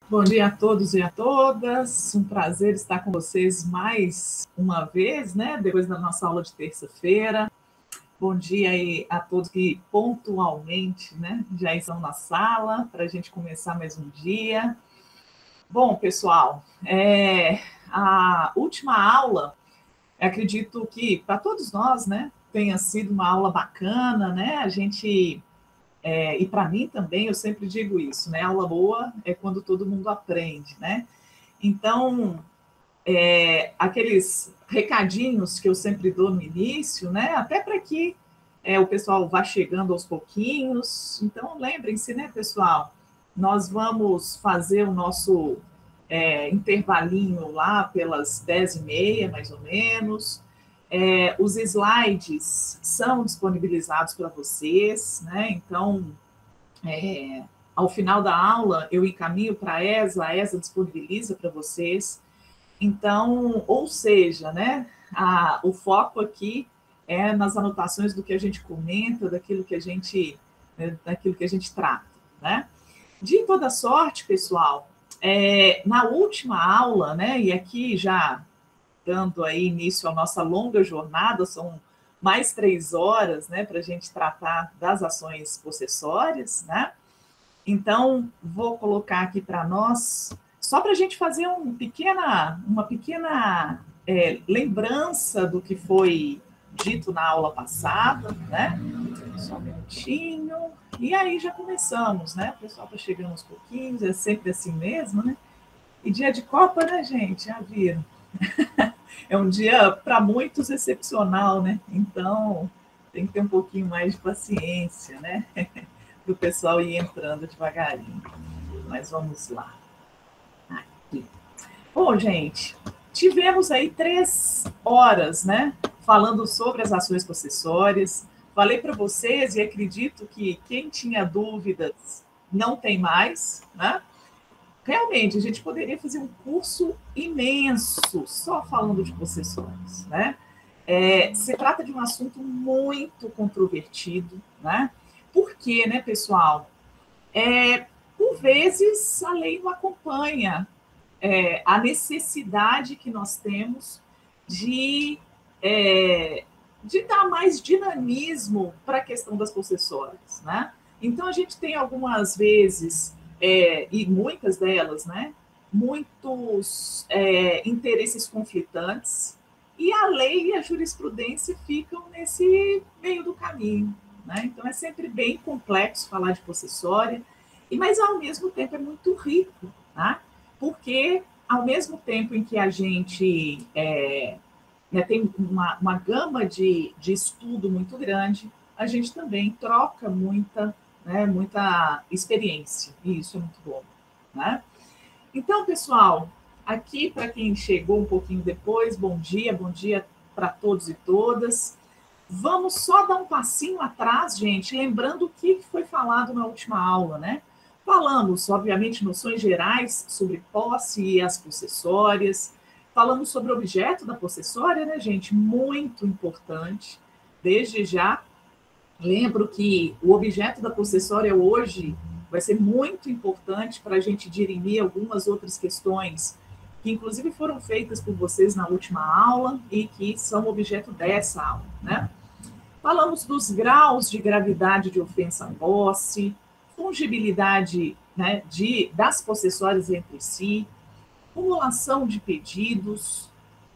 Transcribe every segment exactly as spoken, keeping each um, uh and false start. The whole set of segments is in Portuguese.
Bom dia a todos e a todas. Um prazer estar com vocês mais uma vez, né? Depois da nossa aula de terça-feira. Bom dia aí a todos que pontualmente, né, já estão na sala para a gente começar mais um dia. Bom, pessoal, é, a última aula, acredito que para todos nós, né, tenha sido uma aula bacana, né? A gente É, e para mim também, eu sempre digo isso, né? Aula boa é quando todo mundo aprende, né? Então, é, aqueles recadinhos que eu sempre dou no início, né? Até para que é, o pessoal vá chegando aos pouquinhos. Então, lembrem-se, né, pessoal? Nós vamos fazer o nosso é, intervalinho lá pelas dez e meia, mais ou menos. É, os slides são disponibilizados para vocês, né? Então, é, ao final da aula, eu encaminho para a ESA, a ESA disponibiliza para vocês. Então, ou seja, né, a, o foco aqui é nas anotações do que a gente comenta, daquilo que a gente, né, daquilo que a gente trata, né? De toda sorte, pessoal, é, na última aula, né, e aqui já dando aí início à nossa longa jornada, são mais três horas, né, para a gente tratar das ações possessórias, né? Então, vou colocar aqui para nós, só para a gente fazer um pequena, uma pequena é, lembrança do que foi dito na aula passada, né? Só um minutinho. E aí já começamos, né? O pessoal está chegando aos pouquinhos, é sempre assim mesmo, né? E dia de Copa, né, gente? Já viram? É um dia, para muitos, excepcional, né? Então, tem que ter um pouquinho mais de paciência, né? Para o pessoal ir entrando devagarinho. Mas vamos lá. Aqui. Bom, gente, tivemos aí três horas, né? Falando sobre as ações possessórias. Falei para vocês e acredito que quem tinha dúvidas não tem mais, né? Realmente, a gente poderia fazer um curso imenso só falando de possessórias, né? É, se trata de um assunto muito controvertido, né? Por quê, né, pessoal? É, por vezes, a lei não acompanha é, a necessidade que nós temos de, é, de dar mais dinamismo para a questão das possessórias, né? Então, a gente tem algumas vezes, é, e muitas delas, né, muitos é, interesses conflitantes, e a lei e a jurisprudência ficam nesse meio do caminho, né? Então, é sempre bem complexo falar de possessória, mas, ao mesmo tempo, é muito rico, tá? Porque, ao mesmo tempo em que a gente é, né, tem uma, uma gama de, de estudo muito grande, a gente também troca muita, né, muita experiência, e isso é muito bom, né? Então, pessoal, aqui para quem chegou um pouquinho depois, bom dia, bom dia para todos e todas. Vamos só dar um passinho atrás, gente, lembrando o que foi falado na última aula, né? Falamos, obviamente, noções gerais sobre posse e as possessórias. Falamos sobre o objeto da possessória, né, gente? Muito importante. Desde já, lembro que o objeto da possessória hoje vai ser muito importante para a gente dirimir algumas outras questões que, inclusive, foram feitas por vocês na última aula e que são objeto dessa aula, né? Falamos dos graus de gravidade de ofensa à posse, fungibilidade, né, de, das possessórias entre si, cumulação de pedidos,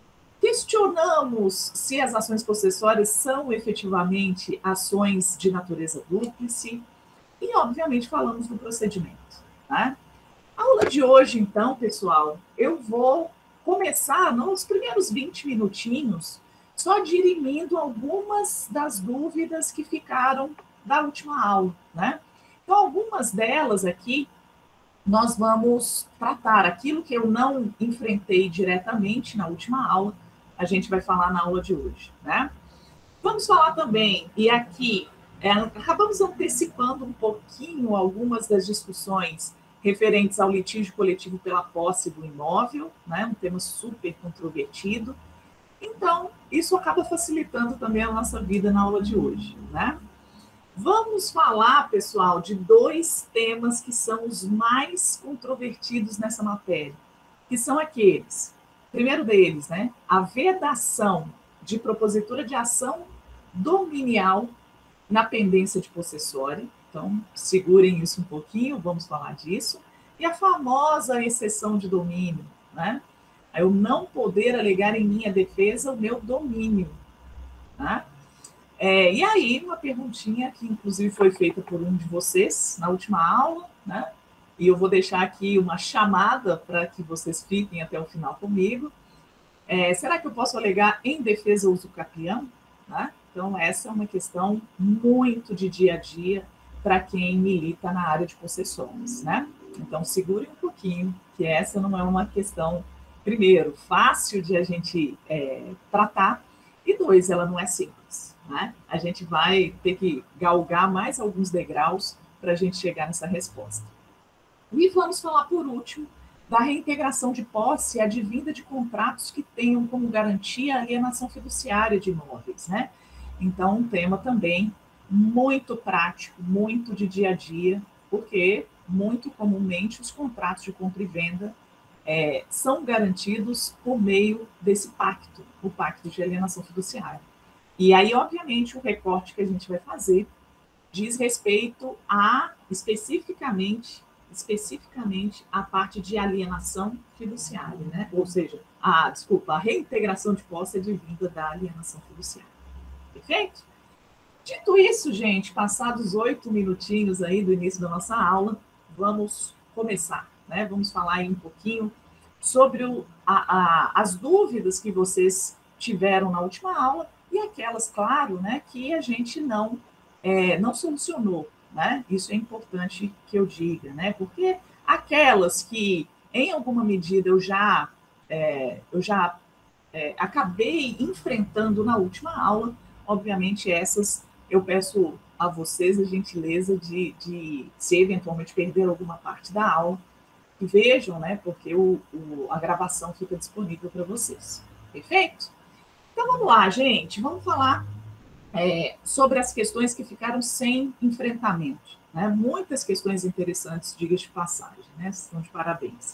questionamos se as ações possessórias são efetivamente ações de natureza dúplice e, obviamente, falamos do procedimento, né? A aula de hoje, então, pessoal, eu vou começar nos primeiros vinte minutinhos só dirimindo algumas das dúvidas que ficaram da última aula, né? Então, algumas delas aqui nós vamos tratar. Aquilo que eu não enfrentei diretamente na última aula, a gente vai falar na aula de hoje, né? Vamos falar também, e aqui é, acabamos antecipando um pouquinho algumas das discussões referentes ao litígio coletivo pela posse do imóvel, né? Um tema super controvertido. Então, isso acaba facilitando também a nossa vida na aula de hoje, né? Vamos falar, pessoal, de dois temas que são os mais controvertidos nessa matéria, que são aqueles, primeiro deles, né, a vedação de propositura de ação dominial na pendência de possessória. Então, segurem isso um pouquinho, vamos falar disso. E a famosa exceção de domínio, né? Eu não poder alegar em minha defesa o meu domínio, né? É, e aí, uma perguntinha que inclusive foi feita por um de vocês na última aula, né? E eu vou deixar aqui uma chamada para que vocês fiquem até o final comigo. É, será que eu posso alegar em defesa uso capião? Né? Então, essa é uma questão muito de dia a dia para quem milita na área de possessões, né? Então, segure um pouquinho, que essa não é uma questão, primeiro, fácil de a gente é, tratar, e dois, ela não é simples, né? A gente vai ter que galgar mais alguns degraus para a gente chegar nessa resposta. E vamos falar, por último, da reintegração de posse advinda de contratos que tenham como garantia a alienação fiduciária de imóveis, né? Então, um tema também muito prático, muito de dia a dia, porque muito comumente os contratos de compra e venda é, são garantidos por meio desse pacto, o pacto de alienação fiduciária. E aí, obviamente, o recorte que a gente vai fazer diz respeito a, especificamente, especificamente a parte de alienação fiduciária, né? Ou seja, a, desculpa, a reintegração de posse advinda da alienação fiduciária. Perfeito? Dito isso, gente, passados oito minutinhos aí do início da nossa aula, vamos começar, né? Vamos falar aí um pouquinho sobre o, a, a, as dúvidas que vocês tiveram na última aula e aquelas, claro, né, que a gente não, é, não solucionou, né? Isso é importante que eu diga, né? Porque aquelas que, em alguma medida, eu já, é, eu já é, acabei enfrentando na última aula, obviamente essas eu peço a vocês a gentileza de, de se eventualmente perder alguma parte da aula, que vejam, né? Porque o, o, a gravação fica disponível para vocês. Perfeito? Então vamos lá, gente. Vamos falar é, sobre as questões que ficaram sem enfrentamento. Né? Muitas questões interessantes, diga-se de passagem, né? Estão de parabéns.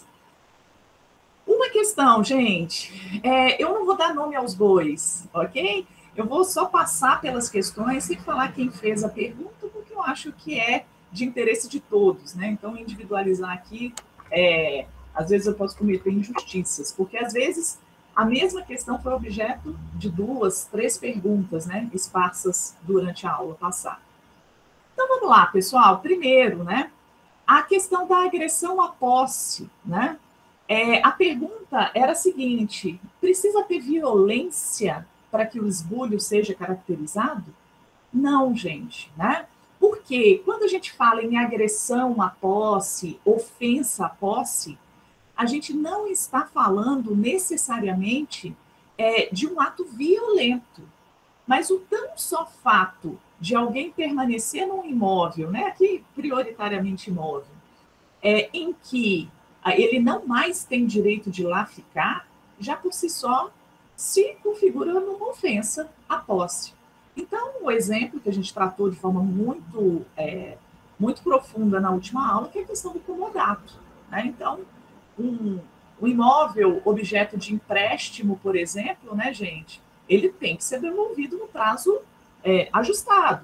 Uma questão, gente, é, eu não vou dar nome aos bois, ok? Eu vou só passar pelas questões sem falar quem fez a pergunta, porque eu acho que é de interesse de todos, né? Então, individualizar aqui, é, às vezes eu posso cometer injustiças, porque às vezes a mesma questão foi objeto de duas, três perguntas, né? Esparsas durante a aula passada. Então, vamos lá, pessoal. Primeiro, né? A questão da agressão à posse, né? É, a pergunta era a seguinte: precisa ter violência para que o esbulho seja caracterizado? Não, gente, né? Porque quando a gente fala em agressão à posse, ofensa à posse, a gente não está falando necessariamente é, de um ato violento, mas o tão só fato de alguém permanecer num imóvel, né? Aqui prioritariamente imóvel, é, em que ele não mais tem direito de lá ficar, já por si só se configura numa ofensa à posse. Então, o exemplo que a gente tratou de forma muito, é, muito profunda na última aula, que é a questão do comodato. Né? Então, um, um imóvel objeto de empréstimo, por exemplo, né, gente, ele tem que ser devolvido no prazo é, ajustado.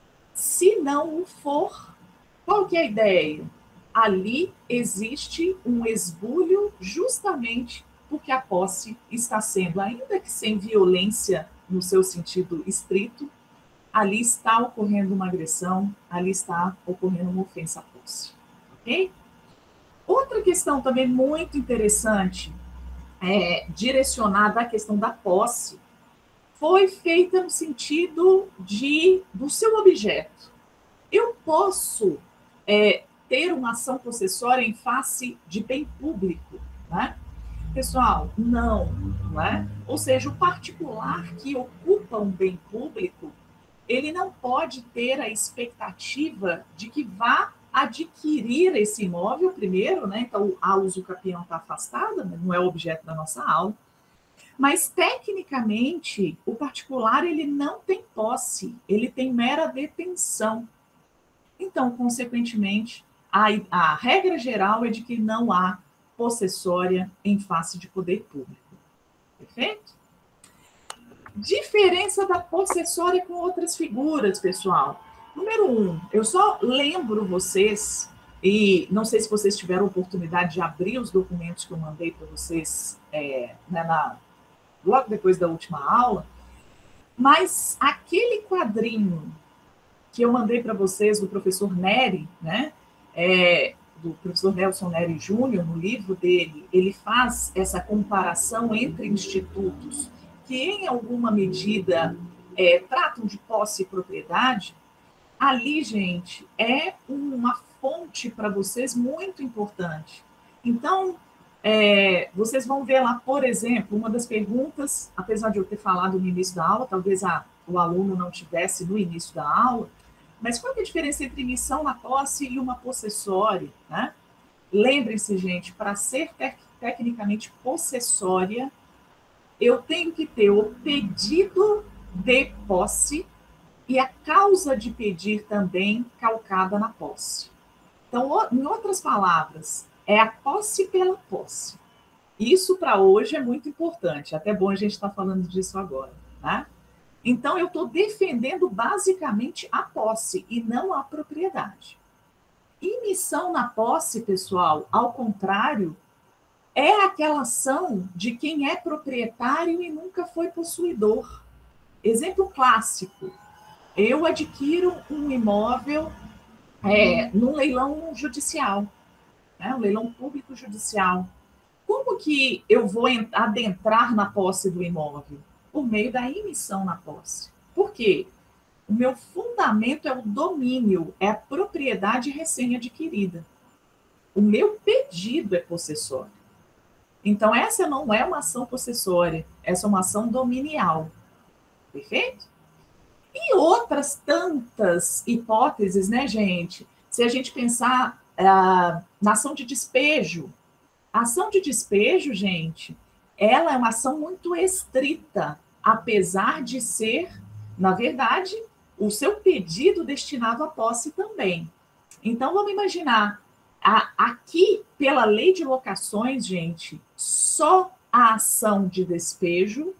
Se não o for, qual que é a ideia? Ali existe um esbulho justamente porque a posse está sendo, ainda que sem violência no seu sentido estrito, ali está ocorrendo uma agressão, ali está ocorrendo uma ofensa à posse. Ok? Outra questão também muito interessante, é, direcionada à questão da posse, foi feita no sentido de, do seu objeto. Eu posso é, ter uma ação possessória em face de bem público, né? Pessoal, não, não é? Ou seja, o particular que ocupa um bem público, ele não pode ter a expectativa de que vá adquirir esse imóvel primeiro, né? Então, a usucapião está afastada, não é o objeto da nossa aula. Mas, tecnicamente, o particular ele não tem posse, ele tem mera detenção. Então, consequentemente, a, a regra geral é de que não há possessória em face de poder público. Perfeito? Diferença da possessória com outras figuras, pessoal. Número um, eu só lembro vocês, e não sei se vocês tiveram oportunidade de abrir os documentos que eu mandei para vocês é, né, na, logo depois da última aula, mas aquele quadrinho que eu mandei para vocês do professor Neri, né, é, do professor Nelson Neri Júnior, no livro dele, ele faz essa comparação entre institutos que, em alguma medida, é, tratam de posse e propriedade. Ali, gente, é uma fonte para vocês muito importante. Então, é, vocês vão ver lá, por exemplo, uma das perguntas, apesar de eu ter falado no início da aula, talvez a, o aluno não tivesse no início da aula, mas qual é a diferença entre missão na posse e uma possessória, né? Lembrem-se, gente, para ser tec tecnicamente possessória, eu tenho que ter o pedido de posse e a causa de pedir também calcada na posse. Então, em outras palavras, é a posse pela posse. Isso para hoje é muito importante, até bom a gente estar falando disso agora, né? Então, eu estou defendendo basicamente a posse e não a propriedade. E missão na posse, pessoal, ao contrário, é aquela ação de quem é proprietário e nunca foi possuidor. Exemplo clássico, eu adquiro um imóvel é, num leilão judicial, né, um leilão público judicial. Como que eu vou adentrar na posse do imóvel? Por meio da emissão na posse. Por quê? O meu fundamento é o domínio, é a propriedade recém-adquirida. O meu pedido é possessório. Então, essa não é uma ação possessória, essa é uma ação dominial. Perfeito? E outras tantas hipóteses, né, gente? Se a gente pensar ah, na ação de despejo, a ação de despejo, gente, ela é uma ação muito estrita, apesar de ser, na verdade, o seu pedido destinado à posse também. Então, vamos imaginar, a, aqui, pela lei de locações, gente, só a ação de despejo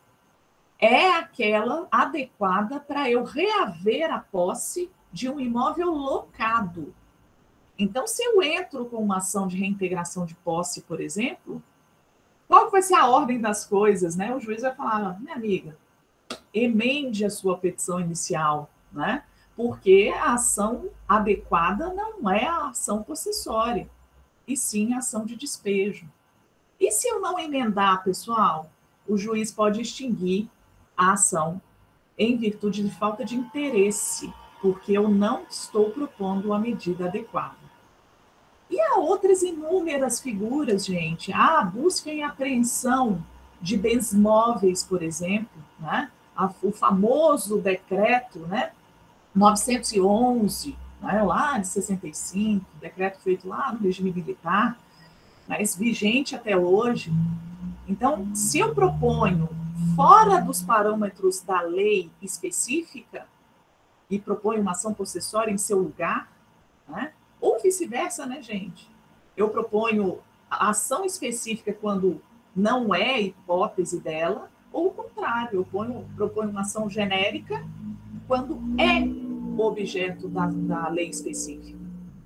é aquela adequada para eu reaver a posse de um imóvel locado. Então, se eu entro com uma ação de reintegração de posse, por exemplo, qual vai ser a ordem das coisas, né? O juiz vai falar, minha amiga, emende a sua petição inicial, né? Porque a ação adequada não é a ação possessória, e sim a ação de despejo. E se eu não emendar, pessoal, o juiz pode extinguir a ação em virtude de falta de interesse, porque eu não estou propondo a medida adequada. E há outras inúmeras figuras, gente. Ah, busca e apreensão de bens móveis, por exemplo, né? O famoso decreto, né? novecentos e onze, né? Lá de sessenta e cinco, decreto feito lá no regime militar, mas vigente até hoje. Então, se eu proponho fora dos parâmetros da lei específica e proponho uma ação possessória em seu lugar, né? Ou vice-versa, né, gente? Eu proponho a ação específica quando não é hipótese dela, ou o contrário, eu ponho, proponho uma ação genérica quando é objeto da, da lei específica.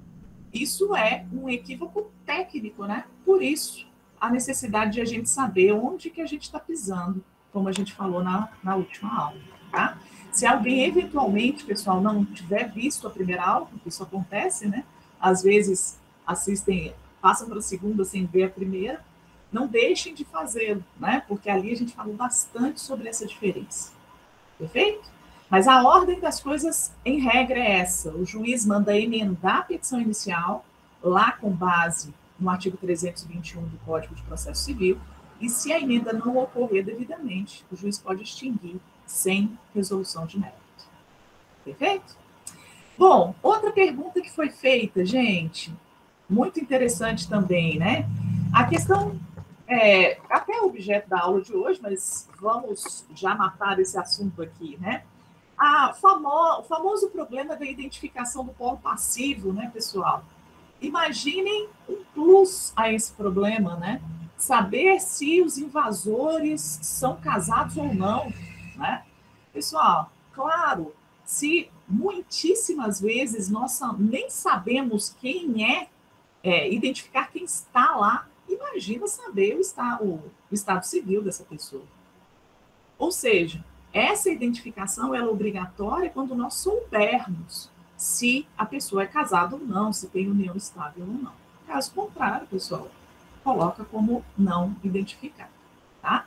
Isso é um equívoco técnico, né? Por isso, a necessidade de a gente saber onde que a gente está pisando, como a gente falou na, na última aula, tá? Se alguém, eventualmente, pessoal, não tiver visto a primeira aula, porque isso acontece, né? Às vezes, assistem, passam para a segunda sem ver a primeira, não deixem de fazê-lo, né? Porque ali a gente falou bastante sobre essa diferença. Perfeito? Mas a ordem das coisas, em regra, é essa. O juiz manda emendar a petição inicial, lá com base no artigo trezentos e vinte e um do Código de Processo Civil, e se a emenda não ocorrer devidamente, o juiz pode extinguir sem resolução de mérito. Perfeito? Bom, outra pergunta que foi feita, gente, muito interessante também, né? A questão é, até o objeto da aula de hoje, mas vamos já matar esse assunto aqui, né? A famo, o famoso problema da identificação do polo passivo, né, pessoal? Imaginem um plus a esse problema, né? Saber se os invasores são casados ou não, né? Pessoal, claro, se muitíssimas vezes nós nem sabemos quem é, é identificar quem está lá, imagina saber o estado, o estado civil dessa pessoa. Ou seja, essa identificação ela é obrigatória quando nós soubermos se a pessoa é casada ou não, se tem união estável ou não. Caso contrário, pessoal, coloca como não identificado, tá?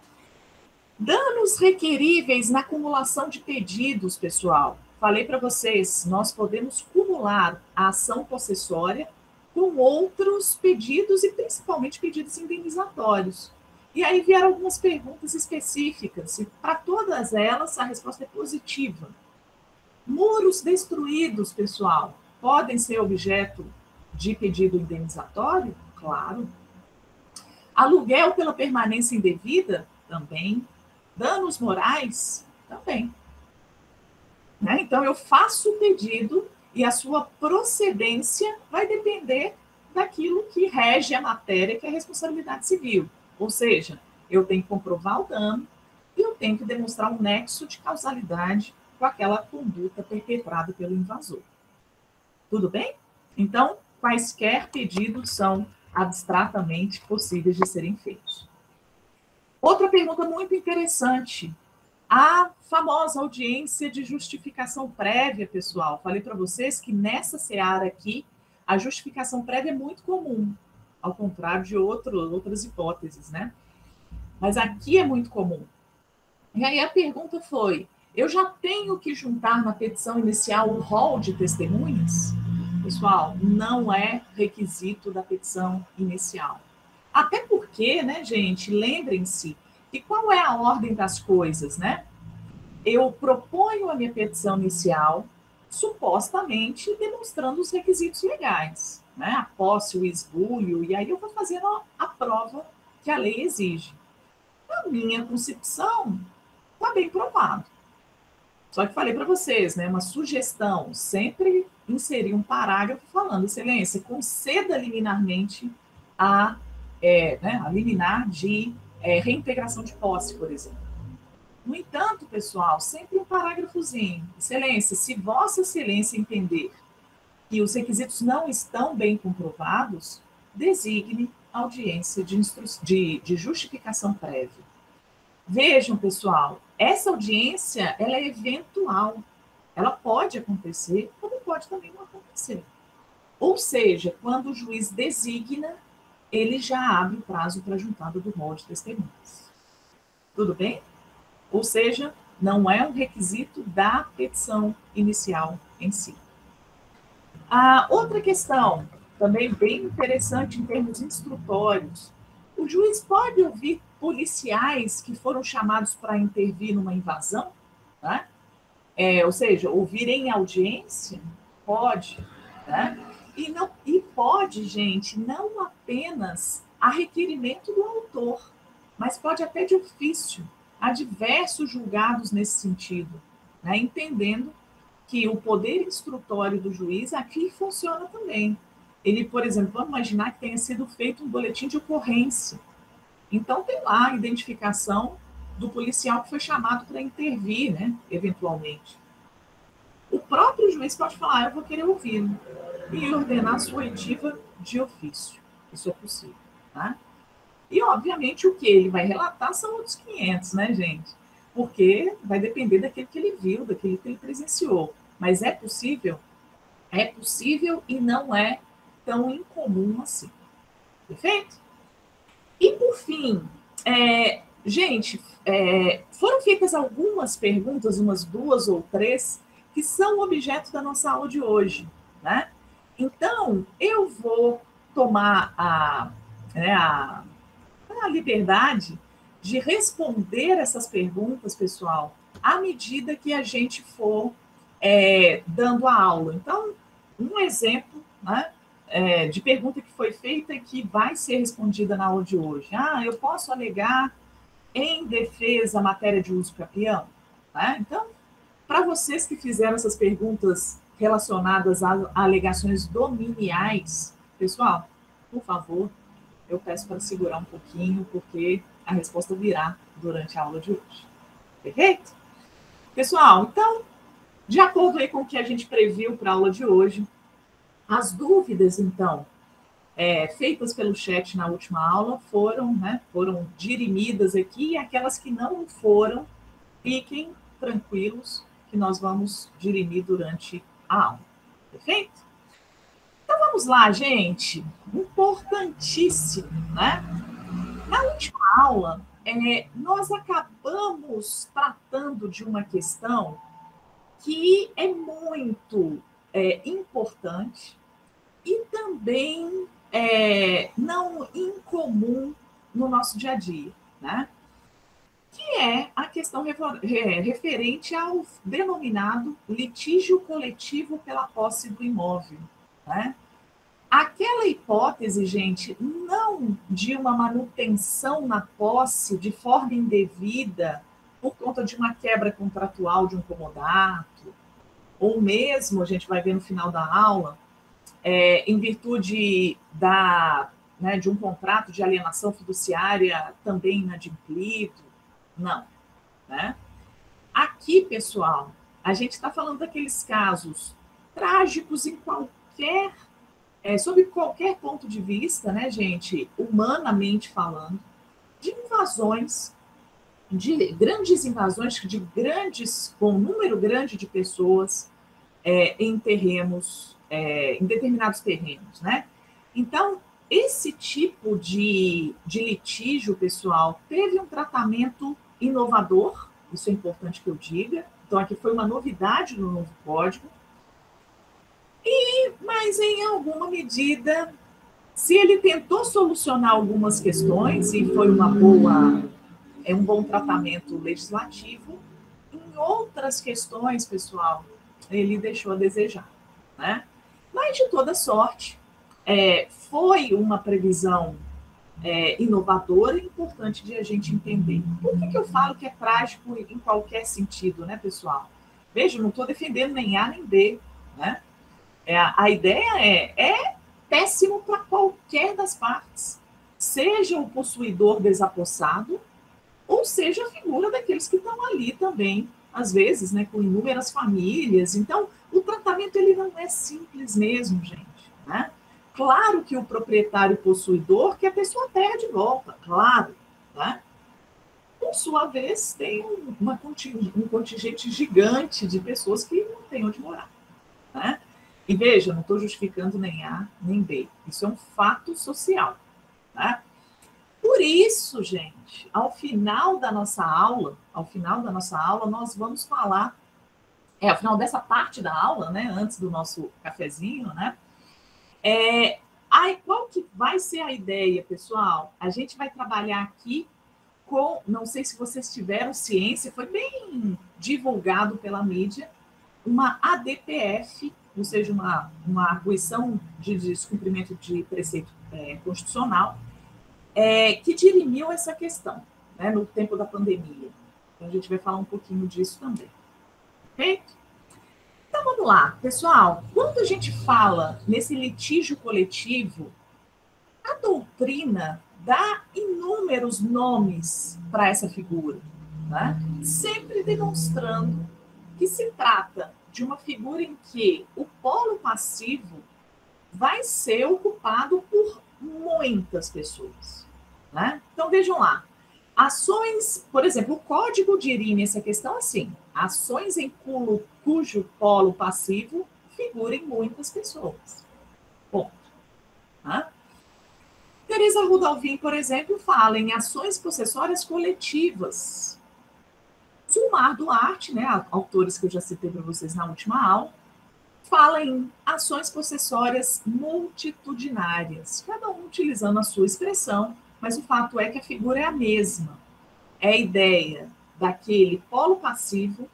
Danos requeríveis na acumulação de pedidos, pessoal. Falei para vocês, nós podemos cumular a ação possessória com outros pedidos e principalmente pedidos indenizatórios. E aí vieram algumas perguntas específicas, e para todas elas a resposta é positiva. Muros destruídos, pessoal, podem ser objeto de pedido indenizatório? Claro. Aluguel pela permanência indevida? Também. Danos morais? Também. Né? Então, eu faço o pedido e a sua procedência vai depender daquilo que rege a matéria, que é a responsabilidade civil. Ou seja, eu tenho que comprovar o dano e eu tenho que demonstrar um nexo de causalidade com aquela conduta perpetrada pelo invasor. Tudo bem? Então, quaisquer pedidos são abstratamente possíveis de serem feitos. Outra pergunta muito interessante. A famosa audiência de justificação prévia, pessoal. Falei para vocês que nessa seara aqui, a justificação prévia é muito comum, ao contrário de outro, outras hipóteses, né? Mas aqui é muito comum. E aí a pergunta foi, eu já tenho que juntar na petição inicial o rol de testemunhas? Pessoal, não é requisito da petição inicial. Até porque, né, gente, lembrem-se que qual é a ordem das coisas, né? Eu proponho a minha petição inicial, supostamente demonstrando os requisitos legais, né? A posse, o esbulho, e aí eu vou fazendo a prova que a lei exige. Na minha concepção, está bem provado. Só que falei para vocês, né? Uma sugestão, sempre inserir um parágrafo falando, excelência, conceda liminarmente a, é, né, a liminar de é, reintegração de posse, por exemplo. No entanto, pessoal, sempre um parágrafozinho. Excelência, se Vossa Excelência entender que os requisitos não estão bem comprovados, designe audiência de, instru... de, de justificação prévia. Vejam, pessoal, essa audiência ela é eventual. Ela pode acontecer, como pode também não acontecer. Ou seja, quando o juiz designa, ele já abre o prazo para a juntada do rol de testemunhas. Tudo bem? Ou seja, não é um requisito da petição inicial em si. A outra questão, também bem interessante em termos instrutórios, o juiz pode ouvir policiais que foram chamados para intervir numa invasão? Né? É, ou seja, ouvir em audiência? Pode. Né? E, não, e pode, gente, não apenas a requerimento do autor, mas pode até de ofício. Há diversos julgados nesse sentido, né? Entendendo que o poder instrutório do juiz aqui funciona também. Ele, por exemplo, vamos imaginar que tenha sido feito um boletim de ocorrência. Então, tem lá a identificação do policial que foi chamado para intervir, né, eventualmente. O próprio juiz pode falar, ah, eu vou querer ouvi-lo, e ordenar sua oitiva de ofício. Isso é possível, tá? E, obviamente, o que ele vai relatar são outros quinhentos, né, gente? Porque vai depender daquilo que ele viu, daquilo que ele presenciou. Mas é possível? É possível e não é tão incomum assim. Perfeito? E, por fim, é, gente, é, foram feitas algumas perguntas, umas duas ou três, que são objeto da nossa aula de hoje, né? Então, eu vou tomar a, né, a, a liberdade de responder essas perguntas, pessoal, à medida que a gente for é, dando a aula. Então, um exemplo, né? é, de pergunta que foi feita e que vai ser respondida na aula de hoje. Ah, eu posso alegar em defesa a matéria de uso capião? Tá? Então, para vocês que fizeram essas perguntas relacionadas a, a alegações dominiais, pessoal, por favor, eu peço para segurar um pouquinho, porque a resposta virá durante a aula de hoje. Perfeito? Pessoal, então, de acordo aí com o que a gente previu para a aula de hoje, as dúvidas, então, é, feitas pelo chat na última aula foram, né, foram dirimidas aqui, e aquelas que não foram, fiquem tranquilos que nós vamos dirimir durante a aula. Perfeito? Então vamos lá, gente. Importantíssimo, né? Na última aula, é, nós acabamos tratando de uma questão que é muito é, importante e também é, não incomum no nosso dia a dia, né? Que é a questão referente ao denominado litígio coletivo pela posse do imóvel, né? Aquela hipótese, gente, não de uma manutenção na posse de forma indevida por conta de uma quebra contratual de um comodato, ou mesmo, a gente vai ver no final da aula, é, em virtude da, né, de um contrato de alienação fiduciária também inadimplido. Não, né? Aqui, pessoal, a gente está falando daqueles casos trágicos em qualquer, é, sob qualquer ponto de vista, né, gente, humanamente falando, de invasões, de grandes invasões, de grandes, com um número grande de pessoas é, em terrenos, é, em determinados terrenos, né? Então, esse tipo de, de litígio, pessoal, teve um tratamento inovador, isso é importante que eu diga. Então, aqui foi uma novidade no novo código. E, mas, em alguma medida, se ele tentou solucionar algumas questões, e foi uma boa, é um bom tratamento legislativo, em outras questões, pessoal, ele deixou a desejar, né? Mas, de toda sorte, é, foi uma previsão é, inovadora e importante de a gente entender. Por que, que eu falo que é trágico em qualquer sentido, né, pessoal? Veja, não estou defendendo nem A nem B, né? É, a ideia é, é péssimo para qualquer das partes, seja o possuidor desapossado, ou seja a figura daqueles que estão ali também, às vezes, né, com inúmeras famílias. Então, o tratamento ele não é simples mesmo, gente, né? Claro que o proprietário possuidor quer a pessoa terra de volta, claro, né? Por sua vez, tem uma, um contingente gigante de pessoas que não têm onde morar, né? E veja, não estou justificando nem A nem B, isso é um fato social, né? Por isso, gente, ao final da nossa aula, ao final da nossa aula, nós vamos falar, é, ao final dessa parte da aula, né, antes do nosso cafezinho, né, é, aí, qual que vai ser a ideia, pessoal? A gente vai trabalhar aqui com, não sei se vocês tiveram ciência, foi bem divulgado pela mídia, uma A D P F, ou seja, uma, uma arguição de descumprimento de preceito é, constitucional, É, que dirimiu essa questão, né, no tempo da pandemia. Então, a gente vai falar um pouquinho disso também. Perfeito? Então, vamos lá. Pessoal, quando a gente fala nesse litígio coletivo, a doutrina dá inúmeros nomes para essa figura, né? Sempre demonstrando que se trata de uma figura em que o polo passivo vai ser ocupado por muitas pessoas, né? Então, vejam lá. Ações, por exemplo, o código dirime essa questão assim: ações em culo, cujo polo passivo figurem muitas pessoas. Ponto. Tá? Teresa Rudolphin, por exemplo, fala em ações possessórias coletivas. Zulmar Duarte, né, autores que eu já citei para vocês na última aula, fala em ações possessórias multitudinárias, cada um utilizando a sua expressão, mas o fato é que a figura é a mesma. É a ideia daquele polo passivo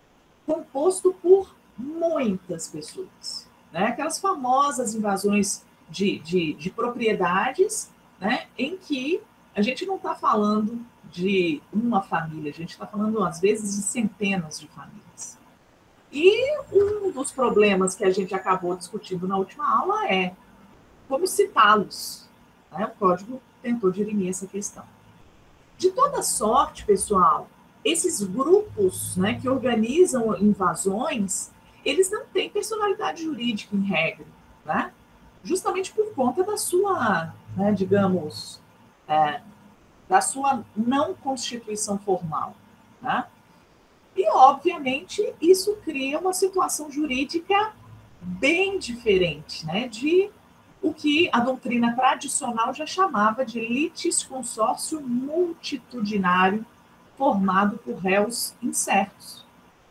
composto por muitas pessoas, né? Aquelas famosas invasões de, de, de propriedades, né, em que a gente não está falando de uma família, a gente está falando, às vezes, de centenas de famílias. E um dos problemas que a gente acabou discutindo na última aula é como citá-los. Né? O código tentou dirimir essa questão. De toda sorte, pessoal, esses grupos, né, que organizam invasões, eles não têm personalidade jurídica em regra, né? Justamente por conta da sua, né, digamos, é, da sua não constituição formal. Né? E, obviamente, isso cria uma situação jurídica bem diferente, né, de o que a doutrina tradicional já chamava de litisconsórcio multitudinário formado por réus incertos.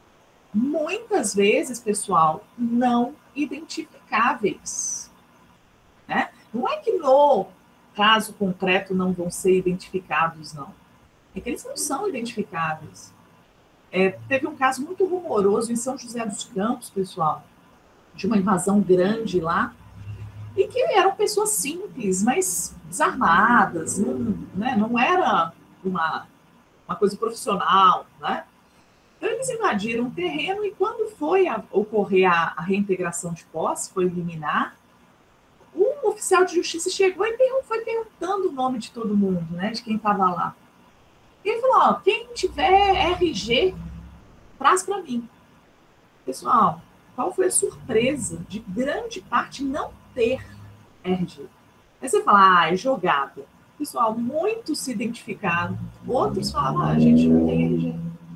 Muitas vezes, pessoal, não identificáveis. Né? Não é que no caso concreto não vão ser identificados, não. É que eles não são identificáveis. É, teve um caso muito rumoroso em São José dos Campos, pessoal, de uma invasão grande lá, e que eram pessoas simples, mas desarmadas, não, né, não era uma, uma coisa profissional, né? Então, eles invadiram o terreno e quando foi a, ocorrer a, a reintegração de posse, foi liminar, um oficial de justiça chegou e foi perguntando o nome de todo mundo, né, de quem estava lá. E ele falou, ó, quem tiver R G, traz para mim. Pessoal, qual foi a surpresa de grande parte não ter R G? Aí você fala, ah, é jogada. Pessoal, muitos se identificaram, outros falavam, ah, a gente não tem R G.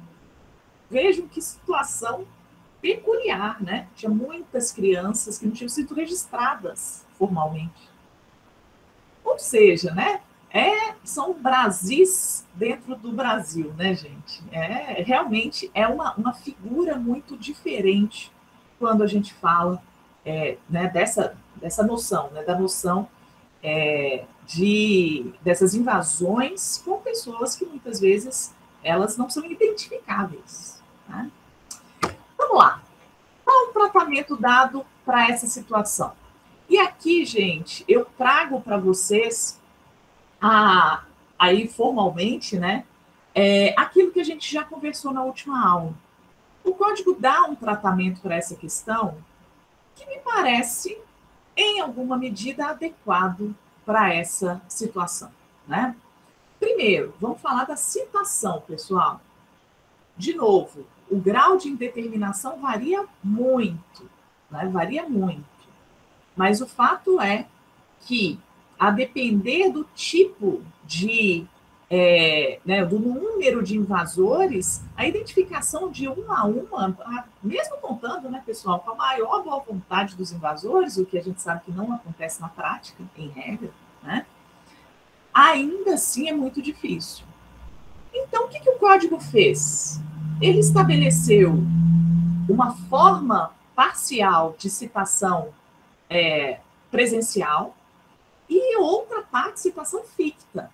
Vejam que situação peculiar, né? Tinha muitas crianças que não tinham sido registradas formalmente. Ou seja, né? É, são Brasis dentro do Brasil, né, gente? É, realmente é uma, uma figura muito diferente quando a gente fala é, né, dessa, dessa noção, né, da noção é, de, dessas invasões com pessoas que muitas vezes elas não são identificáveis. Né? Vamos lá. Qual o tratamento dado para essa situação? E aqui, gente, eu trago para vocês a, aí formalmente, né, é, aquilo que a gente já conversou na última aula. O código dá um tratamento para essa questão que me parece, em alguma medida, adequado para essa situação. Né? Primeiro, vamos falar da citação, pessoal. De novo, o grau de indeterminação varia muito, né? Varia muito. Mas o fato é que, a depender do tipo de, é, né, do número de invasores, a identificação de uma a uma, mesmo contando, né, pessoal, com a maior boa vontade dos invasores, o que a gente sabe que não acontece na prática, em regra, né, ainda assim é muito difícil. Então, o que, que o código fez? Ele estabeleceu uma forma parcial de citação é, presencial, e outra participação ficta.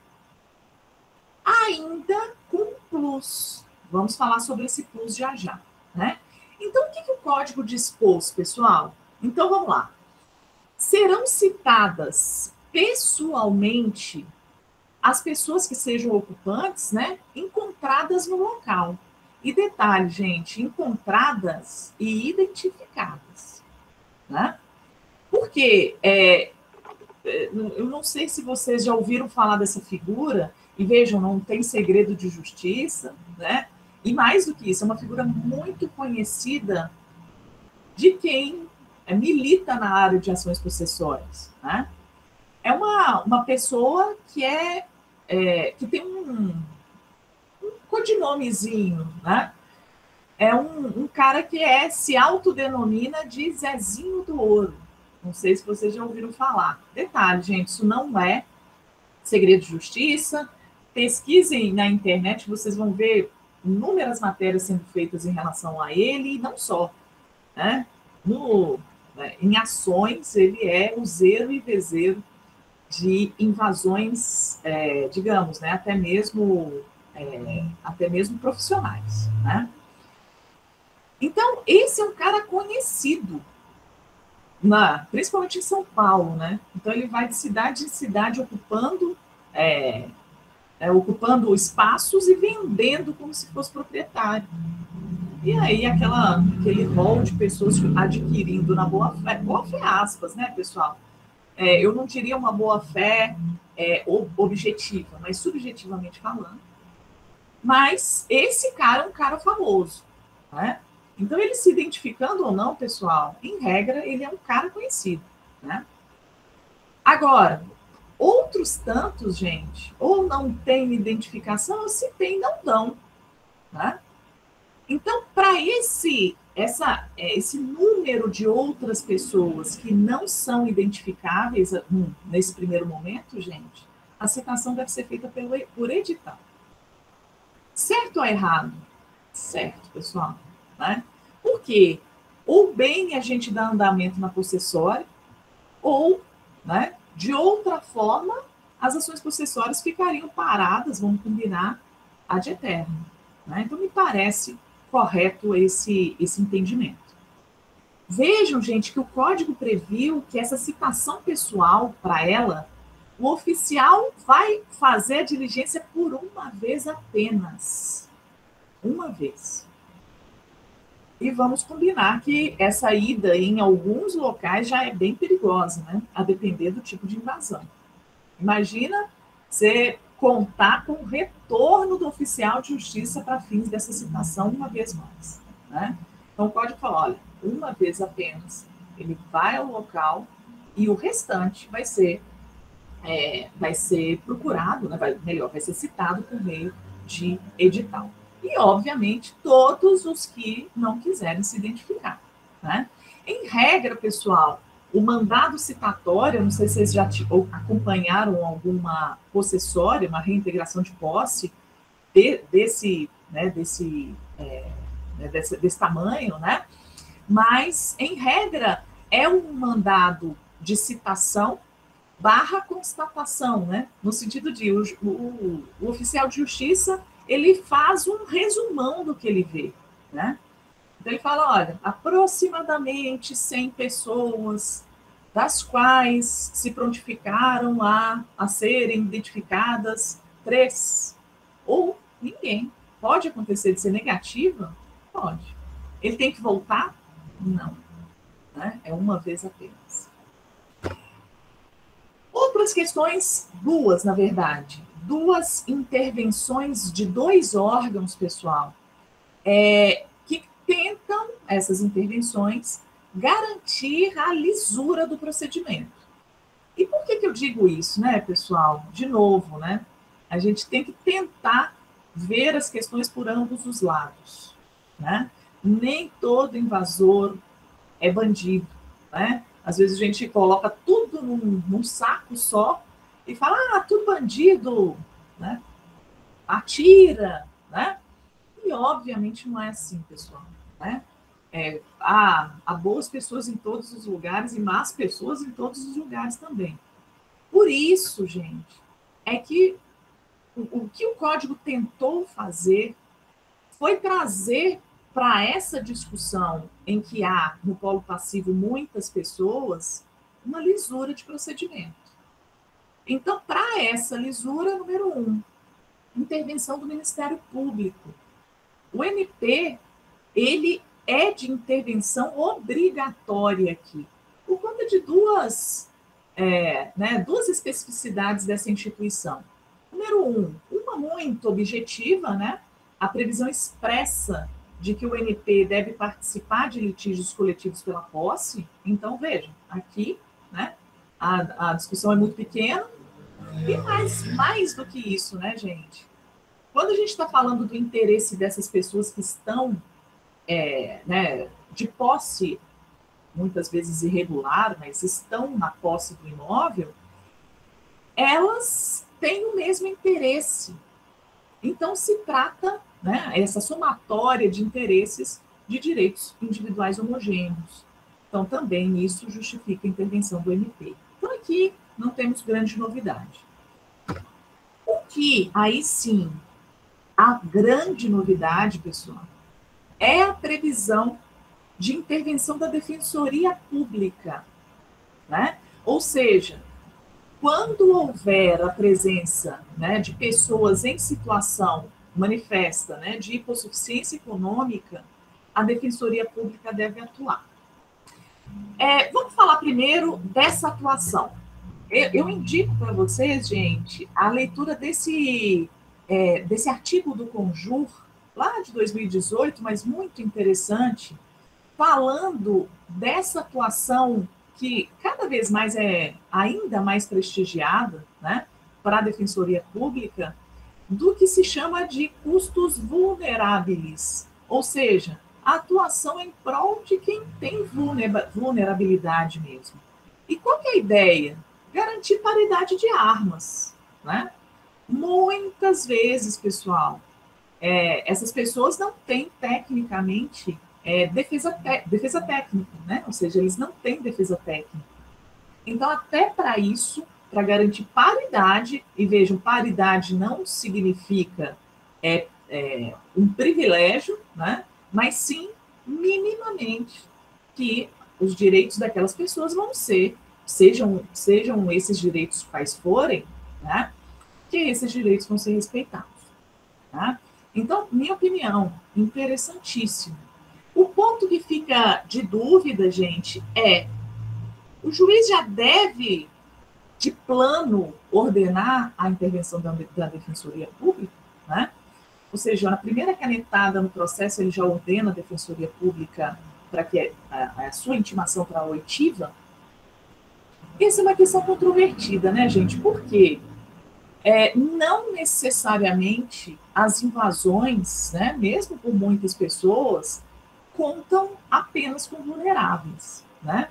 Ainda com plus. Vamos falar sobre esse plus já já. Né? Então, o que, que o código dispôs, pessoal? Então, vamos lá. Serão citadas pessoalmente as pessoas que sejam ocupantes, né, encontradas no local. E detalhe, gente, encontradas e identificadas. Né? Porque é, eu não sei se vocês já ouviram falar dessa figura, e vejam, não tem segredo de justiça, né? E mais do que isso, é uma figura muito conhecida de quem milita na área de ações possessórias, né? É uma, uma pessoa que, é, é, que tem um, um codinomezinho, né? É um, um cara que é, se autodenomina de Zezinho do Ouro. Não sei se vocês já ouviram falar. Detalhe, gente, isso não é segredo de justiça. Pesquisem na internet, vocês vão ver inúmeras matérias sendo feitas em relação a ele, e não só. Né? No, né, em ações, ele é useiro e vezeiro de invasões, é, digamos, né, até, mesmo, é, até mesmo profissionais. Né? Então, esse é um cara conhecido. na, principalmente em São Paulo, né? Então ele vai de cidade em cidade ocupando, é, é, ocupando espaços e vendendo como se fosse proprietário. E aí aquela, aquele rol de pessoas adquirindo na boa fé, boa fé aspas, né, pessoal? É, eu não diria uma boa fé é, objetiva, mas subjetivamente falando. Mas esse cara é um cara famoso, né? Então, ele se identificando ou não, pessoal, em regra, ele é um cara conhecido, né? Agora, outros tantos, gente, ou não tem identificação, ou se tem, não dão, né? Então, para esse, essa, esse número de outras pessoas que não são identificáveis hum, nesse primeiro momento, gente, a citação deve ser feita pelo, por edital. Certo ou errado? Certo, pessoal. Né? Por quê? Ou bem a gente dá andamento na possessória, ou, né, de outra forma, as ações possessórias ficariam paradas, vamos combinar, ad eterno. Né? Então, me parece correto esse, esse entendimento. Vejam, gente, que o código previu que essa citação pessoal, para ela, o oficial vai fazer a diligência por uma vez apenas. Uma vez. E vamos combinar que essa ida em alguns locais já é bem perigosa, né? A depender do tipo de invasão. Imagina você contar com o retorno do oficial de justiça para fins dessa citação uma vez mais, né? Então o código fala, olha, uma vez apenas, ele vai ao local e o restante vai ser, é, vai ser procurado, né? vai, melhor, vai ser citado por meio de edital. E, obviamente, todos os que não quiserem se identificar. Né? Em regra, pessoal, o mandado citatório, não sei se vocês já acompanharam alguma possessória, uma reintegração de posse de, desse, né, desse, é, desse, desse tamanho, né? Mas, em regra, é um mandado de citação barra constatação, né? No sentido de o, o, o oficial de justiça ele faz um resumão do que ele vê, né? Então ele fala, olha, aproximadamente cem pessoas, das quais se prontificaram a, a serem identificadas três, ou ninguém. Pode acontecer de ser negativa? Pode. Ele tem que voltar? Não. Né? É uma vez apenas. Outras questões, duas, na verdade. Duas intervenções de dois órgãos, pessoal, é, que tentam, essas intervenções, garantir a lisura do procedimento. E por que, que eu digo isso, né, pessoal? De novo, né? A gente tem que tentar ver as questões por ambos os lados, né? Nem todo invasor é bandido, né? Às vezes a gente coloca tudo num, num saco só e fala, ah, tudo bandido, né? Atira, né? E obviamente não é assim, pessoal, né? É, há, há boas pessoas em todos os lugares e más pessoas em todos os lugares também. Por isso, gente, é que o, o que o código tentou fazer foi trazer para essa discussão em que há no polo passivo muitas pessoas, uma lisura de procedimento. Então, para essa lisura, número um, intervenção do Ministério Público. O M P, ele é de intervenção obrigatória aqui, por conta de duas, é, né, duas especificidades dessa instituição. Número um, uma muito objetiva, né, a previsão expressa de que o M P deve participar de litígios coletivos pela posse. Então, vejam, aqui, né, a, a discussão é muito pequena, e mais, mais do que isso, né, gente? Quando a gente está falando do interesse dessas pessoas que estão é, né, de posse, muitas vezes irregular, mas estão na posse do imóvel, elas têm o mesmo interesse. Então, se trata, né, essa somatória de interesses de direitos individuais homogêneos. Então, também isso justifica a intervenção do M P. Então, aqui não temos grande novidade. O que, aí sim, a grande novidade, pessoal, é a previsão de intervenção da Defensoria Pública, né? Ou seja, quando houver a presença, né, de pessoas em situação manifesta, né, de hipossuficiência econômica, a Defensoria Pública deve atuar. É, vamos falar primeiro dessa atuação. Eu, eu indico para vocês, gente, a leitura desse, é, desse artigo do Conjur, lá de dois mil e dezoito, mas muito interessante, falando dessa atuação que cada vez mais é ainda mais prestigiada, né, para a Defensoria Pública, do que se chama de custos vulneráveis, ou seja, a atuação em prol de quem tem vulnerabilidade mesmo. E qual que é a ideia? Garantir paridade de armas, né? Muitas vezes, pessoal, é, essas pessoas não têm tecnicamente é, defesa, defesa técnica, né? Ou seja, eles não têm defesa técnica. Então, até para isso, para garantir paridade, e vejam, paridade não significa é, é, um privilégio, né? Mas sim, minimamente, que os direitos daquelas pessoas vão ser, sejam, sejam esses direitos quais forem, né? Que esses direitos vão ser respeitados. Tá? Então, minha opinião, interessantíssimo. O ponto que fica de dúvida, gente, é o juiz já deve, de plano, ordenar a intervenção da, da Defensoria Pública, né? Ou seja, na primeira canetada no processo, ele já ordena a Defensoria Pública para que a, a sua intimação para a oitiva. Essa é uma questão controvertida, né, gente? Por quê? É, não necessariamente as invasões, né, mesmo por muitas pessoas, contam apenas com vulneráveis, né?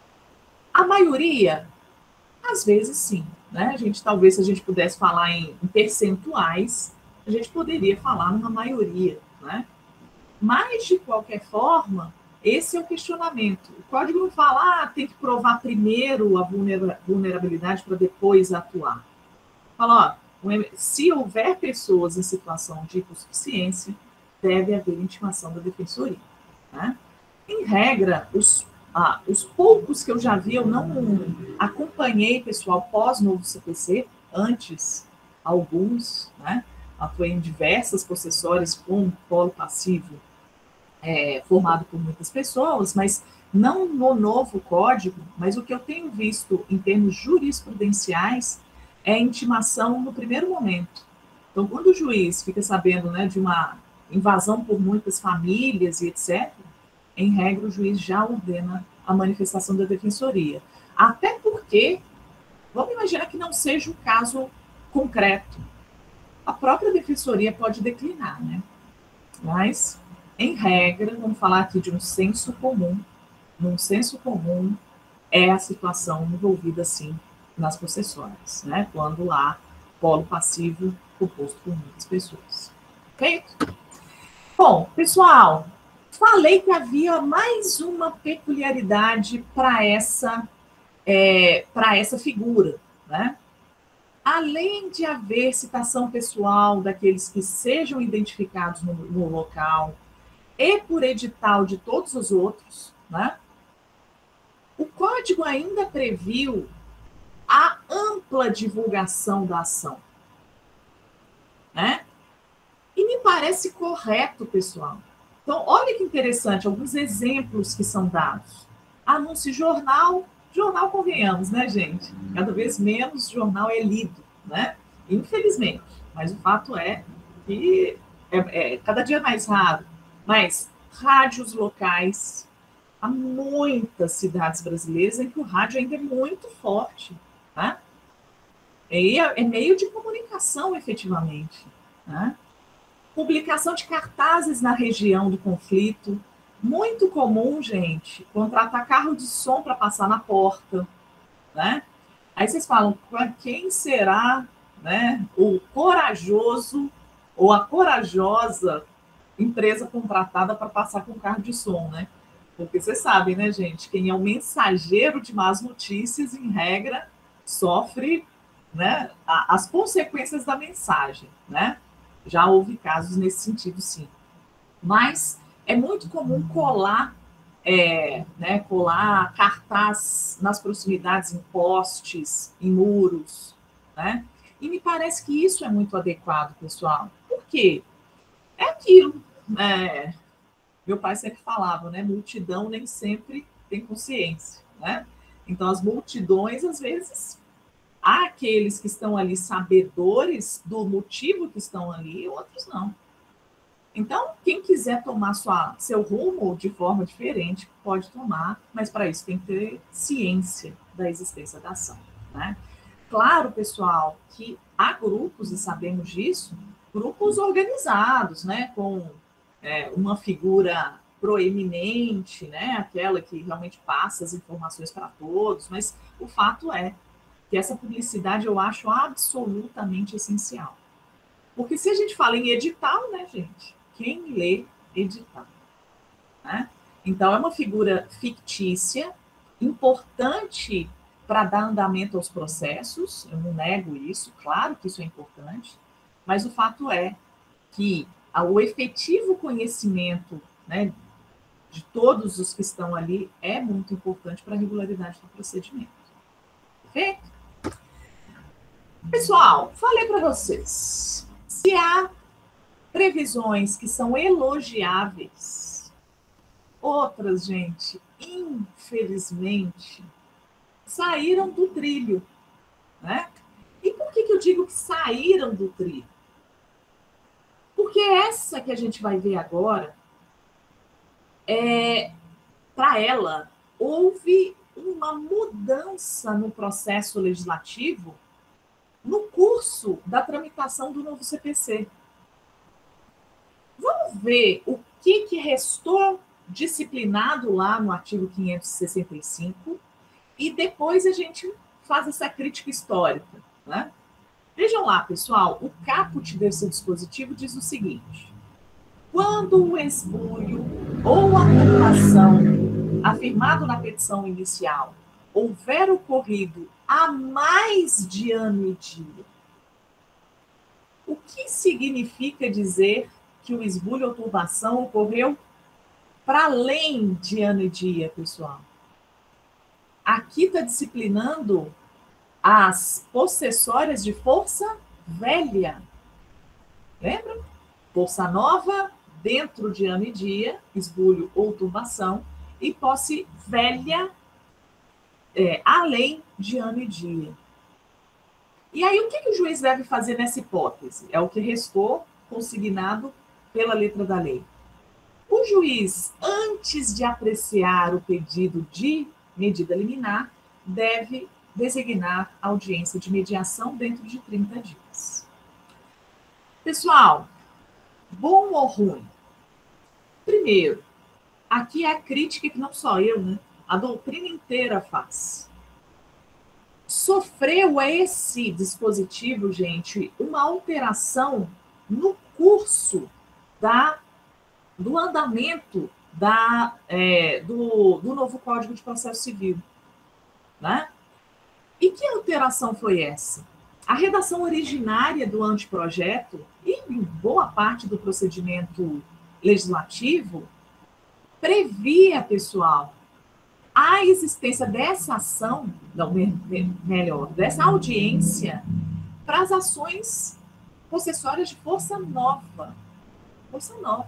A maioria, às vezes sim, né? A gente, talvez, se a gente pudesse falar em, em percentuais, a gente poderia falar numa maioria, né? Mas, de qualquer forma, esse é o questionamento. O código não fala, ah, tem que provar primeiro a vulnerabilidade para depois atuar. Fala, ó, se houver pessoas em situação de hipossuficiência, deve haver intimação da defensoria, né? Em regra, os, ah, os poucos que eu já vi, eu não acompanhei, pessoal, pós-novo C P C, antes, alguns, né? Foi em diversas possessórias com polo passivo é, formado por muitas pessoas, mas não no novo código, mas o que eu tenho visto em termos jurisprudenciais é intimação no primeiro momento. Então, quando o juiz fica sabendo, né, de uma invasão por muitas famílias e etcétera, em regra, o juiz já ordena a manifestação da defensoria. Até porque, vamos imaginar que não seja um caso concreto. A própria defensoria pode declinar, né? Mas, em regra, vamos falar aqui de um senso comum. Num senso comum, é a situação envolvida, sim, nas possessórias, né? Quando há polo passivo composto por muitas pessoas. Feito? Bom, pessoal, falei que havia mais uma peculiaridade para essa, é, para essa figura, né? Além de haver citação pessoal daqueles que sejam identificados no, no local e por edital de todos os outros, né? O código ainda previu a ampla divulgação da ação, né? E me parece correto, pessoal. Então, olha que interessante, alguns exemplos que são dados. Anúncio jornal, jornal convenhamos, né, gente? Cada vez menos jornal é lido, né? Infelizmente. Mas o fato é que é, é cada dia mais raro. Mas rádios locais, há muitas cidades brasileiras em que o rádio ainda é muito forte, tá? É, é meio de comunicação, efetivamente, né? Publicação de cartazes na região do conflito. Muito comum, gente, contratar carro de som para passar na porta, né? Aí vocês falam, quem será, né, o corajoso ou a corajosa empresa contratada para passar com carro de som, né? Porque vocês sabem, né, gente, quem é o mensageiro de más notícias, em regra, sofre, né, as consequências da mensagem, né? Já houve casos nesse sentido, sim. Mas é muito comum colar é, né, colar cartaz nas proximidades, em postes, em muros, né? E me parece que isso é muito adequado, pessoal. Por quê? É aquilo, né? Meu pai sempre falava, né? Multidão nem sempre tem consciência, né? Então, as multidões, às vezes, há aqueles que estão ali sabedores do motivo que estão ali, outros não. Então, quem quiser tomar sua, seu rumo de forma diferente, pode tomar, mas para isso tem que ter ciência da existência da ação, né? Claro, pessoal, que há grupos, e sabemos disso, grupos organizados, né, com é, uma figura proeminente, né, aquela que realmente passa as informações para todos, mas o fato é que essa publicidade eu acho absolutamente essencial. Porque se a gente fala em edital, né, gente, quem lê edital, né? Então é uma figura fictícia, importante para dar andamento aos processos, eu não nego isso, claro que isso é importante, mas o fato é que o efetivo conhecimento, né, de todos os que estão ali é muito importante para a regularidade do procedimento. Perfeito? Pessoal, falei para vocês, se há previsões que são elogiáveis, outras, gente, infelizmente, saíram do trilho, né? E por que, que eu digo que saíram do trilho? Porque essa que a gente vai ver agora, é, para ela, houve uma mudança no processo legislativo no curso da tramitação do novo C P C. Vamos ver o que, que restou disciplinado lá no artigo quinhentos e sessenta e cinco e depois a gente faz essa crítica histórica, né? Vejam lá, pessoal, o caput desse dispositivo diz o seguinte: quando o esbulho ou a turbação afirmado na petição inicial houver ocorrido há mais de ano e dia, o que significa dizer que o esbulho ou turbação ocorreu para além de ano e dia, pessoal? Aqui está disciplinando as possessórias de força velha. Lembra? Força nova, dentro de ano e dia, esbulho ou turbação, e posse velha, é, além de ano e dia. E aí, o que, que o juiz deve fazer nessa hipótese? É o que restou consignado pela letra da lei. O juiz, antes de apreciar o pedido de medida liminar, deve designar audiência de mediação dentro de trinta dias. Pessoal, bom ou ruim? Primeiro, aqui é a crítica que não só eu, né? A doutrina inteira faz. Sofreu esse dispositivo, gente, uma alteração no curso da, do andamento da, é, do, do novo Código de Processo Civil, né? E que alteração foi essa? A redação originária do anteprojeto e em boa parte do procedimento legislativo previa, pessoal, a existência dessa ação, não, melhor, dessa audiência para as ações possessórias de força nova. Força nova.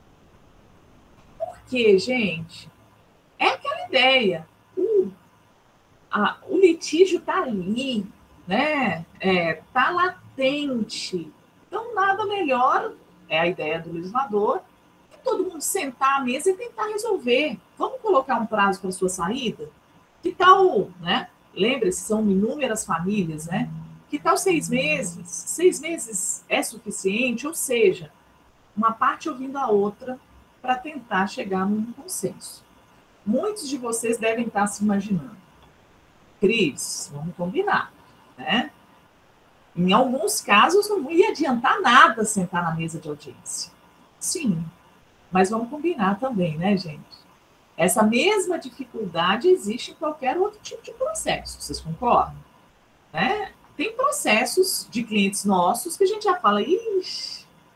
Por quê, gente? É aquela ideia. O, a, o litígio está ali, né? É, tá latente. Então, nada melhor, é a ideia do legislador, que todo mundo sentar à mesa e tentar resolver. Vamos colocar um prazo para sua saída? Que tal, né? Lembre-se, são inúmeras famílias, né? Que tal seis meses? Seis meses é suficiente, ou seja, uma parte ouvindo a outra para tentar chegar num consenso. Muitos de vocês devem estar se imaginando: Cris, vamos combinar, né? Em alguns casos, não ia adiantar nada sentar na mesa de audiência. Sim, mas vamos combinar também, né, gente? Essa mesma dificuldade existe em qualquer outro tipo de processo, vocês concordam? Né? Tem processos de clientes nossos que a gente já fala, ixi,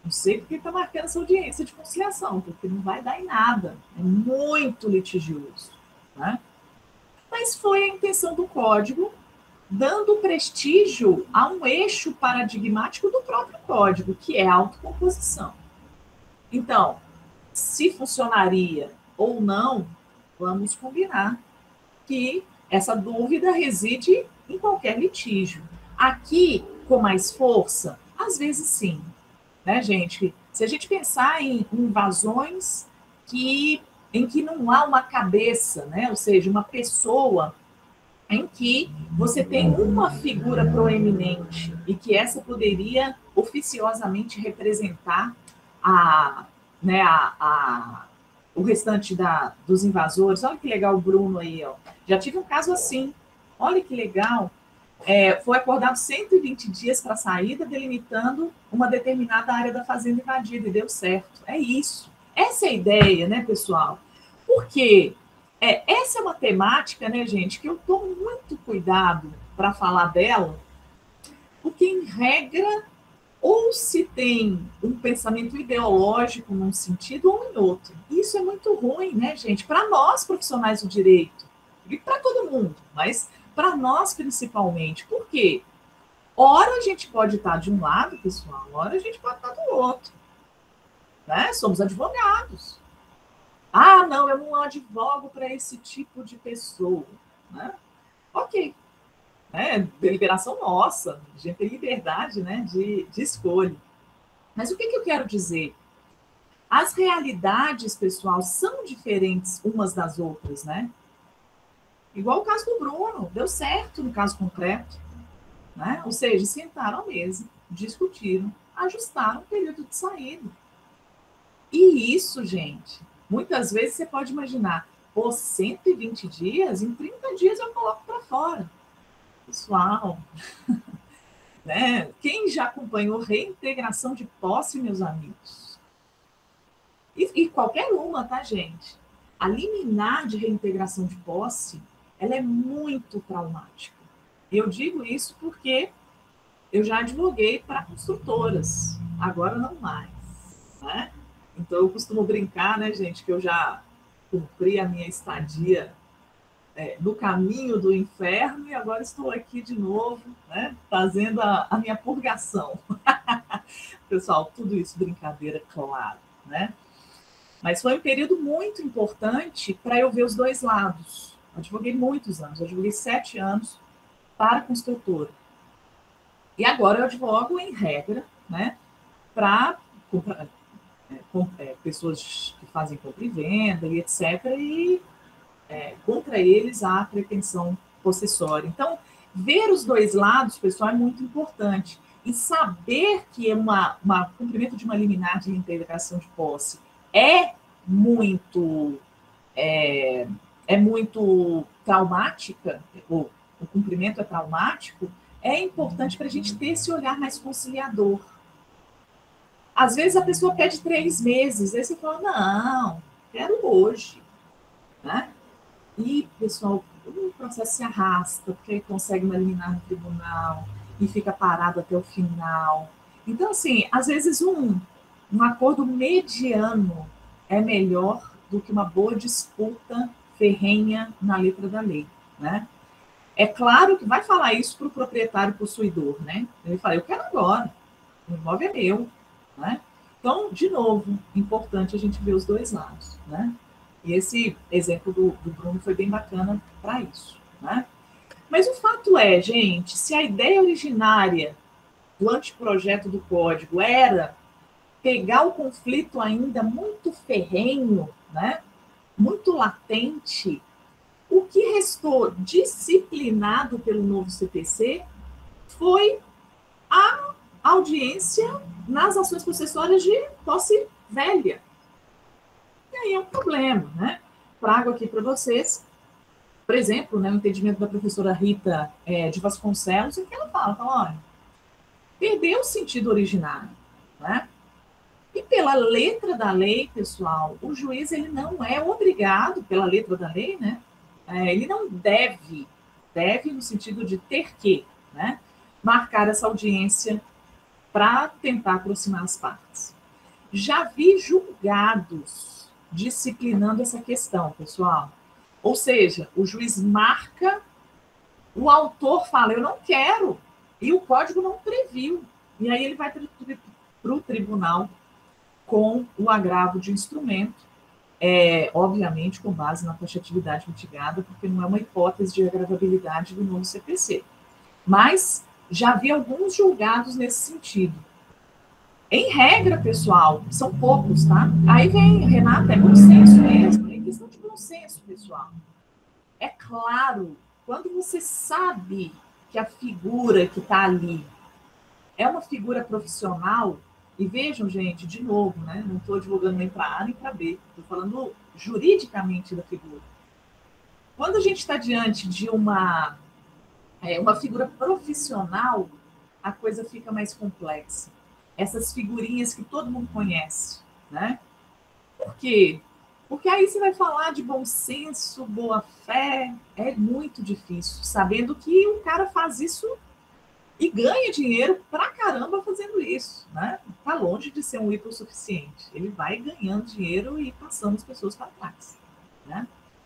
Não sei porque está marcando essa audiência de conciliação, porque não vai dar em nada. É muito litigioso, né? Mas foi a intenção do código, dando prestígio a um eixo paradigmático do próprio código, que é a autocomposição. Então, se funcionaria ou não, vamos combinar que essa dúvida reside em qualquer litígio. Aqui, com mais força, às vezes sim, né, gente? Se a gente pensar em invasões que, em que não há uma cabeça, né, ou seja, uma pessoa em que você tem uma figura proeminente e que essa poderia oficiosamente representar a, né, a, a, o restante da, dos invasores. Olha que legal o Bruno aí, ó. Já tive um caso assim. Olha que legal. É, foi acordado cento e vinte dias para a saída, delimitando uma determinada área da fazenda invadida, e deu certo. É isso. Essa é a ideia, né, pessoal? Por quê? É, essa é uma temática, né, gente, que eu tomo muito cuidado para falar dela, porque, em regra, ou se tem um pensamento ideológico num sentido ou em outro. Isso é muito ruim, né, gente? Para nós, profissionais do direito, e para todo mundo, mas para nós principalmente. Por quê? Ora a gente pode estar de um lado, pessoal, ora a gente pode estar do outro. Né? Somos advogados. Ah, não, eu não advogo para esse tipo de pessoa. Né? Ok. É, deliberação nossa, a gente tem liberdade, né, de, de escolha. Mas o que, que eu quero dizer? As realidades, pessoal, são diferentes umas das outras, né? Igual o caso do Bruno, deu certo no caso concreto, né? Ou seja, sentaram à mesa, discutiram, ajustaram o período de saída. E isso, gente, muitas vezes você pode imaginar, por cento e vinte dias, em trinta dias eu coloco para fora. Pessoal, né? Quem já acompanhou reintegração de posse, meus amigos? E, e qualquer uma, tá, gente? A liminar de reintegração de posse, ela é muito traumática. Eu digo isso porque eu já advoguei para construtoras, agora não mais, né? Então eu costumo brincar, né, gente, que eu já cumpri a minha estadia é, no caminho do inferno e agora estou aqui de novo, né, fazendo a, a minha purgação. Pessoal, tudo isso brincadeira, claro, né? Mas foi um período muito importante para eu ver os dois lados. Eu advoguei muitos anos, eu advoguei sete anos para a construtora. E agora eu advogo, em regra, né, para é, é, pessoas que fazem compra e venda e etcétera. E é, contra eles há pretensão possessória. Então, ver os dois lados, pessoal, é muito importante. E saber que é uma, uma cumprimento de uma liminar de integração de posse é muito é, é muito traumática, ou o cumprimento é traumático, é importante para a gente ter esse olhar mais conciliador. Às vezes a pessoa pede três meses, aí você fala, não, quero hoje. Né? E, pessoal, o processo se arrasta, porque aí consegue uma liminar no tribunal e fica parado até o final. Então, assim, às vezes um, um acordo mediano é melhor do que uma boa disputa ferrenha na letra da lei, né? É claro que vai falar isso para o proprietário possuidor, né? Ele fala, eu quero agora, o imóvel é meu, né? Então, de novo, importante a gente ver os dois lados, né? E esse exemplo do, do Bruno foi bem bacana para isso, né? Mas o fato é, gente, se a ideia originária do anteprojeto do código era pegar o conflito ainda muito ferrenho, né? Muito latente, o que restou disciplinado pelo novo C P C foi a audiência nas ações processórias de posse velha. E aí é um problema, né? Trago aqui para vocês, por exemplo, né, o entendimento da professora Rita é, de Vasconcelos, em que ela fala, fala, olha, perdeu o sentido originário, né? E pela letra da lei, pessoal, o juiz ele não é obrigado, pela letra da lei, né? É, ele não deve, deve no sentido de ter que, né? Marcar essa audiência para tentar aproximar as partes. Já vi julgados disciplinando essa questão, pessoal. Ou seja, o juiz marca, o autor fala, eu não quero, e o código não previu. E aí ele vai para o tribunal com o agravo de instrumento, é, obviamente com base na taxatividade mitigada, porque não é uma hipótese de agravabilidade do novo C P C. Mas já vi alguns julgados nesse sentido. Em regra, pessoal, são poucos, tá? Aí vem, Renata, é bom senso mesmo, é questão de bom senso, pessoal. É claro, quando você sabe que a figura que está ali é uma figura profissional, e vejam, gente, de novo, né? Não estou divulgando nem para A nem para B, estou falando juridicamente da figura. Quando a gente está diante de uma, é, uma figura profissional, a coisa fica mais complexa. Essas figurinhas que todo mundo conhece, né? Por quê? Porque aí você vai falar de bom senso, boa fé, é muito difícil, sabendo que o cara faz isso e ganha dinheiro pra caramba fazendo isso, né? Tá longe de ser um hipossuficiente. Ele vai ganhando dinheiro e passando as pessoas para trás, né?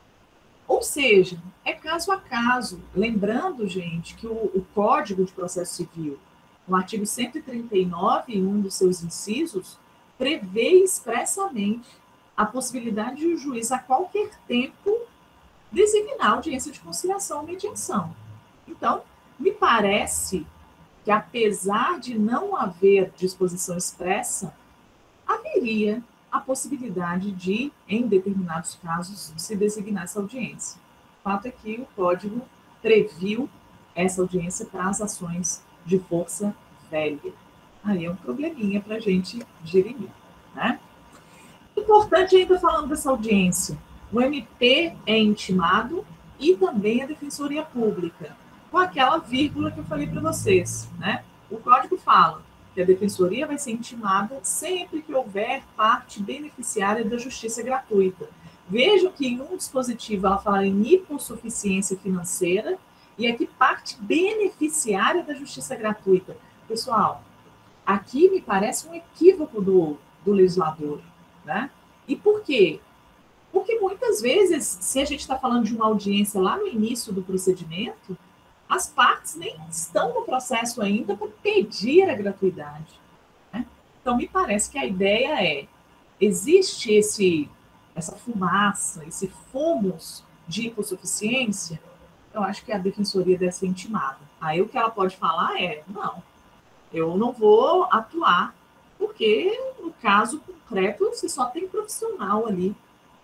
Ou seja, é caso a caso. Lembrando, gente, que o, o Código de Processo Civil, no artigo cento e trinta e nove, em um dos seus incisos, prevê expressamente a possibilidade de o juiz, a qualquer tempo, designar audiência de conciliação ou mediação. Então, me parece que, apesar de não haver disposição expressa, haveria a possibilidade de, em determinados casos, se designar essa audiência. O fato é que o Código previu essa audiência para as ações de força velha. Aí é um probleminha para a gente dirimir, né? Importante ainda falando dessa audiência, o M P é intimado e também a Defensoria Pública, com aquela vírgula que eu falei para vocês, né? O Código fala que a Defensoria vai ser intimada sempre que houver parte beneficiária da justiça gratuita. Vejam que em um dispositivo ela fala em hipossuficiência financeira e aqui parte beneficiária da justiça gratuita. Pessoal, aqui me parece um equívoco do, do legislador, né? E por quê? Porque muitas vezes, se a gente está falando de uma audiência lá no início do procedimento, as partes nem estão no processo ainda para pedir a gratuidade, né? Então, me parece que a ideia é, existe esse, essa fumaça, esse fumos de hipossuficiência, eu acho que a Defensoria deve ser intimada. Aí o que ela pode falar é, não, eu não vou atuar, porque no caso concreto você só tem profissional ali,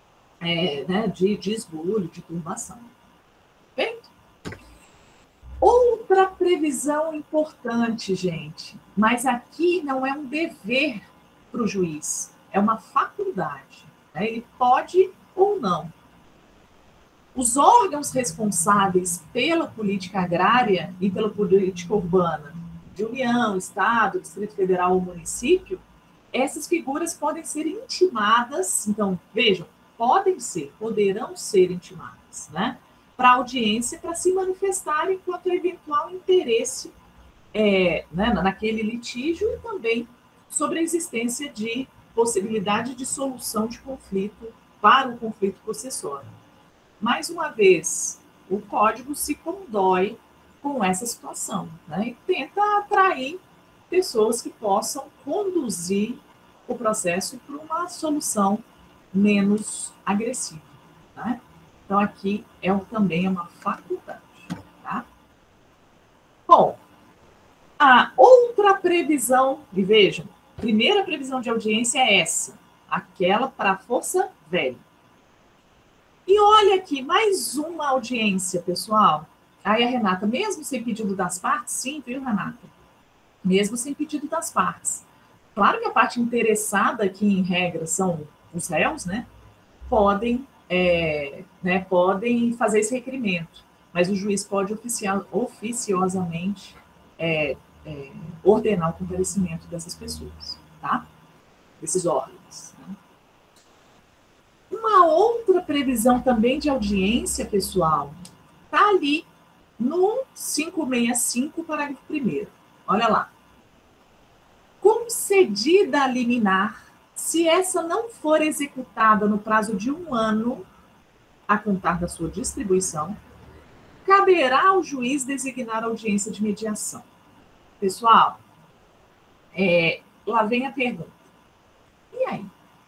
é, né, de, de esbulho, de turbação. Perfeito? Outra previsão importante, gente, mas aqui não é um dever para o juiz, é uma faculdade, né? Ele pode ou não. Os órgãos responsáveis pela política agrária e pela política urbana, de União, Estado, Distrito Federal ou município, essas figuras podem ser intimadas, então, vejam, podem ser, poderão ser intimadas, né? Para a audiência, para se manifestarem quanto a eventual interesse é, né, naquele litígio e também sobre a existência de possibilidade de solução de conflito para o conflito possessório. Mais uma vez, o Código se condói com essa situação, né, e tenta atrair pessoas que possam conduzir o processo para uma solução menos agressiva, né? Então, aqui é também uma faculdade, tá? Bom, a outra previsão, e vejam, primeira previsão de audiência é essa, aquela para a força velha. E olha aqui, mais uma audiência, pessoal. Aí a Renata, mesmo sem pedido das partes? Sim, viu, Renata? Mesmo sem pedido das partes. Claro que a parte interessada aqui, em regra, são os réus, né? Podem, é, né, podem fazer esse requerimento, mas o juiz pode oficial, oficiosamente é, é, ordenar o comparecimento dessas pessoas, tá? Desses órgãos. Né? Uma outra previsão também de audiência, pessoal, tá ali no quinhentos e sessenta e cinco, parágrafo primeiro. Olha lá. concedida a liminar, se essa não for executada no prazo de um ano, a contar da sua distribuição, caberá ao juiz designar audiência de mediação. Pessoal, é, lá vem a pergunta. E aí?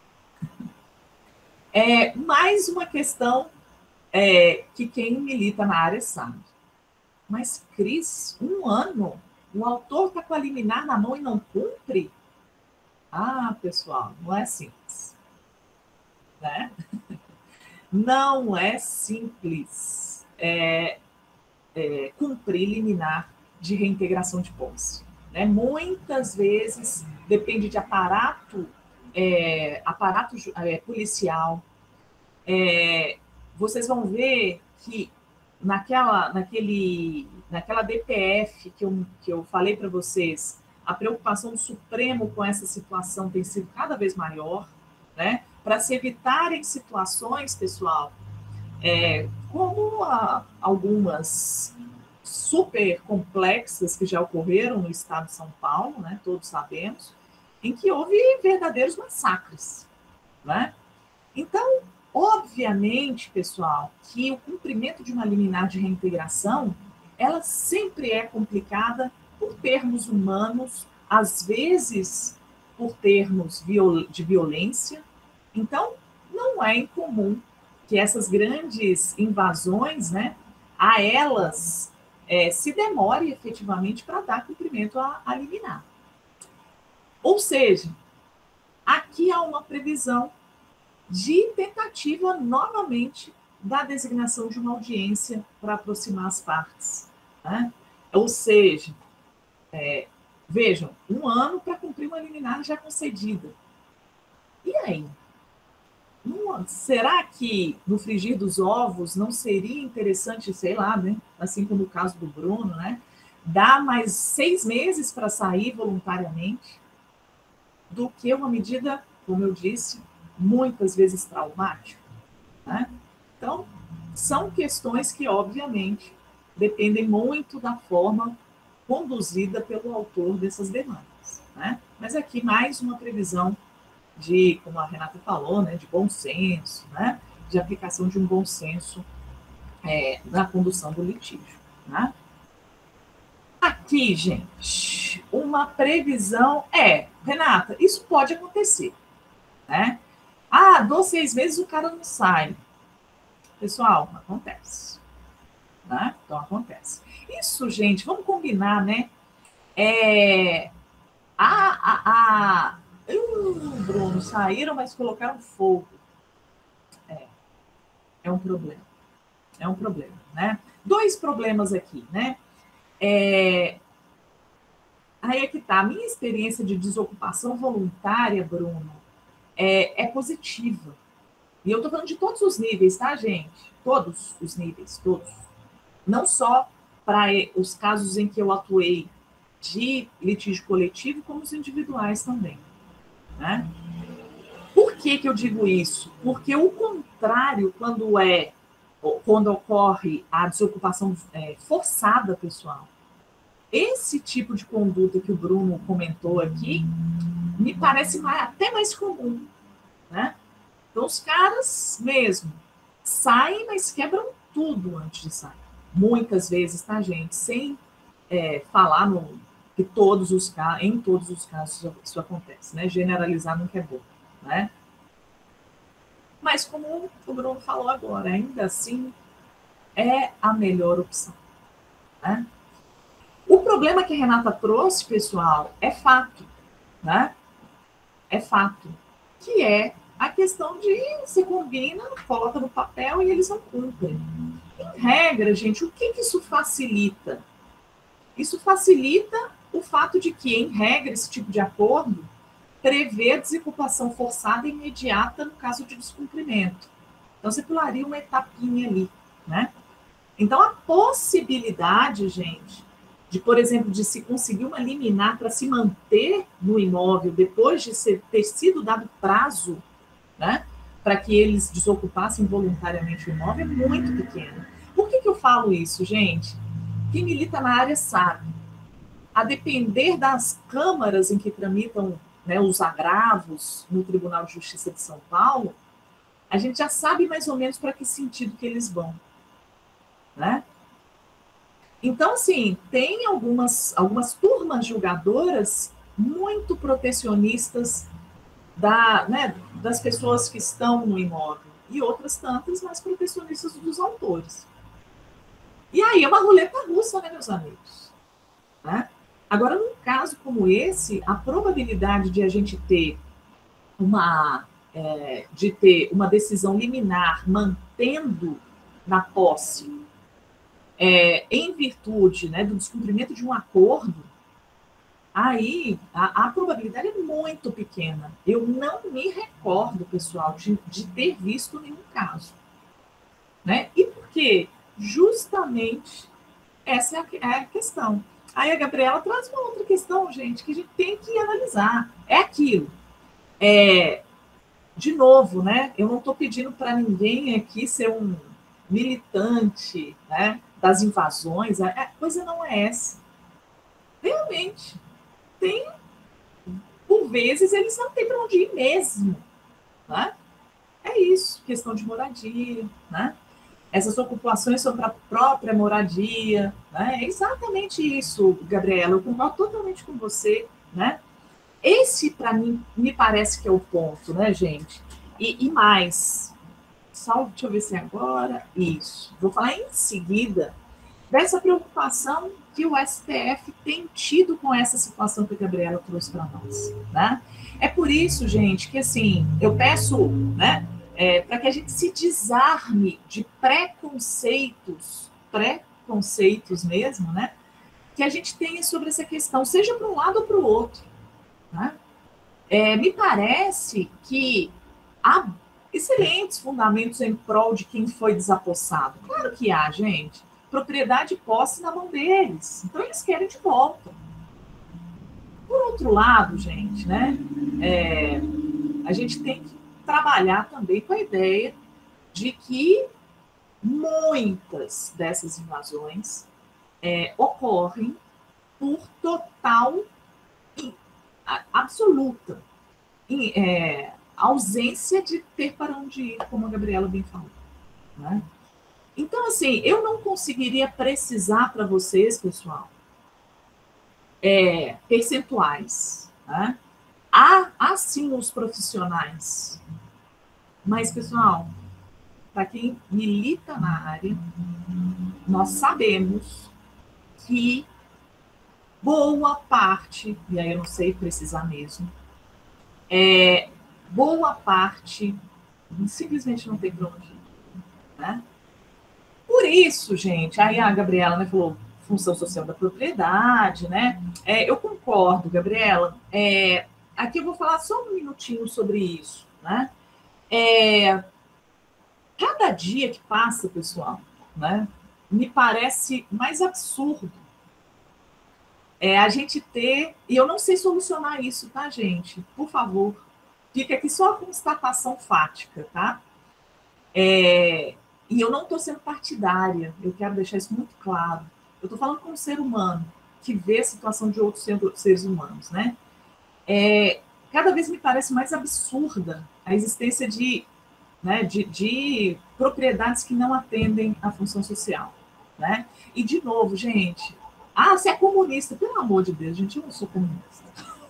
É mais uma questão é, que quem milita na área sabe. Mas, Cris, um ano? O autor está com a liminar na mão e não cumpre? Ah, pessoal, não é simples. Né? Não é simples é, é, cumprir liminar de reintegração de posse. Né? Muitas vezes depende de aparato, é, aparato é, policial. É, vocês vão ver que naquela, naquele, naquela D P F que eu, que eu falei para vocês, a preocupação do Supremo com essa situação tem sido cada vez maior, né? Para se evitarem situações, pessoal, é, como a, algumas super complexas que já ocorreram no estado de São Paulo, né? Todos sabemos, em que houve verdadeiros massacres, né? Então, obviamente, pessoal, que o cumprimento de uma liminar de reintegração, ela sempre é complicada por termos humanos, às vezes por termos de violência. Então, não é incomum que essas grandes invasões, né, a elas é, se demore efetivamente para dar cumprimento à, à liminar. Ou seja, aqui há uma previsão de tentativa, novamente, da designação de uma audiência para aproximar as partes. Né? Ou seja, é, vejam, um ano para cumprir uma liminar já concedida. E aí? Não, será que no frigir dos ovos não seria interessante, sei lá, né? Assim como o caso do Bruno, né? Dar mais seis meses para sair voluntariamente do que uma medida, como eu disse, muitas vezes traumática, né? Então, são questões que, obviamente, dependem muito da forma conduzida pelo autor dessas demandas, né? Mas aqui mais uma previsão de, como a Renata falou, né, de bom senso, né, de aplicação de um bom senso é, na condução do litígio, né? Aqui, gente, uma previsão é, Renata, isso pode acontecer, né? Ah, dou seis meses o cara não sai. Pessoal, acontece. Né? Então, acontece. Isso, gente, vamos combinar, né? É... A, a, a... Uh, Bruno, saíram, mas colocaram fogo. É, é um problema. É um problema, né? Dois problemas aqui, né? É... Aí é que tá. A minha experiência de desocupação voluntária, Bruno, é, é positiva. E eu tô falando de todos os níveis, tá, gente? Todos os níveis, todos. Não só para os casos em que eu atuei de litígio coletivo, como os individuais também. Né? Por que que eu digo isso? Porque o contrário, quando é, quando ocorre a desocupação é, forçada, pessoal, esse tipo de conduta que o Bruno comentou aqui, me parece mais, até mais comum, né? Então, os caras mesmo saem, mas quebram tudo antes de sair. Muitas vezes, tá, gente? Sem é, falar no, que todos os, em todos os casos isso acontece, né? Generalizar nunca é bom, né? Mas como o Bruno falou agora, ainda assim é a melhor opção, né? O problema que a Renata trouxe, pessoal, é fato, né? É fato, que é a questão de se combina, coloca no papel e eles não cumprem. Em regra, gente, o que, que isso facilita? Isso facilita o fato de que, em regra, esse tipo de acordo prevê desocupação forçada imediata no caso de descumprimento. Então, você pularia uma etapinha ali, né? Então, a possibilidade, gente, de, por exemplo, de se conseguir uma liminar para se manter no imóvel depois de ser, ter sido dado prazo, né, para que eles desocupassem voluntariamente o imóvel, é muito pequeno. Por que que eu falo isso, gente? Quem milita na área sabe. a depender das câmaras em que tramitam, né, os agravos no Tribunal de Justiça de São Paulo, a gente já sabe mais ou menos para que sentido que eles vão, né? Então, assim, tem algumas, algumas turmas julgadoras muito protecionistas da, né, das pessoas que estão no imóvel, e outras tantas mais protecionistas dos autores. E aí é uma roleta russa, né, meus amigos? Né? Agora, num caso como esse, a probabilidade de a gente ter uma, é, de ter uma decisão liminar mantendo na posse, é, em virtude, né, do descumprimento de um acordo, aí a, a probabilidade é muito pequena. Eu não me recordo, pessoal, de, de ter visto nenhum caso. Né? E por quê? Justamente essa é a questão. Aí a Gabriela traz uma outra questão, gente, que a gente tem que analisar. É aquilo. É, de novo, né? Eu não estou pedindo para ninguém aqui ser um militante, né, das invasões. A coisa não é essa. Realmente, tem, por vezes, eles não têm para onde ir mesmo. Né? É isso, questão de moradia, né? Essas ocupações são para a própria moradia, né? É exatamente isso, Gabriela, eu concordo totalmente com você, né? Esse, para mim, me parece que é o ponto, né, gente? E, e mais, só, deixa eu ver se é agora, isso, vou falar em seguida dessa preocupação que o S T F tem tido com essa situação que a Gabriela trouxe para nós, né? É por isso, gente, que assim, eu peço, né, é, para que a gente se desarme de preconceitos, preconceitos mesmo, né, que a gente tenha sobre essa questão, seja para um lado ou para o outro, né? É, me parece que há excelentes fundamentos em prol de quem foi desapossado. Claro que há, gente. Propriedade e posse na mão deles. Então, eles querem de volta. Por outro lado, gente, né, é, a gente tem que trabalhar também com a ideia de que muitas dessas invasões é, ocorrem por total e absoluta e, é, ausência de ter para onde ir, como a Gabriela bem falou. Né? Então, assim, eu não conseguiria precisar para vocês, pessoal, é, percentuais. Né? Há, há sim os profissionais, mas, pessoal, para quem milita na área, nós sabemos que boa parte, e aí eu não sei precisar mesmo, é, boa parte simplesmente não tem para onde ir. Né? Por isso, gente, aí a Gabriela, né, falou função social da propriedade, né? É, eu concordo, Gabriela. É, aqui eu vou falar só um minutinho sobre isso, né? É, cada dia que passa, pessoal, né, me parece mais absurdo é, a gente ter, e eu não sei solucionar isso, tá, gente? Por favor, fica aqui só a constatação fática, tá? É, e eu não estou sendo partidária, eu quero deixar isso muito claro. Eu estou falando com um ser humano que vê a situação de outros seres humanos, né? É, cada vez me parece mais absurda a existência de, né, de, de propriedades que não atendem à função social, né? E, de novo, gente, ah, você é comunista, pelo amor de Deus, gente, eu não sou comunista.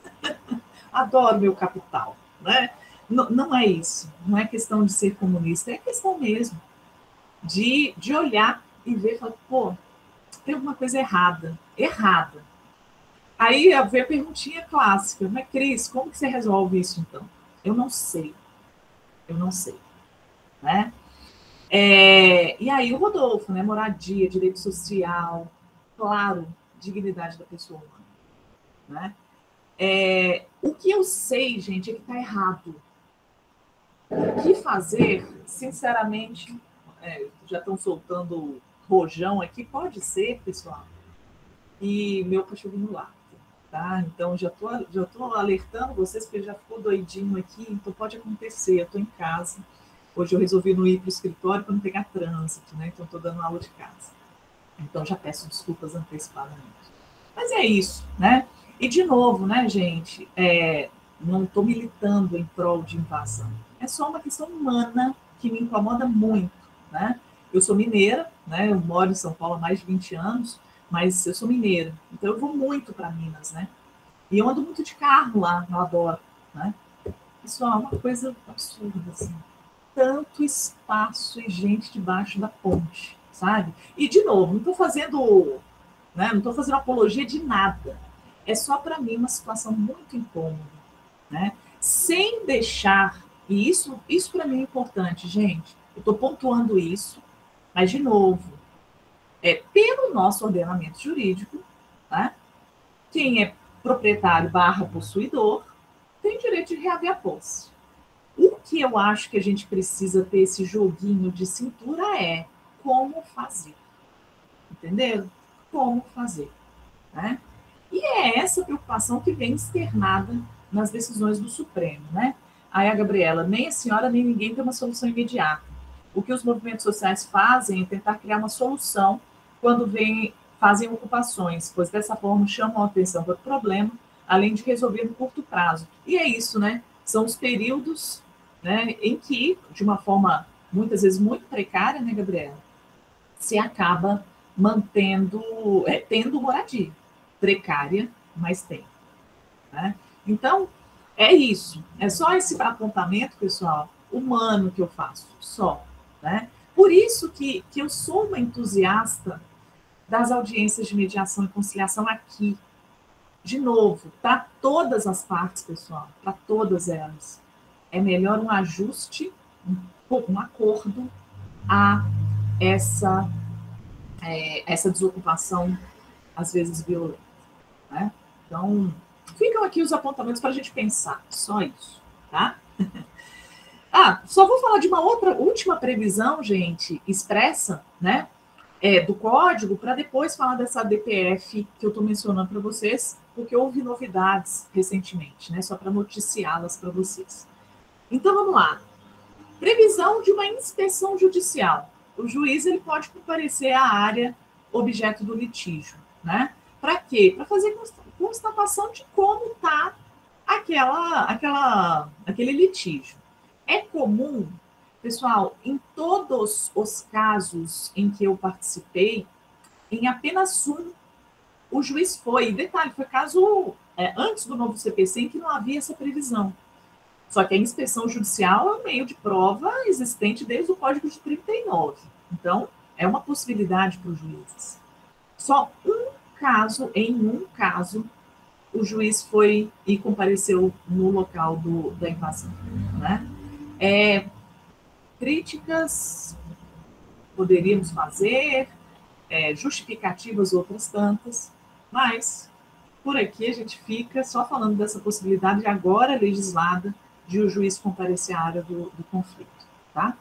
Adoro meu capital, né? Não, não é isso, não é questão de ser comunista, é questão mesmo de, de olhar e ver e falar, pô, tem alguma coisa errada, errada. Aí veio a perguntinha clássica, mas Cris, como que você resolve isso então? Eu não sei, eu não sei, né? É, e aí o Rodolfo, né, moradia, direito social, claro, dignidade da pessoa humana, né? É, o que eu sei, gente, é que está errado. O que fazer, sinceramente, é, já estão soltando rojão aqui, pode ser, pessoal, e meu cachorrinho lá, tá? Então, já tô, já tô alertando vocês, porque já ficou doidinho aqui, então pode acontecer, eu tô em casa. Hoje eu resolvi não ir para o escritório para não pegar trânsito, né? Então, estou dando aula de casa. Então, já peço desculpas antecipadamente. Mas é isso, né? E, de novo, né, gente, é, não estou militando em prol de invasão. É só uma questão humana que me incomoda muito, né? Eu sou mineira, né? Eu moro em São Paulo há mais de vinte anos, mas eu sou mineira, então eu vou muito para Minas, né? E eu ando muito de carro lá, eu adoro, né? Isso é uma coisa absurda, assim. Tanto espaço e gente debaixo da ponte, sabe? E, de novo, não estou fazendo, né, não estou fazendo apologia de nada. É só, para mim, uma situação muito incômoda, né? Sem deixar, e isso, isso para mim é importante, gente. Eu estou pontuando isso, mas, de novo, é pelo nosso ordenamento jurídico, né? Quem é proprietário barra possuidor tem direito de reaver a posse. O que eu acho que a gente precisa ter esse joguinho de cintura é como fazer. Entenderam? Como fazer. Né? E é essa preocupação que vem externada nas decisões do Supremo. Né? Aí a Gabriela, nem a senhora nem ninguém tem uma solução imediata. O que os movimentos sociais fazem é tentar criar uma solução quando vem, fazem ocupações, pois dessa forma chamam a atenção para o problema, além de resolver no curto prazo. E é isso, né? São os períodos, né, em que, de uma forma muitas vezes muito precária, né, Gabriela, se acaba mantendo, é, tendo moradia. Precária, mas tem. Né? Então, é isso. É só esse apontamento, pessoal, humano que eu faço, só. Né? Por isso que, que eu sou uma entusiasta das audiências de mediação e conciliação aqui. De novo, para todas as partes, pessoal, para todas elas. É melhor um ajuste, um, um acordo a essa, é, essa desocupação, às vezes, violenta. Né? Então, ficam aqui os apontamentos para a gente pensar, só isso, tá? Ah, só vou falar de uma outra, última previsão, gente, expressa, né, é, do código, para depois falar dessa D P F que eu estou mencionando para vocês, porque houve novidades recentemente, né, só para noticiá-las para vocês. Então, vamos lá. Previsão de uma inspeção judicial. O juiz ele pode comparecer à área objeto do litígio, né? Para quê? Para fazer constatação de como está aquela, aquela, aquele litígio. É comum, pessoal, em todos os casos em que eu participei, em apenas um, o juiz foi. Detalhe, foi caso é, antes do novo C P C em que não havia essa previsão. Só que a inspeção judicial é um meio de prova existente desde o Código de trinta e nove. Então, é uma possibilidade para os juízes. Só um caso, em um caso, o juiz foi e compareceu no local do, da invasão. Né? É, críticas poderíamos fazer, é, justificativas outras tantas, mas por aqui a gente fica só falando dessa possibilidade agora legislada de o juiz comparecer à área do, do conflito, tá?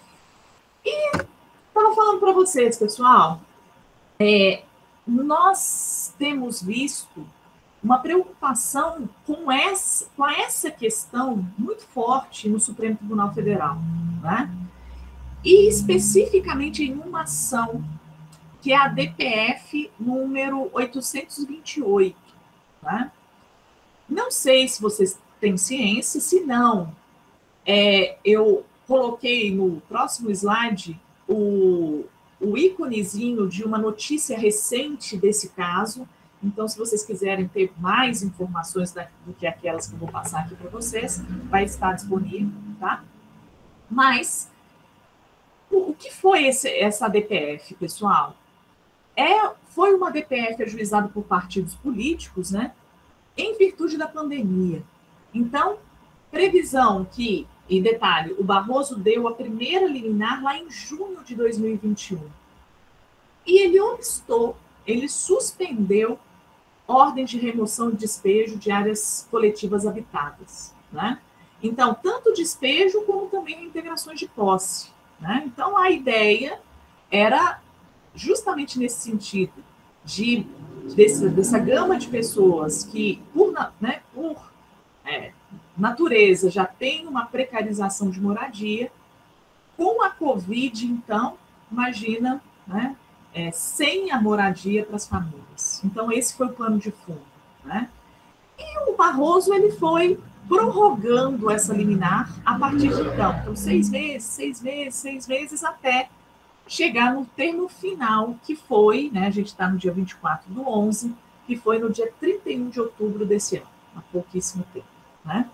E estava falando para vocês, pessoal, é, nós temos visto uma preocupação com essa, com essa questão muito forte no Supremo Tribunal Federal, né? E especificamente em uma ação que é a D P F número oitocentos e vinte e oito, né? Não sei se vocês têm ciência, se não, é, eu coloquei no próximo slide o, o íconezinho de uma notícia recente desse caso. Então, se vocês quiserem ter mais informações do que aquelas que eu vou passar aqui para vocês, vai estar disponível, tá? Mas, o, o que foi esse, essa D P F, pessoal? É, foi uma D P F ajuizada por partidos políticos, né? Em virtude da pandemia. Então, previsão que, e detalhe, o Barroso deu a primeira liminar lá em junho de dois mil e vinte e um. E ele obstou, ele suspendeu ordens de remoção e despejo de áreas coletivas habitadas. Né? Então, tanto despejo como também integrações de posse. Né? Então, a ideia era justamente nesse sentido, de, desse, dessa gama de pessoas que, por, né, por é, natureza, já tem uma precarização de moradia, com a Covid, então, imagina, né, é, sem a moradia para as famílias. meses. Então, esse foi o pano de fundo, né? E o Barroso, ele foi prorrogando essa liminar a partir de então. Então, seis meses, seis meses, seis meses, até chegar no termo final, que foi, né, a gente está no dia vinte e quatro do onze, que foi no dia trinta e um de outubro desse ano, há pouquíssimo tempo, né?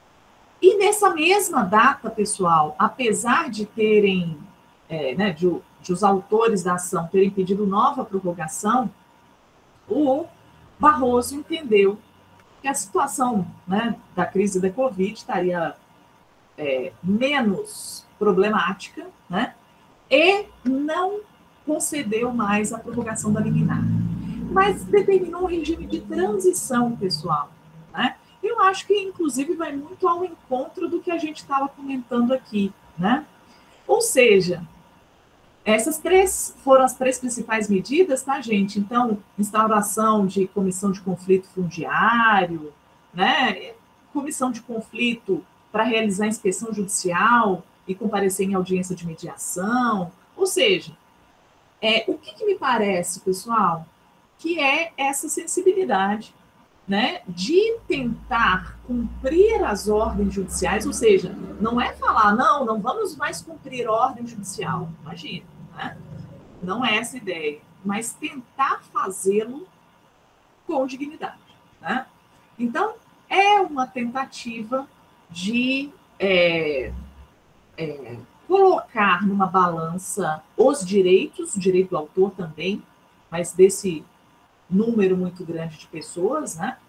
E nessa mesma data, pessoal, apesar de terem, é, né, de, de os autores da ação terem pedido nova prorrogação, o Barroso entendeu que a situação, né, da crise da Covid estaria é, menos problemática, né, e não concedeu mais a prorrogação da liminar. Mas determinou um regime de transição, pessoal, né? Eu acho que, inclusive, vai muito ao encontro do que a gente estava comentando aqui, né? Ou seja, essas três foram as três principais medidas, tá, gente? Então, instauração de comissão de conflito fundiário, né? Comissão de conflito para realizar inspeção judicial e comparecer em audiência de mediação. Ou seja, é, o que, que me parece, pessoal, que é essa sensibilidade, né, de tentar cumprir as ordens judiciais, ou seja, não é falar, não, não vamos mais cumprir ordem judicial, imagina, né? Não é essa a ideia, mas tentar fazê-lo com dignidade, né? Então, é uma tentativa de é, é, colocar numa balança os direitos, o direito do autor também, mas desse número muito grande de pessoas, né?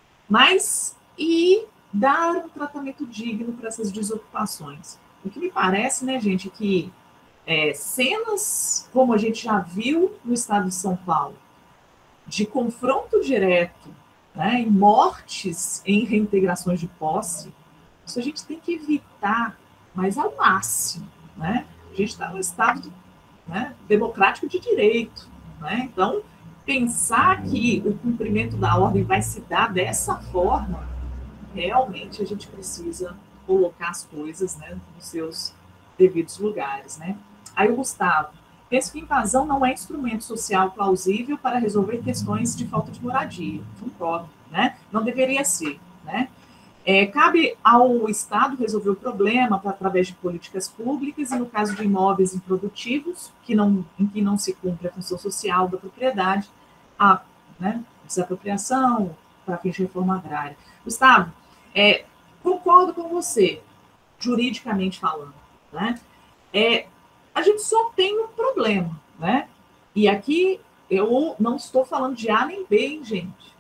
Mas, e dar um tratamento digno para essas desocupações. O que me parece, né, gente, que é, cenas, como a gente já viu no estado de São Paulo, de confronto direto, né, e mortes em reintegrações de posse, isso a gente tem que evitar, mas ao máximo, né? A gente está no estado, né, democrático de direito, né? Então, pensar que o cumprimento da ordem vai se dar dessa forma, realmente a gente precisa colocar as coisas, né, nos seus devidos lugares, né? Aí o Gustavo, penso que invasão não é instrumento social plausível para resolver questões de falta de moradia. Concordo, né? Não deveria ser, né? É, cabe ao Estado resolver o problema através de políticas públicas e, no caso de imóveis improdutivos, que não, em que não se cumpre a função social da propriedade, a, né, desapropriação para fins de reforma agrária. Gustavo, é, concordo com você, juridicamente falando, né? É, a gente só tem um problema, né? E aqui eu não estou falando de A nem B, hein, gente?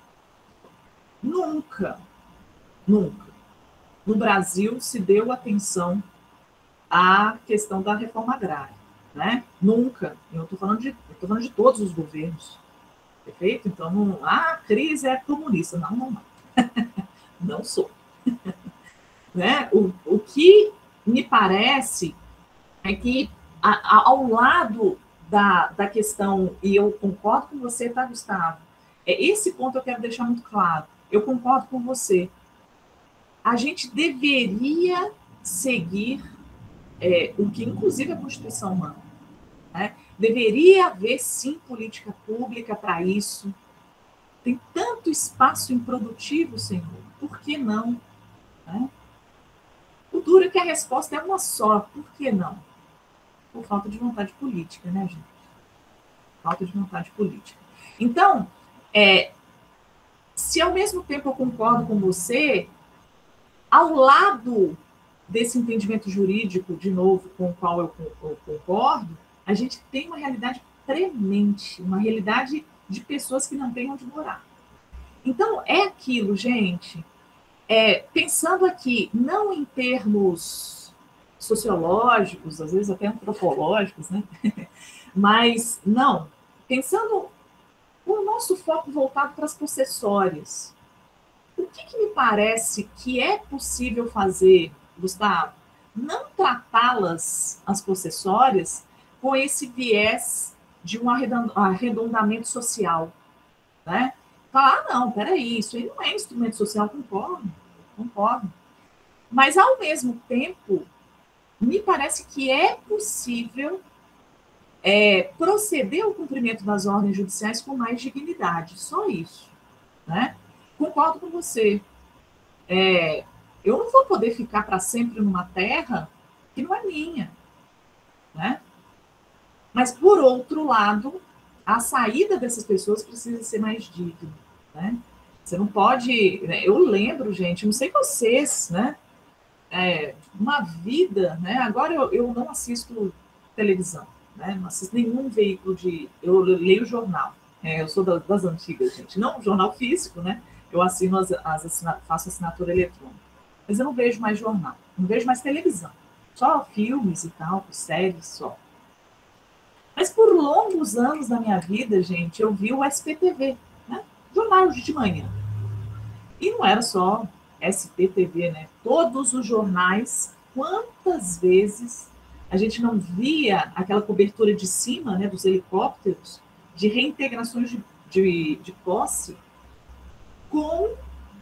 Nunca, nunca, no Brasil se deu atenção à questão da reforma agrária, né? Nunca. Eu estou falando de, eu tô falando de todos os governos, perfeito? Então, não, ah, a crise é comunista. Não, não, não. Não sou. Né? O, o que me parece é que, a, a, ao lado da, da questão, e eu concordo com você, tá, Gustavo? É, esse ponto eu quero deixar muito claro. Eu concordo com você. A gente deveria seguir é, o que, inclusive, a Constituição manda, né? Deveria haver, sim, política pública para isso. Tem tanto espaço improdutivo, Senhor. Por que não? Né? O duro é que a resposta é uma só. Por que não? Por falta de vontade política, né, gente? Falta de vontade política. Então, é, se ao mesmo tempo eu concordo com você, ao lado desse entendimento jurídico, de novo, com o qual eu, eu concordo, a gente tem uma realidade premente, uma realidade de pessoas que não têm onde morar. Então, é aquilo, gente, é, pensando aqui, não em termos sociológicos, às vezes até antropológicos, né? Mas, não, pensando o nosso foco voltado para as possessórias. O que, que me parece que é possível fazer, Gustavo? Não tratá-las, as possessórias, com esse viés de um arredondamento social, né? Falar, ah, não, peraí, isso aí não é instrumento social, concordo, concordo. Mas, ao mesmo tempo, me parece que é possível é, proceder ao cumprimento das ordens judiciais com mais dignidade, só isso, né? Concordo com você. É, eu não vou poder ficar para sempre numa terra que não é minha, né? Mas, por outro lado, a saída dessas pessoas precisa ser mais digna, né? Você não pode... Né? Eu lembro, gente, não sei vocês, né? É, uma vida, né? Agora eu, eu não assisto televisão, né? Não assisto nenhum veículo de... Eu leio jornal, é, eu sou das, das antigas, gente. Não jornal físico, né? Eu assino as, as assina, faço assinatura eletrônica. Mas eu não vejo mais jornal, não vejo mais televisão. Só filmes e tal, séries só. Mas por longos anos da minha vida, gente, eu vi o S P T V, né? Jornal de manhã. E não era só S P T V, né? Todos os jornais, quantas vezes a gente não via aquela cobertura de cima, né, dos helicópteros, de reintegrações de, de, de posse com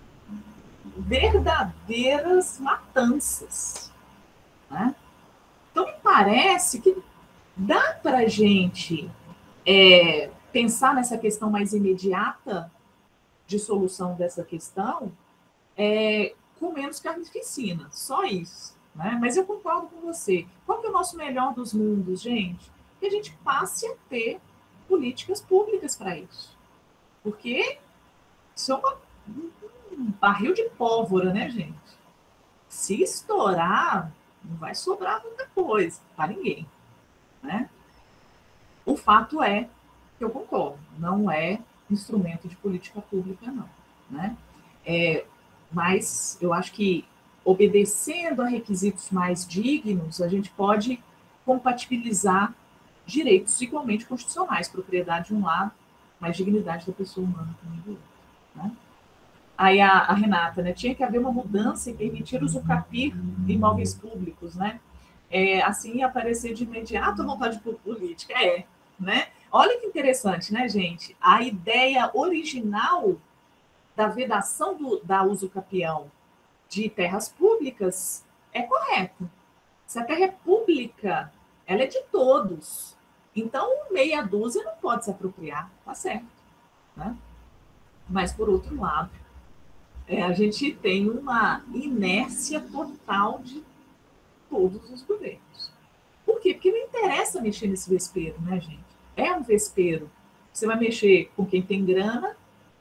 verdadeiras matanças, né? Então, me parece que dá para a gente é, pensar nessa questão mais imediata de solução dessa questão é, com menos carnificina, só isso, né? Mas eu concordo com você. Qual que é o nosso melhor dos mundos, gente? Que a gente passe a ter políticas públicas para isso. Porque isso é uma, um barril de pólvora, né, gente? Se estourar, não vai sobrar muita coisa para ninguém, né? O fato é que eu concordo, não é instrumento de política pública, não, né? É, mas eu acho que, obedecendo a requisitos mais dignos, a gente pode compatibilizar direitos igualmente constitucionais, propriedade de um lado, mas dignidade da pessoa humana também do outro, né? Aí a, a Renata, né, tinha que haver uma mudança e permitir usufruir de imóveis públicos, né? É, assim ia aparecer de imediato a vontade política. É, né? Olha que interessante, né, gente? A ideia original da vedação do, da usucapião de terras públicas é correta. Se a terra é pública, ela é de todos. Então, meia dúzia não pode se apropriar, tá certo, né? Mas, por outro lado, é, a gente tem uma inércia total de todos os governos. Por quê? Porque não interessa mexer nesse vespeiro, né, gente? É um vespeiro. Você vai mexer com quem tem grana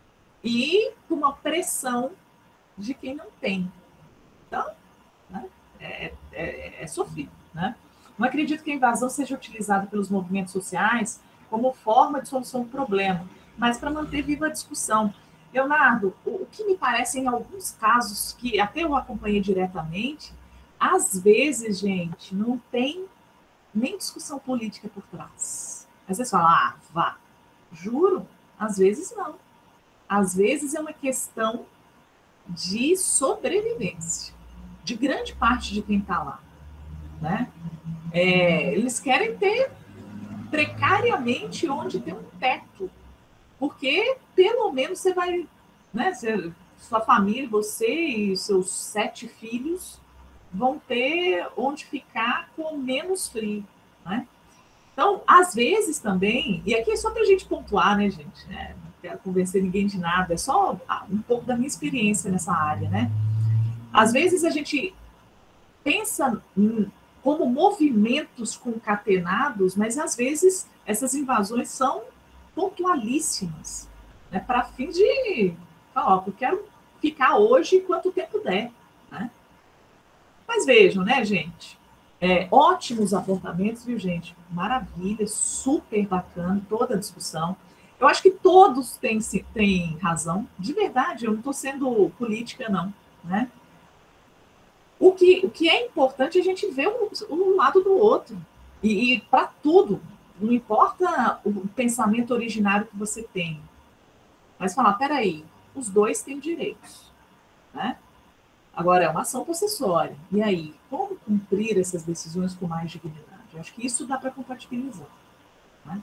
e com uma pressão de quem não tem. Então, né, é, é, é sofrido, né? Não acredito que a invasão seja utilizada pelos movimentos sociais como forma de solução do problema, mas para manter viva a discussão. Leonardo, o, o que me parece em alguns casos, que até eu acompanhei diretamente, às vezes, gente, não tem nem discussão política por trás. Às vezes fala, ah, vá. Juro, às vezes não. Às vezes é uma questão de sobrevivência, de grande parte de quem está lá, né? É, eles querem ter precariamente onde tem um teto, porque pelo menos você vai, né, você, sua família, você e seus sete filhos vão ter onde ficar com menos frio, né? Então, às vezes também, e aqui é só para a gente pontuar, né, gente? Né? Não quero convencer ninguém de nada, é só um pouco da minha experiência nessa área, né? Às vezes a gente pensa em, como movimentos concatenados, mas às vezes essas invasões são pontualíssimas, né? Para fim de, ó, eu quero ficar hoje quanto tempo der, né? Mas vejam, né, gente? É, ótimos apontamentos, viu, gente? Maravilha, super bacana toda a discussão. Eu acho que todos têm, têm razão. De verdade, eu não estou sendo política, não, né? O que, o que é importante é a gente ver um, um lado do outro. E, e para tudo, não importa o pensamento originário que você tem. Mas falar, peraí, os dois têm direitos, né? Agora, é uma ação possessória. E aí, como cumprir essas decisões com mais dignidade? Eu acho que isso dá para compatibilizar, né?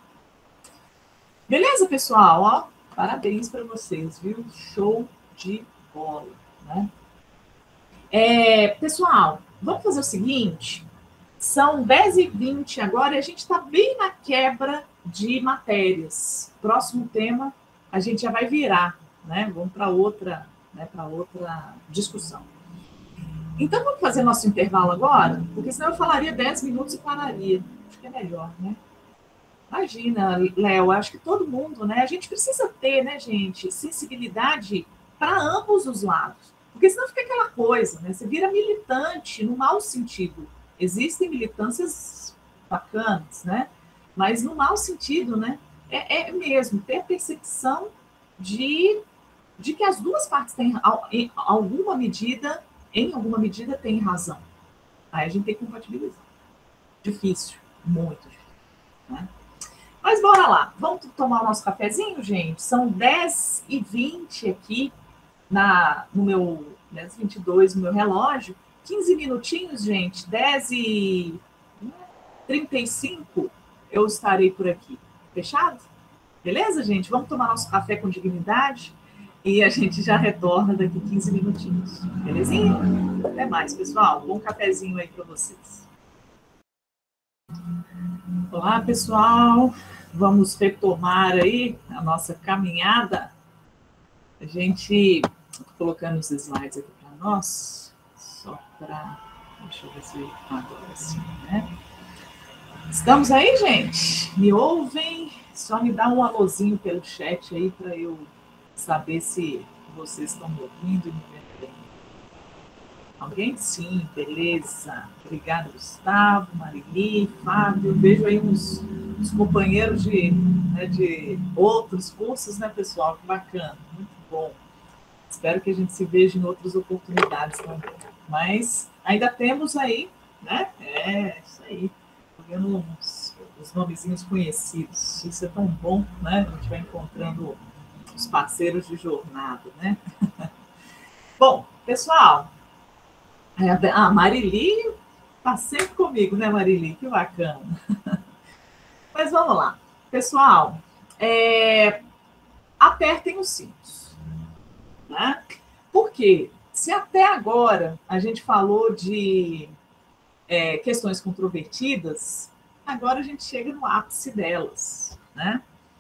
Beleza, pessoal? Ó, parabéns para vocês, viu? Show de bola, né? É, pessoal, vamos fazer o seguinte. São dez e vinte agora e a gente está bem na quebra de matérias. Próximo tema, a gente já vai virar, né? Vamos para outra, né, para outra discussão. Então, vamos fazer nosso intervalo agora? Porque senão eu falaria dez minutos e pararia. Acho que é melhor, né? Imagina, Léo, acho que todo mundo, né? A gente precisa ter, né, gente, sensibilidade para ambos os lados. Porque senão fica aquela coisa, né? Você vira militante no mau sentido. Existem militâncias bacanas, né? Mas no mau sentido, né? É, é mesmo ter a percepção de, de que as duas partes têm, em alguma medida, em alguma medida, têm razão. Aí a gente tem que compatibilizar. Difícil, muito difícil, né? Mas bora lá, vamos tomar o nosso cafezinho, gente? São dez e vinte aqui na, no meu, dez e vinte e dois no meu relógio. quinze minutinhos, gente, dez e trinta e cinco eu estarei por aqui. Fechado? Beleza, gente? Vamos tomar nosso café com dignidade e a gente já retorna daqui quinze minutinhos. Belezinha? Até mais, pessoal. Bom cafezinho aí para vocês. Olá, pessoal. Vamos retomar aí a nossa caminhada. A gente está colocando os slides aqui para nós, só para... Deixa eu ver se agora sim, né? Estamos aí, gente? Me ouvem? Só me dá um alôzinho pelo chat aí para eu saber se vocês estão me ouvindo e me vendo bem. Alguém? Sim, beleza. Obrigada, Gustavo, Marili, Fábio. Vejo aí uns, uns companheiros de, né, de outros cursos, né, pessoal? Que bacana, muito bom. Espero que a gente se veja em outras oportunidades também. Mas ainda temos aí, né? É, isso aí. Estou vendo uns, uns nomezinhos conhecidos. Isso é tão bom, né? A gente vai encontrando os parceiros de jornada, né? Bom, pessoal, a Marili está sempre comigo, né, Marili? Que bacana. Mas vamos lá. Pessoal, é, apertem os cintos. Né? Porque se até agora a gente falou de é, questões controvertidas, agora a gente chega no ápice delas. Né?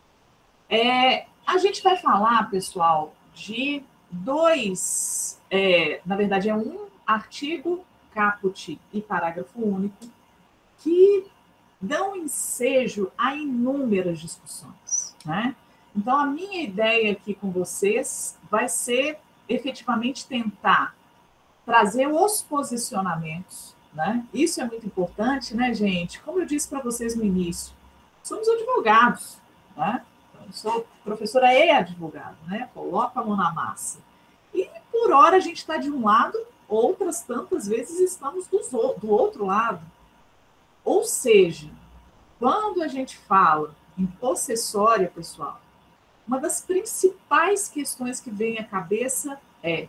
É, a gente vai falar, pessoal, de dois, é, na verdade é um artigo, caput e parágrafo único, que dão ensejo a inúmeras discussões. Né? Então, a minha ideia aqui com vocês vai ser efetivamente tentar trazer os posicionamentos, né? Isso é muito importante, né, gente? Como eu disse para vocês no início, somos advogados, né? Eu sou professora e advogada, né? Coloca a mão na massa. E, por hora, a gente está de um lado, outras tantas vezes estamos do, do outro lado. Ou seja, quando a gente fala em possessória, pessoal, uma das principais questões que vem à cabeça é: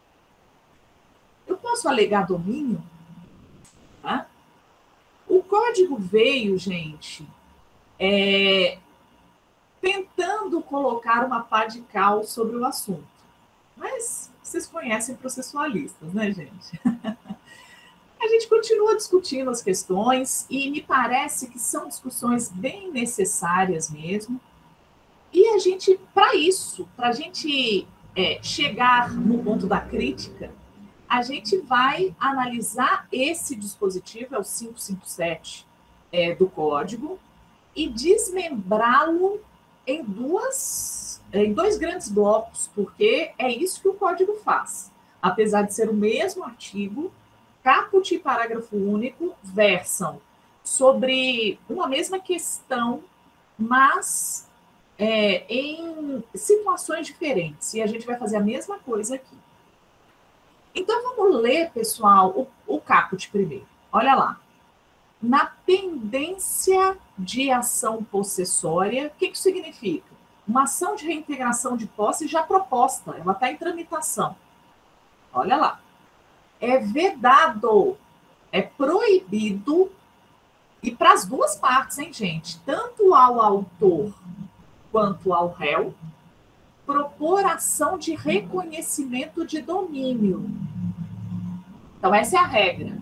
eu posso alegar domínio? Tá? O código veio, gente, é, tentando colocar uma pá de cal sobre o assunto. Mas vocês conhecem processualistas, né, gente? A gente continua discutindo as questões e me parece que são discussões bem necessárias mesmo. E a gente, para isso, para a gente é, chegar no ponto da crítica, a gente vai analisar esse dispositivo, é o quinhentos e cinquenta e sete é, do código, e desmembrá-lo em, duas, em dois grandes blocos, porque é isso que o código faz. Apesar de ser o mesmo artigo, caput e parágrafo único versam sobre uma mesma questão, mas é, em situações diferentes. E a gente vai fazer a mesma coisa aqui. Então, vamos ler, pessoal, o, o caput primeiro. Olha lá. Na pendência de ação possessória, o que isso significa? Uma ação de reintegração de posse já proposta, ela está em tramitação. Olha lá. É vedado, é proibido, e para as duas partes, hein, gente? Tanto ao autor quanto ao réu, propor ação de reconhecimento de domínio. Então, essa é a regra.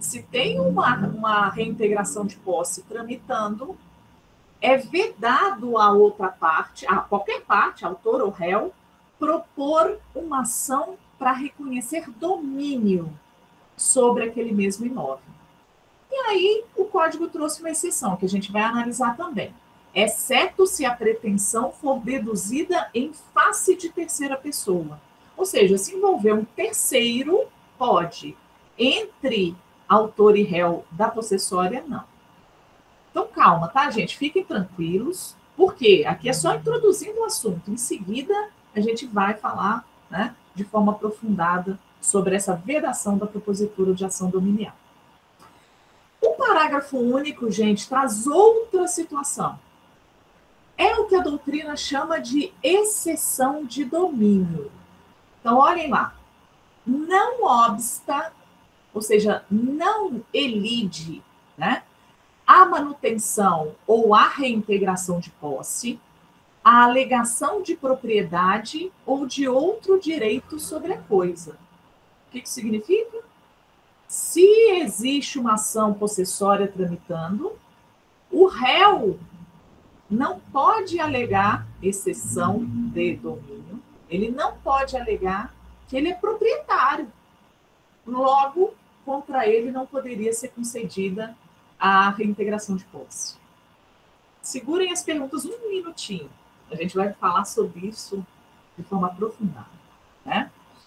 se tem uma, uma reintegração de posse tramitando, é vedado a outra parte, a qualquer parte, autor ou réu, propor uma ação para reconhecer domínio sobre aquele mesmo imóvel. E aí o código trouxe uma exceção, que a gente vai analisar também. Exceto se a pretensão for deduzida em face de terceira pessoa. Ou seja, se envolver um terceiro, pode. Entre autor e réu da possessória, não. Então, calma, tá, gente? Fiquem tranquilos, porque aqui é só introduzindo o assunto. Em seguida, a gente vai falar, né, de forma aprofundada sobre essa vedação da propositura de ação dominial. O parágrafo único, gente, traz outra situação. É o que a doutrina chama de exceção de domínio. Então, olhem lá. Não obsta, ou seja, não elide, né, a manutenção ou a reintegração de posse, a alegação de propriedade ou de outro direito sobre a coisa. O que isso significa? Se existe uma ação possessória tramitando, o réu não pode alegar exceção de domínio, ele não pode alegar que ele é proprietário. Logo, contra ele não poderia ser concedida a reintegração de posse. Segurem as perguntas um minutinho. A gente vai falar sobre isso de forma aprofundada, né?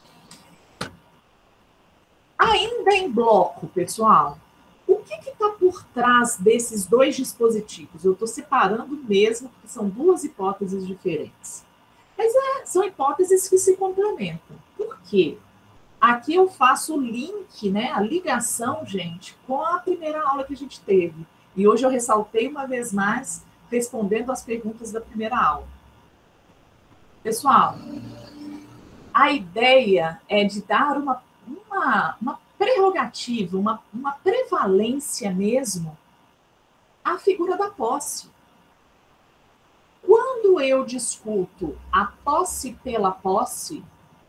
Ainda em bloco, pessoal, o que está por trás desses dois dispositivos? Eu estou separando mesmo, porque são duas hipóteses diferentes. Mas é, são hipóteses que se complementam. Por quê? Aqui eu faço o link, né, a ligação, gente, com a primeira aula que a gente teve. E hoje eu ressaltei uma vez mais, respondendo às perguntas da primeira aula. Pessoal, a ideia é de dar uma, uma, uma prerrogativa, uma, uma prevalência mesmo à figura da posse. Quando eu discuto a posse pela posse,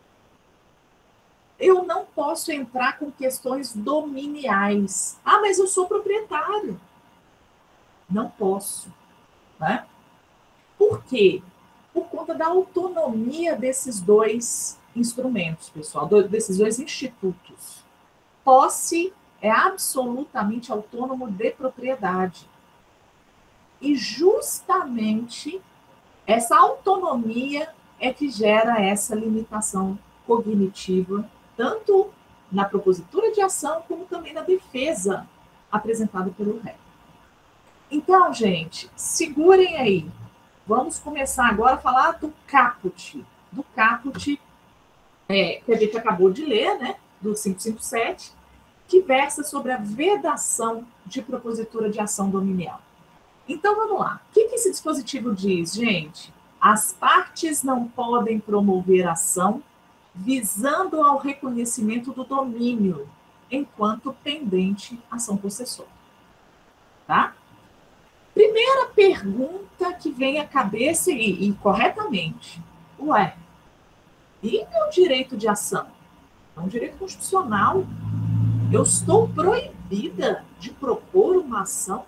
eu não posso entrar com questões dominiais. Ah, mas eu sou proprietário. Não posso, né? Por quê? Por conta da autonomia desses dois instrumentos, pessoal, desses dois institutos. Posse é absolutamente autônomo de propriedade. E justamente essa autonomia é que gera essa limitação cognitiva, tanto na propositura de ação, como também na defesa apresentada pelo réu. Então, gente, segurem aí. Vamos começar agora a falar do caput. Do caput, é, que a gente acabou de ler, né? Do quinhentos e cinquenta e sete, que versa sobre a vedação de propositura de ação dominial. Então, vamos lá. O que, que esse dispositivo diz, gente? As partes não podem promover ação visando ao reconhecimento do domínio, enquanto pendente ação possessória. Tá? Primeira pergunta que vem à cabeça, e, e corretamente, ué, e meu direito de ação? É um direito constitucional. Eu estou proibida de propor uma ação?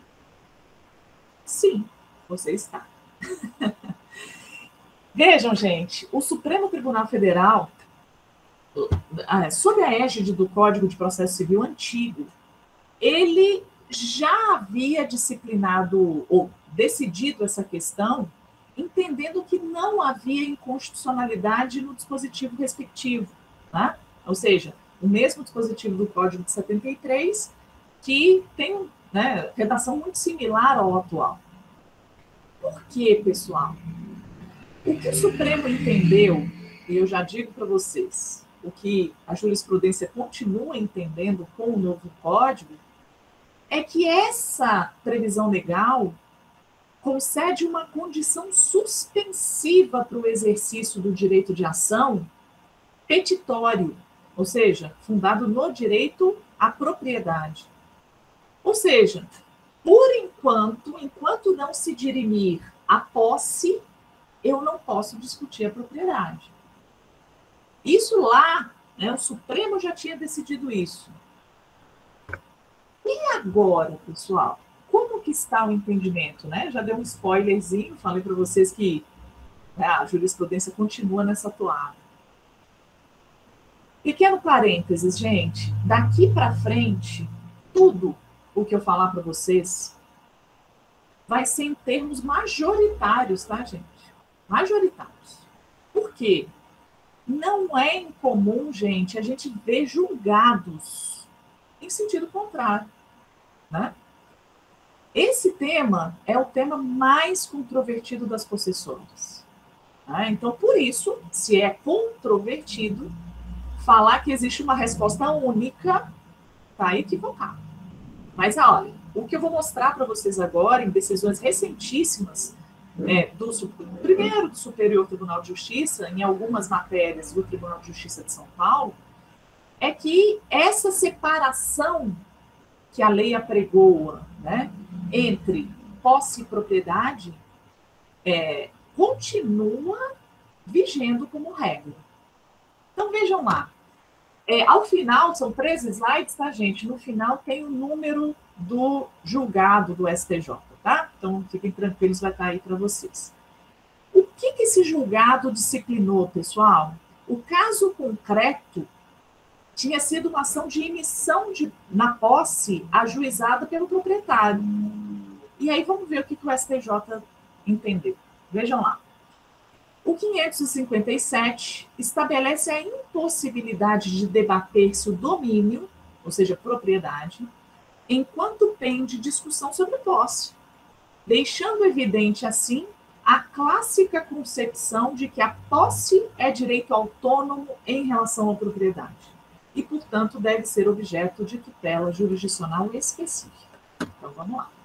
Sim, você está. Vejam, gente, o Supremo Tribunal Federal, sob a égide do Código de Processo Civil antigo, ele já havia disciplinado ou decidido essa questão, entendendo que não havia inconstitucionalidade no dispositivo respectivo, né? Ou seja, o mesmo dispositivo do Código de setenta e três, que tem, né, redação muito similar ao atual. Por quê, pessoal? O que o Supremo entendeu, e eu já digo para vocês, o que a jurisprudência continua entendendo com o novo Código, é que essa previsão legal concede uma condição suspensiva para o exercício do direito de ação petitório, ou seja, fundado no direito à propriedade. Ou seja, por enquanto, enquanto não se dirimir a posse, eu não posso discutir a propriedade. Isso lá, né, o Supremo já tinha decidido isso. agora, pessoal, como que está o entendimento, né? Já dei um spoilerzinho, falei para vocês que, né, a jurisprudência continua nessa toada. Pequeno parênteses, gente, daqui para frente, tudo o que eu falar para vocês vai ser em termos majoritários, tá, gente? Majoritários. Por quê? Não é incomum, gente, a gente ver julgados em sentido contrário, né? Esse tema é o tema mais controvertido das possessórias. Né? Então, por isso, se é controvertido, falar que existe uma resposta única está equivocado. Mas, olha, o que eu vou mostrar para vocês agora, em decisões recentíssimas, é, do, primeiro do Superior Tribunal de Justiça, em algumas matérias do Tribunal de Justiça de São Paulo, é que essa separação que a lei apregoa, né, entre posse e propriedade, é, continua vigendo como regra. Então, vejam lá. É, ao final, são três slides, tá, gente? No final tem o número do julgado do S T J, tá? Então, fiquem tranquilos, vai estar aí para vocês. O que, que esse julgado disciplinou, pessoal? O caso concreto tinha sido uma ação de emissão de, na posse ajuizada pelo proprietário. E aí vamos ver o que, que o S T J entendeu. Vejam lá. O quinhentos e cinquenta e sete estabelece a impossibilidade de debater se o domínio, ou seja, propriedade, enquanto pende discussão sobre posse, deixando evidente, assim, a clássica concepção de que a posse é direito autônomo em relação à propriedade e, portanto, deve ser objeto de tutela jurisdicional específica. Então, vamos lá.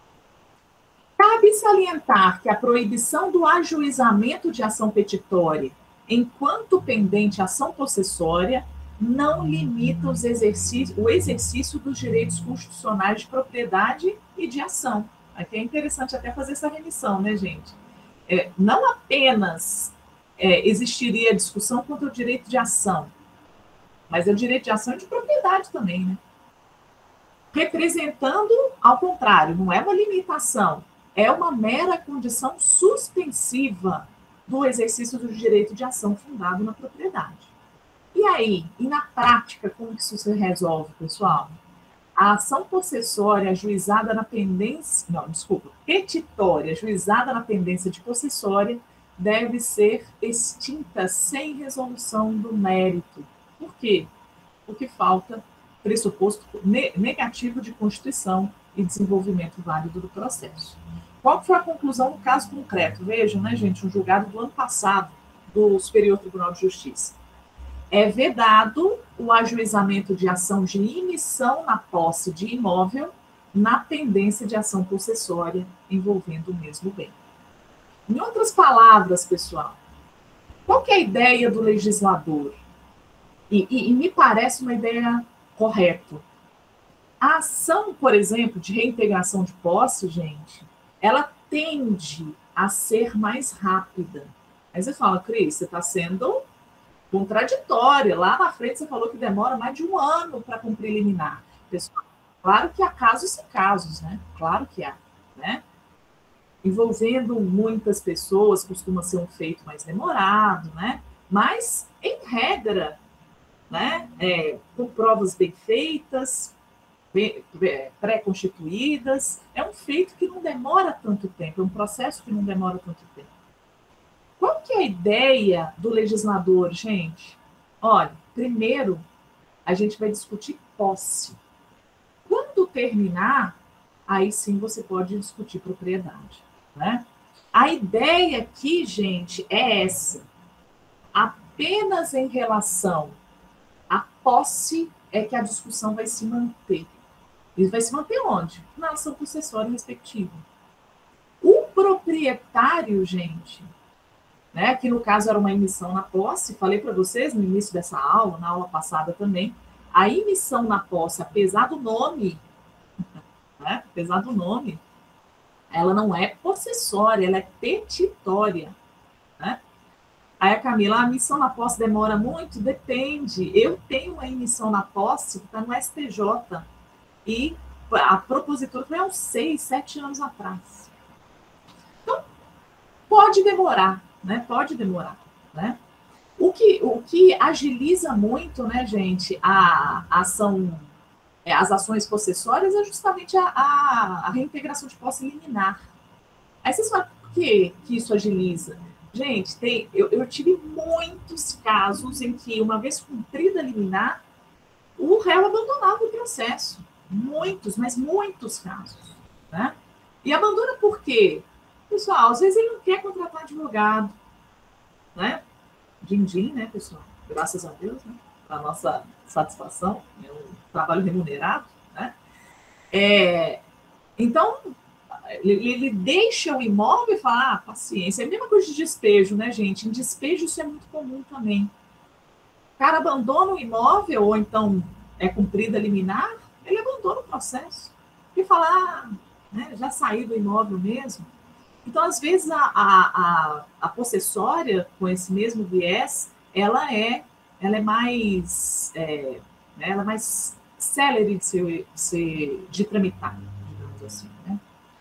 Cabe salientar que a proibição do ajuizamento de ação petitória enquanto pendente ação possessória não limita os exercício, o exercício dos direitos constitucionais de propriedade e de ação. Aqui é interessante até fazer essa remissão, né, gente? É, não apenas é, existiria discussão quanto ao direito de ação, mas é o direito de ação e de propriedade também, né? Representando, ao contrário, não é uma limitação, é uma mera condição suspensiva do exercício do direito de ação fundado na propriedade. E aí, e na prática, como isso se resolve, pessoal? A ação possessória ajuizada na pendência, não, desculpa, petitória ajuizada na pendência de possessória deve ser extinta sem resolução do mérito. Por quê? Porque falta pressuposto negativo de constituição e desenvolvimento válido do processo. Qual foi a conclusão no caso concreto? Vejam, né, gente, um julgado do ano passado do Superior Tribunal de Justiça. É vedado o ajuizamento de ação de emissão na posse de imóvel na pendência de ação possessória envolvendo o mesmo bem. Em outras palavras, pessoal, qual que é a ideia do legislador? E, e, e me parece uma ideia correta. A ação, por exemplo, de reintegração de posse, gente, ela tende a ser mais rápida. Aí você fala, Cris, você está sendo contraditória. Lá na frente você falou que demora mais de um ano para cumprir liminar. Pessoal, claro que há casos e casos, né? Claro que há, né? Envolvendo muitas pessoas, costuma ser um feito mais demorado, né? Mas, em regra, né? É, com provas bem feitas, pré-constituídas, é um feito que não demora tanto tempo, é um processo que não demora tanto tempo. Qual que é a ideia do legislador, gente? Olha, primeiro, a gente vai discutir posse. Quando terminar, aí sim você pode discutir propriedade, né? A ideia aqui, gente, é essa. Apenas em relação à posse é que a discussão vai se manter. E vai se manter onde? Na ação possessória respectiva. O proprietário, gente, né, que no caso era uma emissão na posse, falei para vocês no início dessa aula, na aula passada também, a emissão na posse, apesar do nome, né, apesar do nome, ela não é possessória, ela é petitória, né? Aí a Camila, a emissão na posse demora muito? Depende. Eu tenho uma emissão na posse que está no S T J e a propositura foi há uns seis, sete anos atrás. Então, pode demorar, né? Pode demorar, né? O que, o que agiliza muito, né, gente, a, a ação, é, as ações possessórias é justamente a, a, a reintegração de posse liminar. Aí vocês falam, por que, que isso agiliza? Gente, tem, eu, eu tive muitos casos em que, uma vez cumprida a liminar, o réu abandonava o processo. Muitos, mas muitos casos. Né? E abandona por quê? Pessoal, às vezes ele não quer contratar advogado. Né? Din-din, né, pessoal? Graças a Deus, né? Para a nossa satisfação, é um trabalho remunerado. Né? É, então, ele, ele deixa o imóvel e fala, ah, paciência. É a mesma coisa de despejo, né, gente? Em despejo isso é muito comum também. O cara abandona o imóvel, ou então é cumprida a liminar, ele abandona o processo. E fala, ah, né, já saí do imóvel mesmo. Então, às vezes, a, a, a, a possessória, com esse mesmo viés, ela é, ela é mais, é, né, ela é mais célere de, ser, de, ser, de tramitar, digamos assim. Né?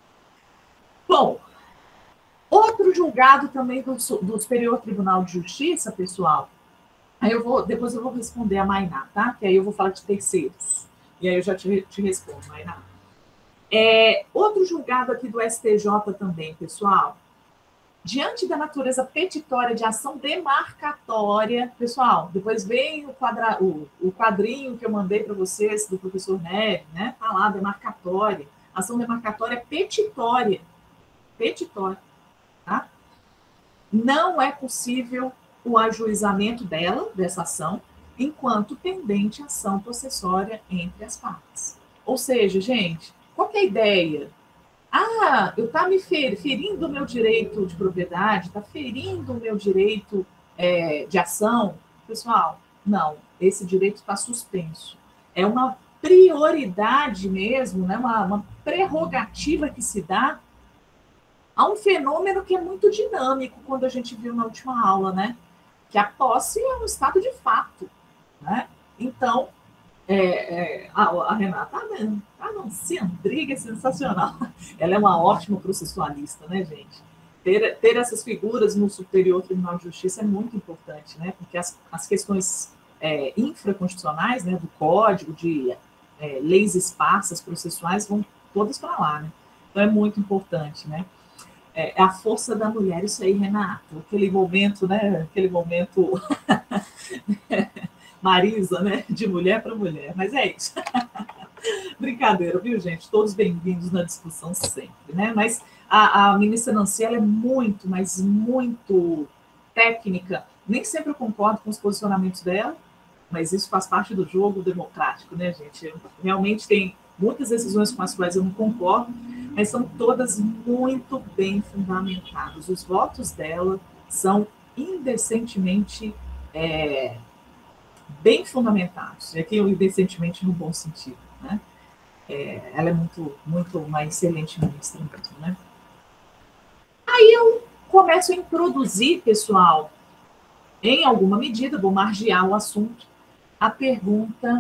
Bom, outro julgado também do, do Superior Tribunal de Justiça, pessoal, aí eu vou, depois eu vou responder a Mainá, tá? Que aí eu vou falar de terceiros. E aí eu já te, te respondo, Mainá. É, outro julgado aqui do S T J também, pessoal. Diante da natureza petitória de ação demarcatória, pessoal, depois vem o, quadra, o, o quadrinho que eu mandei para vocês, do professor Neve, né? Tá lá, demarcatória. Ação demarcatória petitória. Petitória, tá? Não é possível o ajuizamento dela, dessa ação, enquanto pendente ação possessória entre as partes. Ou seja, gente, qual que é a ideia? Ah, eu tá me ferindo o meu direito de propriedade, tá ferindo o meu direito é, de ação. Pessoal, não, esse direito está suspenso. É uma prioridade mesmo, né? uma, uma prerrogativa que se dá a um fenômeno que é muito dinâmico, quando a gente viu na última aula, né? Que a posse é um estado de fato, né? Então, é, é, a, a Renata, a Nancy Andrighi é sensacional. Ela é uma ótima processualista, né, gente? Ter, ter essas figuras no Superior Tribunal de Justiça é muito importante, né? Porque as, as questões é, infraconstitucionais, né, do código, de é, leis esparsas processuais, vão todas para lá, né? Então é muito importante, né? É a força da mulher, isso aí, Renato. Aquele momento, né? Aquele momento Marisa, né? De mulher para mulher. Mas é isso. Brincadeira, viu, gente? Todos bem-vindos na discussão sempre, né? Mas a, a ministra Nancy, ela é muito, mas muito técnica. Nem sempre eu concordo com os posicionamentos dela, mas isso faz parte do jogo democrático, né, gente? Realmente tem muitas decisões com as quais eu não concordo, mas são todas muito bem fundamentadas. Os votos dela são indecentemente é, bem fundamentados. E aqui eu indecentemente no bom sentido, né? É, ela é muito, muito uma excelente ministra mesmo, né? Aí eu começo a introduzir, pessoal, em alguma medida, vou margear o assunto, a pergunta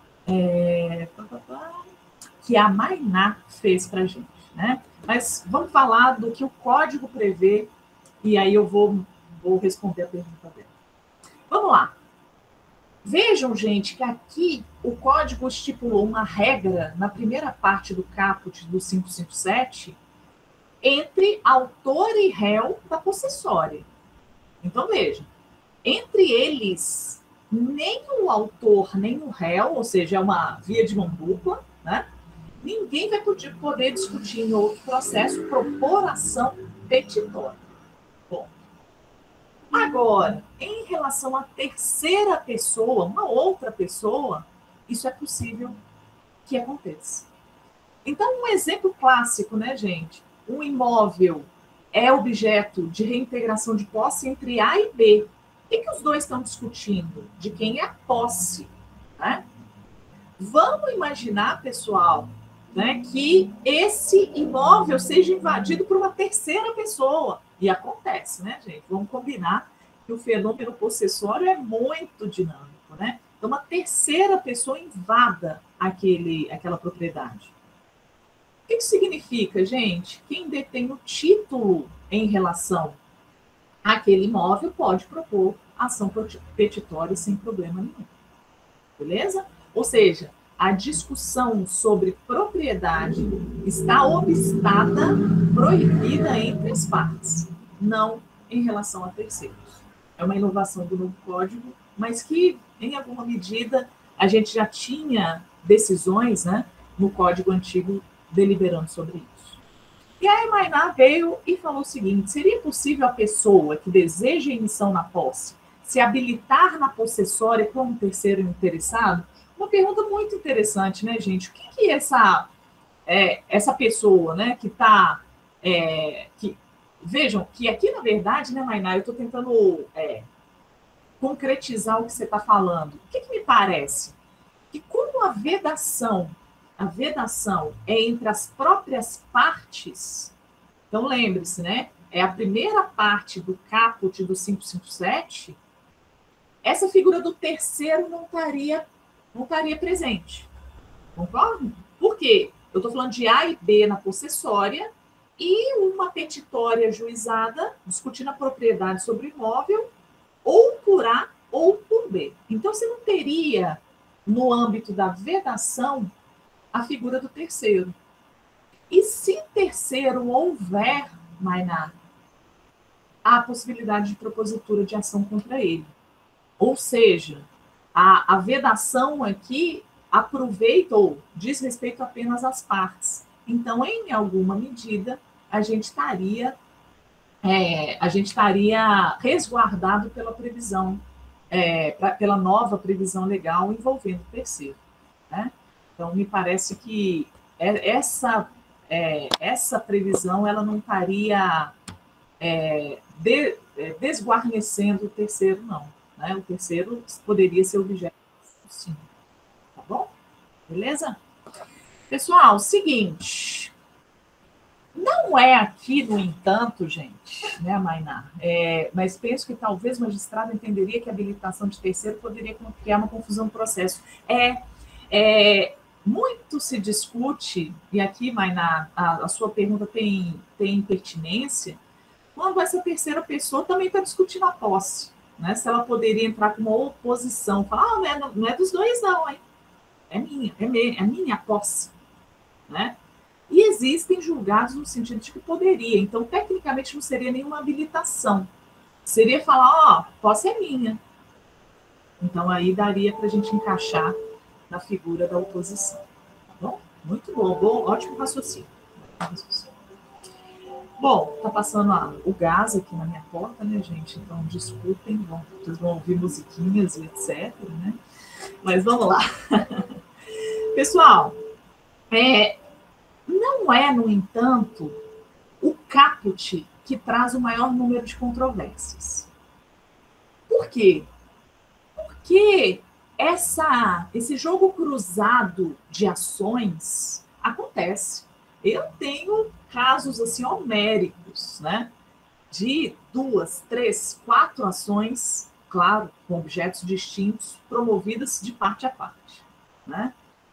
é, que a Mainá fez para a gente, né? Mas vamos falar do que o código prevê e aí eu vou, vou responder a pergunta dela. Vamos lá. Vejam, gente, que aqui o código estipulou uma regra na primeira parte do caput do quinhentos e cinquenta e sete entre autor e réu da possessória. Então, vejam, entre eles, nem o autor, nem o réu, ou seja, é uma via de mão dupla, né? Ninguém vai poder discutir em outro processo propor ação petitória. Bom, agora, em relação à terceira pessoa, uma outra pessoa, isso é possível que aconteça. Então, um exemplo clássico, né, gente? Um imóvel é objeto de reintegração de posse entre A e B. O que, que os dois estão discutindo? De quem é a posse, né? Vamos imaginar, pessoal, né, que esse imóvel seja invadido por uma terceira pessoa. E acontece, né, gente? Vamos combinar que o fenômeno possessório é muito dinâmico, né? Então, uma terceira pessoa invada aquele, aquela propriedade. O que isso significa, gente? Quem detém o título em relação àquele imóvel pode propor ação petitória sem problema nenhum. Beleza? Ou seja, a discussão sobre propriedade está obstada, proibida entre as partes, não em relação a terceiros. É uma inovação do novo código, mas que, em alguma medida, a gente já tinha decisões, né, no código antigo deliberando sobre isso. E aí Mainá veio e falou o seguinte: seria possível a pessoa que deseja emissão na posse se habilitar na possessória como terceiro interessado? Uma pergunta muito interessante, né, gente? O que que essa, é, essa pessoa, né, que está... É, que, vejam que aqui, na verdade, né, Mainá, eu estou tentando é, concretizar o que você está falando. O que, que me parece? Que como a vedação, a vedação é entre as próprias partes, então lembre-se, né? É a primeira parte do caput do quinhentos e cinquenta e sete, essa figura do terceiro não estaria, não estaria presente. Concorda? Por quê? Eu estou falando de A e B na possessória e uma petitória juizada discutindo a propriedade sobre o imóvel, ou por A ou por B. Então, você não teria, no âmbito da vedação, a figura do terceiro. E se terceiro houver, Mainá, há a possibilidade de propositura de ação contra ele. Ou seja, a, a vedação aqui aproveita ou diz respeito apenas às partes. Então, em alguma medida, a gente estaria, é, a gente estaria resguardado pela previsão, é, pra, pela nova previsão legal envolvendo o terceiro. Né? Então, me parece que essa, é, essa previsão ela não estaria é, de, é, desguarnecendo o terceiro, não. Né? O terceiro poderia ser objeto, sim. Tá bom? Beleza? Pessoal, seguinte. Não é aqui, no entanto, gente, né, Mainá? É, mas penso que talvez o magistrado entenderia que a habilitação de terceiro poderia criar uma confusão no processo. É, é muito se discute, e aqui, Mainá, a, a sua pergunta tem, tem pertinência, quando essa terceira pessoa também está discutindo a posse. Né? Se ela poderia entrar com uma oposição, falar, ah, não, é, não é dos dois, não, hein? É minha, é minha, é minha posse. Né? E existem julgados no sentido de que poderia. Então, tecnicamente, não seria nenhuma habilitação. Seria falar, ó, oh, posse é minha. Então, aí daria para a gente encaixar na figura da oposição. Tá bom? Muito bom, bom, ótimo raciocínio. raciocínio. Bom, tá passando a, o gás aqui na minha porta, né, gente? Então, desculpem, vão, vocês vão ouvir musiquinhas e etcétera, né? Mas vamos lá. Pessoal, é, não é, no entanto, o caput que traz o maior número de controvérsias. Por quê? Porque essa, esse jogo cruzado de ações acontece. Eu tenho casos assim homéricos, né? De duas, três, quatro ações, claro, com objetos distintos, promovidas de parte a parte, né?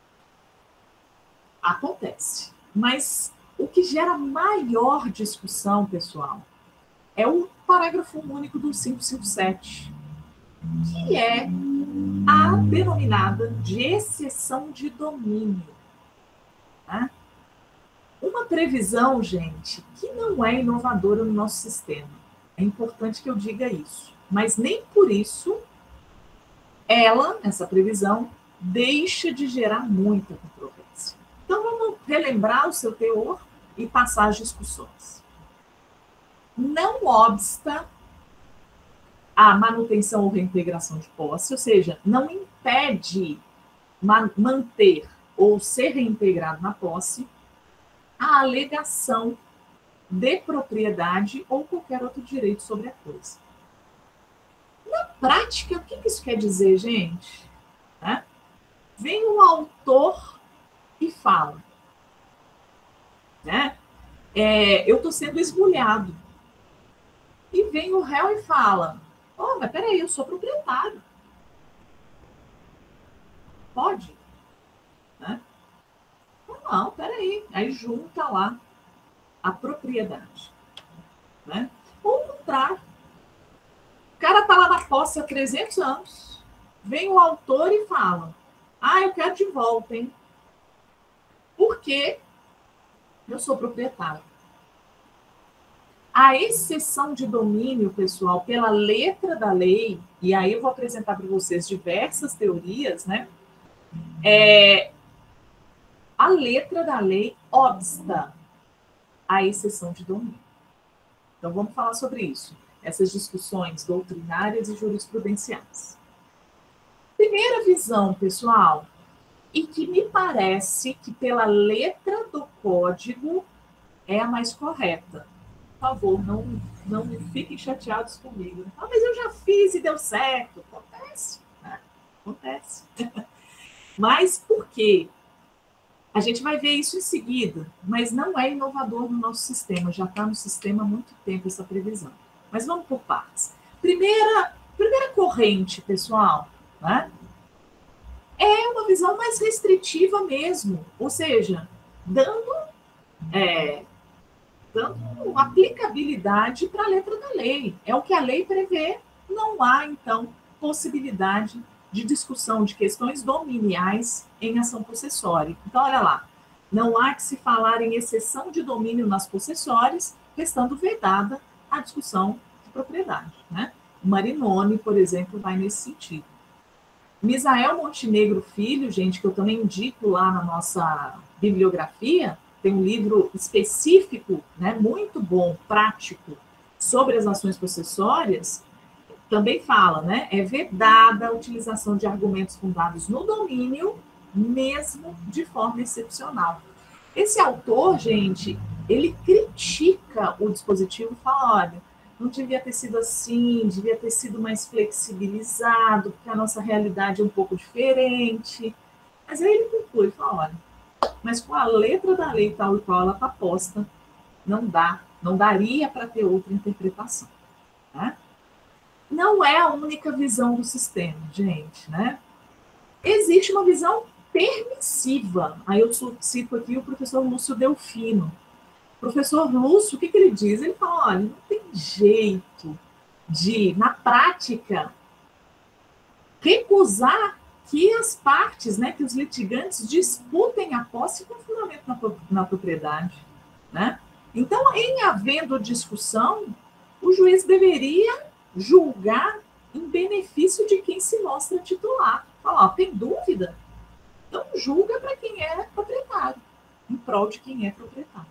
Acontece. Mas o que gera maior discussão, pessoal, é o parágrafo único do quinhentos e cinquenta e sete, que é a denominada de exceção de domínio. Né? Uma previsão, gente, que não é inovadora no nosso sistema. É importante que eu diga isso. Mas nem por isso ela, essa previsão, deixa de gerar muita controvérsia. Então vamos relembrar o seu teor e passar as discussões. Não obsta a manutenção ou reintegração de posse, ou seja, não impede manter ou ser reintegrado na posse a alegação de propriedade ou qualquer outro direito sobre a coisa. Na prática, o que isso quer dizer, gente? Né? Vem um autor e fala, né? É, eu estou sendo esbulhado. E vem o réu e fala, oh, mas peraí, eu sou proprietário. Pode? Né? Não, peraí, Aí junta lá a propriedade, né? Ou o contrário. O cara está lá na posse há trezentos anos, vem o autor e fala, ah, eu quero de volta, hein? Porque eu sou proprietário. A exceção de domínio, pessoal, pela letra da lei, e aí eu vou apresentar para vocês diversas teorias, né? É, a letra da lei obsta a exceção de domínio. Então, vamos falar sobre isso. Essas discussões doutrinárias e jurisprudenciais. Primeira visão, pessoal, e que me parece que pela letra do código é a mais correta. Por favor, não, não fiquem chateados comigo. Ah, mas eu já fiz e deu certo. Acontece, né? Acontece. Mas por quê? A gente vai ver isso em seguida, mas não é inovador no nosso sistema, já está no sistema há muito tempo essa previsão. Mas vamos por partes. Primeira, primeira corrente, pessoal, né? É uma visão mais restritiva mesmo, ou seja, dando, é, dando aplicabilidade para a letra da lei. É o que a lei prevê, não há, então, possibilidade de discussão de questões dominiais em ação possessória. Então, olha lá, não há que se falar em exceção de domínio nas possessórias, restando vedada a discussão de propriedade, né? O Marinoni, por exemplo, vai nesse sentido. Misael Montenegro Filho, gente, que eu também indico lá na nossa bibliografia, tem um livro específico, né, muito bom, prático, sobre as ações possessórias, também fala, né, é vedada a utilização de argumentos fundados no domínio, mesmo de forma excepcional. Esse autor, gente, ele critica o dispositivo e fala, olha, não devia ter sido assim, devia ter sido mais flexibilizado, porque a nossa realidade é um pouco diferente. Mas aí ele conclui, fala, olha, mas com a letra da lei tal e qual ela está posta, não dá, não daria para ter outra interpretação, né? Não é a única visão do sistema, gente, né? Existe uma visão permissiva. Aí eu cito aqui o professor Lúcio Delfino. O professor Lúcio, o que, que ele diz? Ele fala, olha, não tem jeito de, na prática, recusar que as partes, né, que os litigantes disputem a posse com fundamento na, na propriedade, né? Então, em havendo discussão, o juiz deveria julgar em benefício de quem se mostra titular. Fala, ó, tem dúvida? Então, julga para quem é proprietário, em prol de quem é proprietário.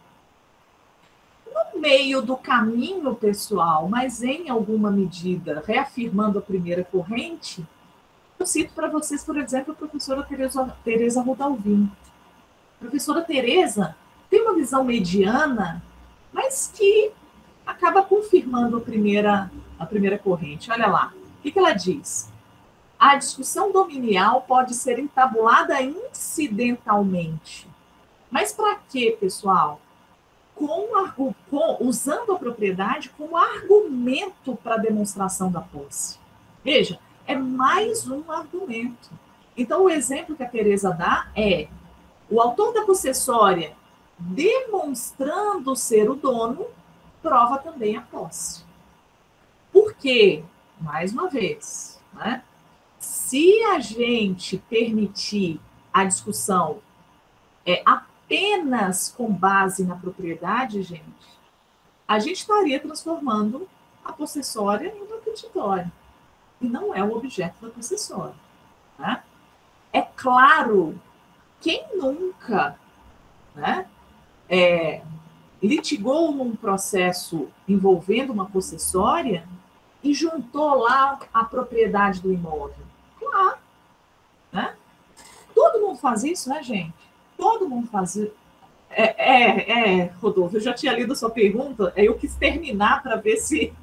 No meio do caminho, pessoal, mas em alguma medida reafirmando a primeira corrente, eu cito para vocês, por exemplo, a professora Tereza, Tereza Rodalvin. A professora Tereza tem uma visão mediana, mas que acaba confirmando a primeira, a primeira corrente. Olha lá, o que, que ela diz? A discussão dominial pode ser entabulada incidentalmente. Mas para quê, pessoal? Com, com, usando a propriedade como argumento para a demonstração da posse. Veja, é mais um argumento. Então, o exemplo que a Tereza dá é o autor da possessória demonstrando ser o dono, prova também a posse. Por quê? Mais uma vez, né? Se a gente permitir a discussão é, apenas com base na propriedade, gente, a gente estaria transformando a possessória em uma petitória. E não é o objeto da possessória. Né? É claro, quem nunca, né, é, litigou num processo envolvendo uma possessória e juntou lá a propriedade do imóvel? Claro. Né? Todo mundo faz isso, né, gente? Todo mundo faz isso. É, é, é, Rodolfo, eu já tinha lido a sua pergunta, eu quis terminar para ver se,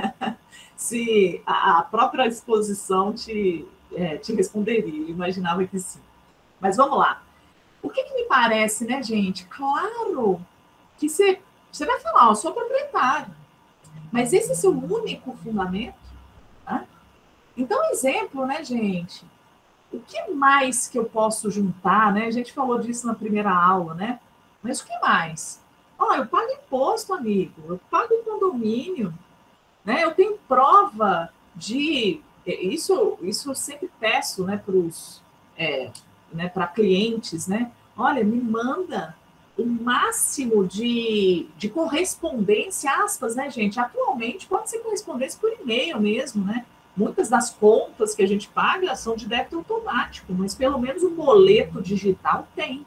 se a própria exposição te, é, te responderia. Eu imaginava que sim. Mas vamos lá. O que, que me parece, né, gente? Claro que você, você vai falar, ó, eu sou proprietário. Mas esse é seu único fundamento? Né? Então, exemplo, né, gente? O que mais que eu posso juntar, né? A gente falou disso na primeira aula, né? Mas o que mais? Ó, eu pago imposto, amigo, eu pago condomínio, né? Eu tenho prova de... Isso, isso eu sempre peço, né, para os... É, né, para clientes, né? Olha, me manda o máximo de, de correspondência, aspas, né, gente? Atualmente pode ser correspondência por e-mail mesmo, né? Muitas das contas que a gente paga são de débito automático, mas pelo menos o boleto digital tem.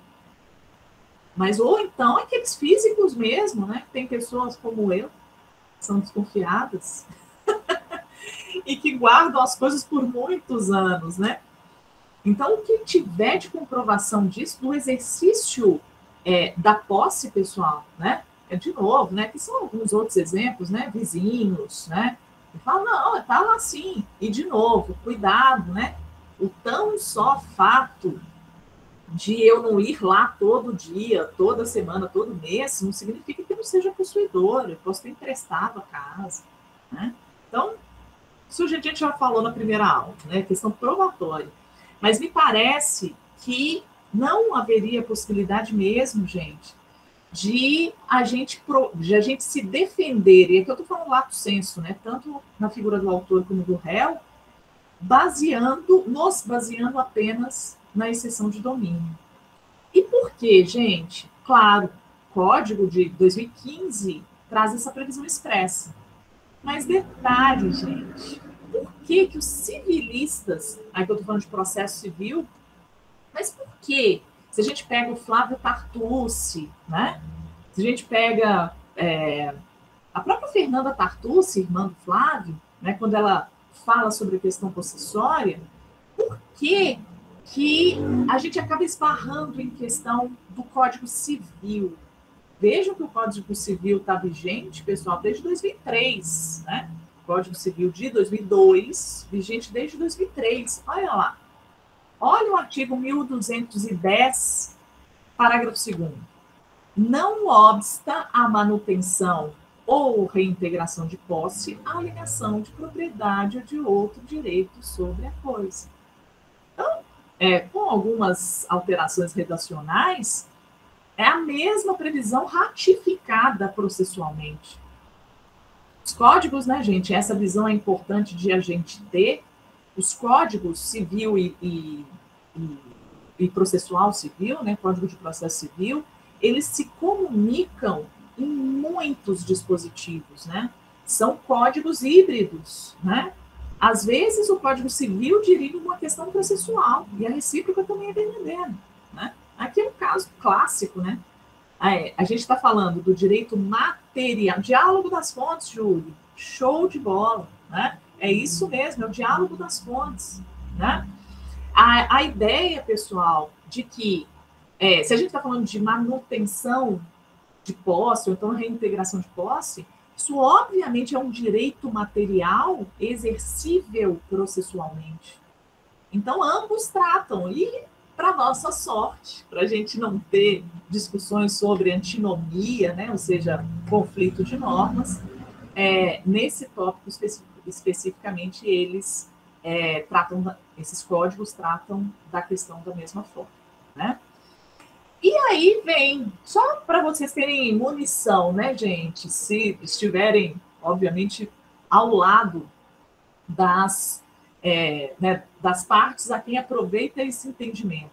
Mas ou então aqueles físicos mesmo, né? Tem pessoas como eu, que são desconfiadas e que guardam as coisas por muitos anos, né? Então, o que tiver de comprovação disso, do exercício é, da posse pessoal, né? É, de novo, né? Que são alguns outros exemplos, né? Vizinhos, né? E fala, não, tá lá sim. E, de novo, cuidado, né? O tão só fato de eu não ir lá todo dia, toda semana, todo mês, não significa que eu não seja possuidor, eu posso ter emprestado a casa, né? Então, isso a gente já falou na primeira aula, né? Questão probatória. Mas me parece que não haveria possibilidade mesmo, gente, de a gente, de a gente se defender, e aqui eu estou falando lato sensu, né? Tanto na figura do autor como do réu, baseando, nos baseando apenas na exceção de domínio. E por quê, gente? Claro, o Código de dois mil e quinze traz essa previsão expressa. Mas detalhe, gente, por que que os civilistas, aí que eu estou falando de processo civil, mas por quê? Se a gente pega o Flávio Tartucci, né? Se a gente pega é, a própria Fernanda Tartucci, irmã do Flávio, né? Quando ela fala sobre a questão possessória, por que que a gente acaba esbarrando em questão do Código Civil? Vejam que o Código Civil está vigente, pessoal, desde dois mil e três, né? Código Civil de dois mil e dois, vigente desde dois mil e três. Olha lá. Olha o artigo mil duzentos e dez, parágrafo segundo. Não obsta a manutenção ou reintegração de posse a alienação de propriedade ou de outro direito sobre a coisa. Então, é, com algumas alterações redacionais, é a mesma previsão ratificada processualmente. Os códigos, né, gente? Essa visão é importante de a gente ter. Os códigos civil e, e, e, e processual civil, né, Código de Processo Civil, eles se comunicam em muitos dispositivos, né? São códigos híbridos, né? Às vezes o Código Civil dirige uma questão processual e a recíproca também é verdadeira, né? Aqui é um caso clássico, né? A gente está falando do direito material, diálogo das fontes, Júlio, show de bola, né? É isso mesmo, é o diálogo das fontes, né? A, a ideia, pessoal, de que, é, se a gente está falando de manutenção de posse, ou então reintegração de posse, isso obviamente é um direito material exercível processualmente. Então, ambos tratam, e para nossa sorte, para a gente não ter discussões sobre antinomia, né, ou seja, conflito de normas, é, nesse tópico especi especificamente, eles é, tratam, esses códigos tratam da questão da mesma forma, né? E aí vem, só para vocês terem munição, né, gente, se estiverem, obviamente, ao lado das, é, né, das partes a quem aproveita esse entendimento.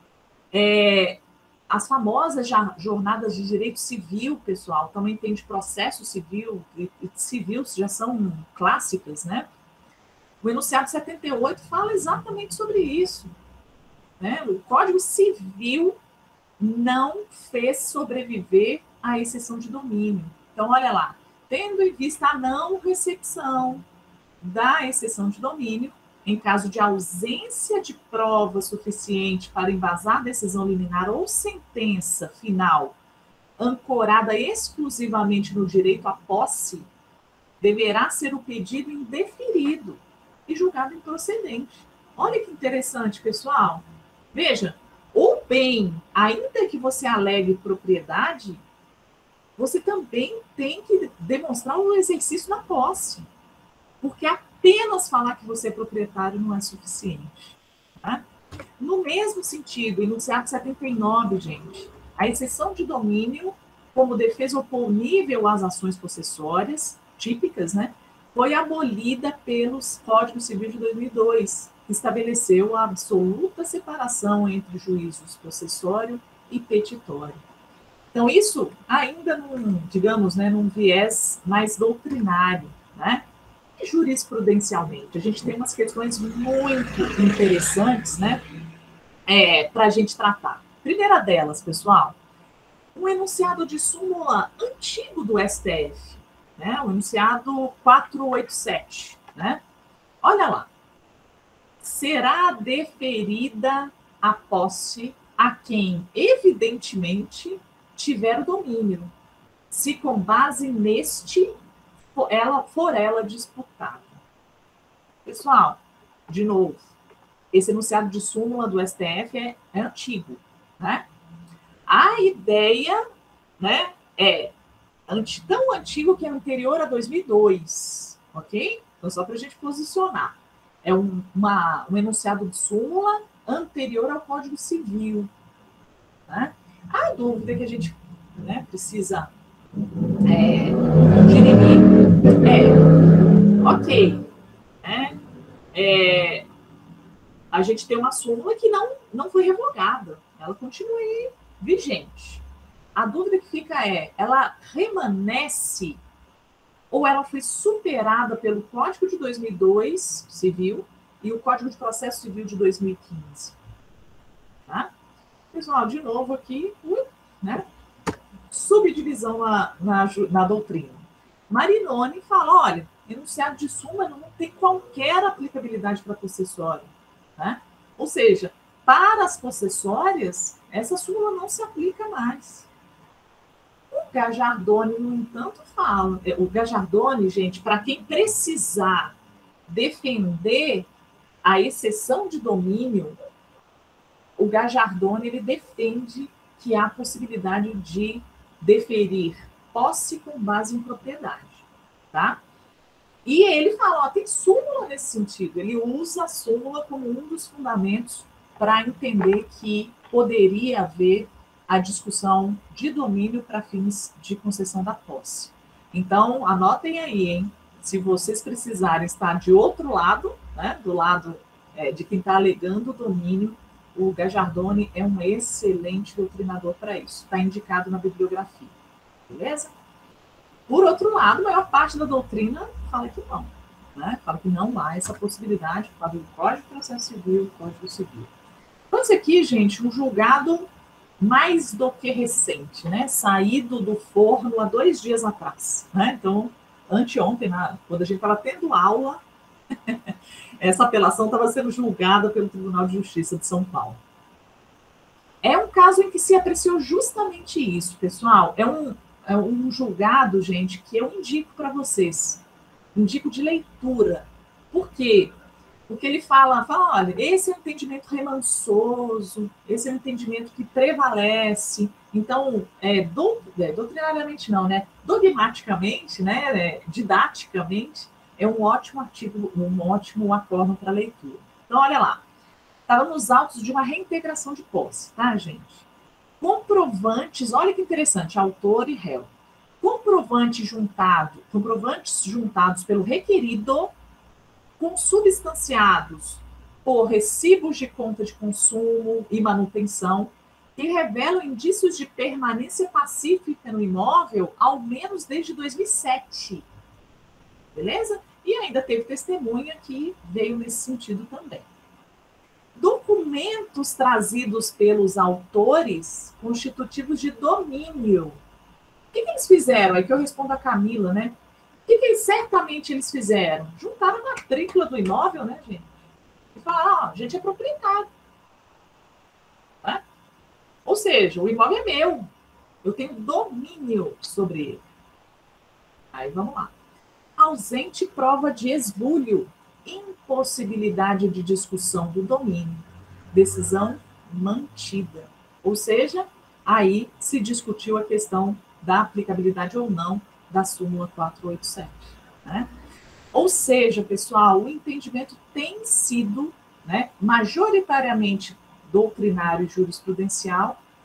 É, as famosas já, jornadas de direito civil, pessoal, também tem de processo civil, e, e civil já são clássicas, né? O enunciado setenta e oito fala exatamente sobre isso, né? O Código Civil não fez sobreviver à exceção de domínio. Então, olha lá, tendo em vista a não recepção da exceção de domínio, em caso de ausência de prova suficiente para embasar decisão liminar ou sentença final ancorada exclusivamente no direito à posse, deverá ser o pedido indeferido e julgado improcedente. Olha que interessante, pessoal. Veja, o bem, ainda que você alegue propriedade, você também tem que demonstrar o exercício da posse. Porque apenas falar que você é proprietário não é suficiente. Tá? No mesmo sentido, enunciado setenta e nove, gente, A exceção de domínio, como defesa oponível às ações possessórias, típicas, né, foi abolida pelos Códigos Civis de dois mil e dois, que estabeleceu a absoluta separação entre juízos possessório e petitório. Então, isso ainda, num, digamos, né, num viés mais doutrinário, né? E jurisprudencialmente, a gente tem umas questões muito interessantes, né, é, para a gente tratar. Primeira delas, pessoal, um enunciado de súmula antigo do S T F, né, o enunciado quatrocentos e oitenta e sete, né? Olha lá. Será deferida a posse a quem, evidentemente, tiver o domínio, se com base neste for ela, for ela disputada. Pessoal, de novo, esse enunciado de súmula do S T F é, é antigo, né? A ideia, né, é anti, tão antigo que é anterior a dois mil e dois, ok? Então, só para a gente posicionar. É um, uma, um enunciado de súmula anterior ao Código Civil, né? A dúvida que a gente, né, precisa é, dirimir é, ok, né? É, a gente tem uma súmula que não, não foi revogada, ela continua aí vigente. A dúvida que fica é, ela permanece ou ela foi superada pelo Código de dois mil e dois, civil, e o Código de Processo Civil de dois mil e quinze? Tá? Pessoal, de novo aqui, né? Subdivisão na, na, na doutrina. Marinoni fala, olha, enunciado de súmula não tem qualquer aplicabilidade para possessório, né? Ou seja, para as possessórias, essa súmula não se aplica mais. O Gajardoni, no entanto, fala, o Gajardoni, gente, para quem precisar defender a exceção de domínio, o Gajardoni, ele defende que há possibilidade de deferir posse com base em propriedade, tá? E ele fala, ó, tem súmula nesse sentido, ele usa a súmula como um dos fundamentos para entender que poderia haver a discussão de domínio para fins de concessão da posse. Então, anotem aí, hein? Se vocês precisarem estar de outro lado, né, do lado é, de quem está alegando o domínio, o Gajardoni é um excelente doutrinador para isso. Está indicado na bibliografia. Beleza? Por outro lado, a maior parte da doutrina fala que não. Né? Fala que não há essa possibilidade. Fala do Código de Processo Civil e Código Civil. Então, esse aqui, gente, um julgado mais do que recente, né? Saído do forno há dois dias atrás. Né? Então, anteontem, né? Quando a gente estava tendo aula, essa apelação estava sendo julgada pelo Tribunal de Justiça de São Paulo. É um caso em que se apreciou justamente isso, pessoal. É um, é um julgado, gente, que eu indico para vocês. Indico de leitura. Por quê? Porque ele fala, fala, olha, esse é um entendimento remansoso, esse é um entendimento que prevalece. Então, é, do, é, doutrinariamente não, né? Dogmaticamente, né? É, didaticamente, é um ótimo artigo, um ótimo acórdão para leitura. Então, olha lá. Estava nos autos de uma reintegração de posse, tá, gente? Comprovantes, olha que interessante, autor e réu. Comprovante juntado, comprovantes juntados pelo requerido, consubstanciados por recibos de conta de consumo e manutenção, que revelam indícios de permanência pacífica no imóvel, ao menos desde dois mil e sete. Beleza? E ainda teve testemunha que veio nesse sentido também. Documentos trazidos pelos autores constitutivos de domínio. O que, que eles fizeram? Aí que eu respondo a Camila, né? O que, que eles, certamente eles fizeram? Juntaram a matrícula do imóvel, né, gente? E falaram, ó, a gente é proprietário. Né? Ou seja, o imóvel é meu. Eu tenho domínio sobre ele. Aí, vamos lá. Ausente prova de esbulho. Impossibilidade de discussão do domínio. Decisão mantida. Ou seja, aí se discutiu a questão da aplicabilidade ou não da súmula quatrocentos e oitenta e sete. Né? Ou seja, pessoal, o entendimento tem sido, né, majoritariamente doutrinário e jurisprudencial,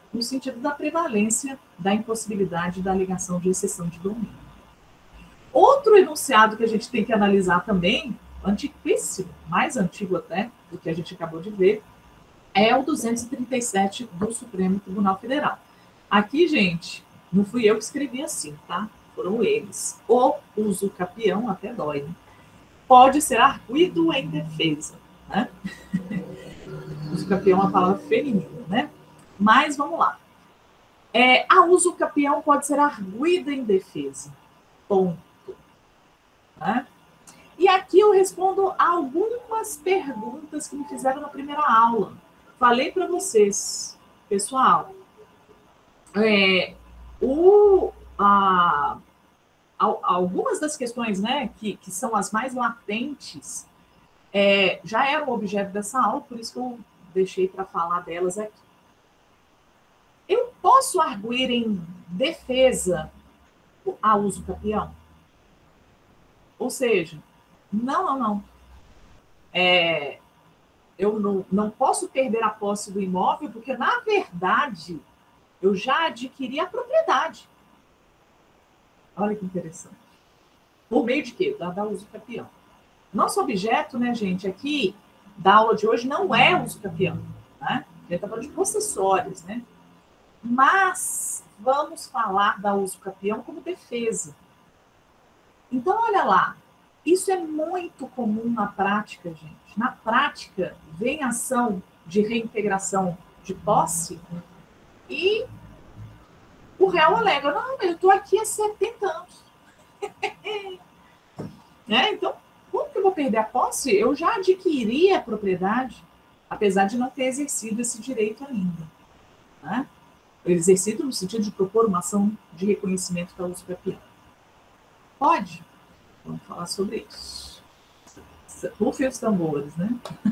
no sentido da prevalência da impossibilidade da alegação de exceção de domínio. Outro enunciado que a gente tem que analisar também, antiquíssimo, mais antigo até do que a gente acabou de ver, é o duzentos e trinta e sete do Supremo Tribunal Federal. Aqui, gente, não fui eu que escrevi assim, tá? Foram eles. O uso capião, até dói, né? Pode ser arguido em defesa, né? Uso capião é uma palavra feminina, né? Mas vamos lá. É, a uso capião pode ser arguida em defesa. Ponto. Né? E aqui eu respondo a algumas perguntas que me fizeram na primeira aula. Falei para vocês, pessoal, é, o, a, algumas das questões, né, que, que são as mais latentes, é, já eram objeto dessa aula, por isso que eu deixei para falar delas aqui. Eu posso arguir em defesa a uso capião? Ou seja, não, não, não. É, eu não, não posso perder a posse do imóvel, porque, na verdade, eu já adquiri a propriedade. Olha que interessante. Por meio de quê? Da, da uso capião. Nosso objeto, né, gente, aqui da aula de hoje não é uso capião, né? A gente está falando de possessórios, né? Mas vamos falar da uso capião como defesa. Então, olha lá, isso é muito comum na prática, gente. Na prática, vem ação de reintegração de posse e o réu alega, não, eu estou aqui há setenta anos. Né? Então, como que eu vou perder a posse? Eu já adquiri a propriedade, apesar de não ter exercido esse direito ainda. Né? Exercido no sentido de propor uma ação de reconhecimento da uso capião. Pode? Vamos falar sobre isso. Rufem os tambores, né?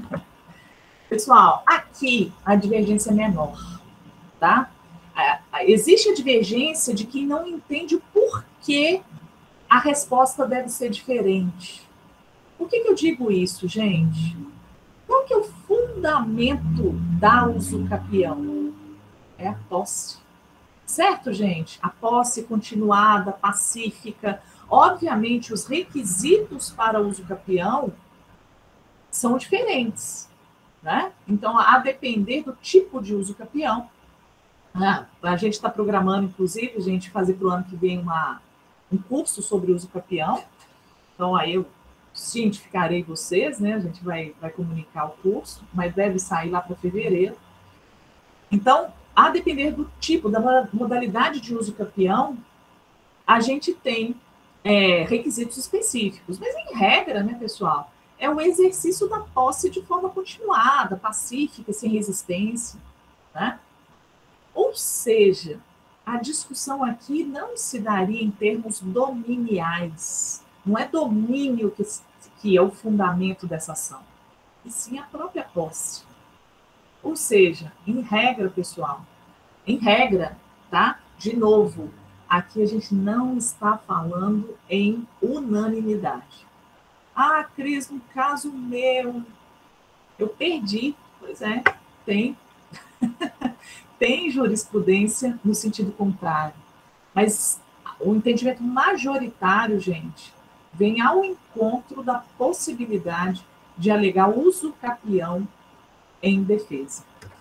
Pessoal, aqui a divergência é menor, tá? Existe a divergência de quem não entende o porquê a resposta deve ser diferente. Por que que eu digo isso, gente? Qual que é o fundamento da uso capião? É a posse. Certo, gente? A posse continuada, pacífica. Obviamente, os requisitos para uso capião são diferentes, né? Então, a depender do tipo de uso capião, né? A gente está programando, inclusive, a gente fazer para o ano que vem uma, um curso sobre uso capião. Então, aí eu cientificarei vocês, né? A gente vai, vai comunicar o curso, mas deve sair lá para fevereiro. Então, a depender do tipo, da modalidade de uso capião, a gente tem é, requisitos específicos. Mas, em regra, né, pessoal, é o exercício da posse de forma continuada, pacífica, sem resistência, né? Ou seja, a discussão aqui não se daria em termos dominiais. Não é domínio que, que é o fundamento dessa ação, e sim a própria posse. Ou seja, em regra, pessoal, em regra, tá? De novo, aqui a gente não está falando em unanimidade. Ah, Cris, no caso meu, eu perdi. Pois é, tem. Tem jurisprudência no sentido contrário. Mas o entendimento majoritário, gente, vem ao encontro da possibilidade de alegar uso capião em defesa.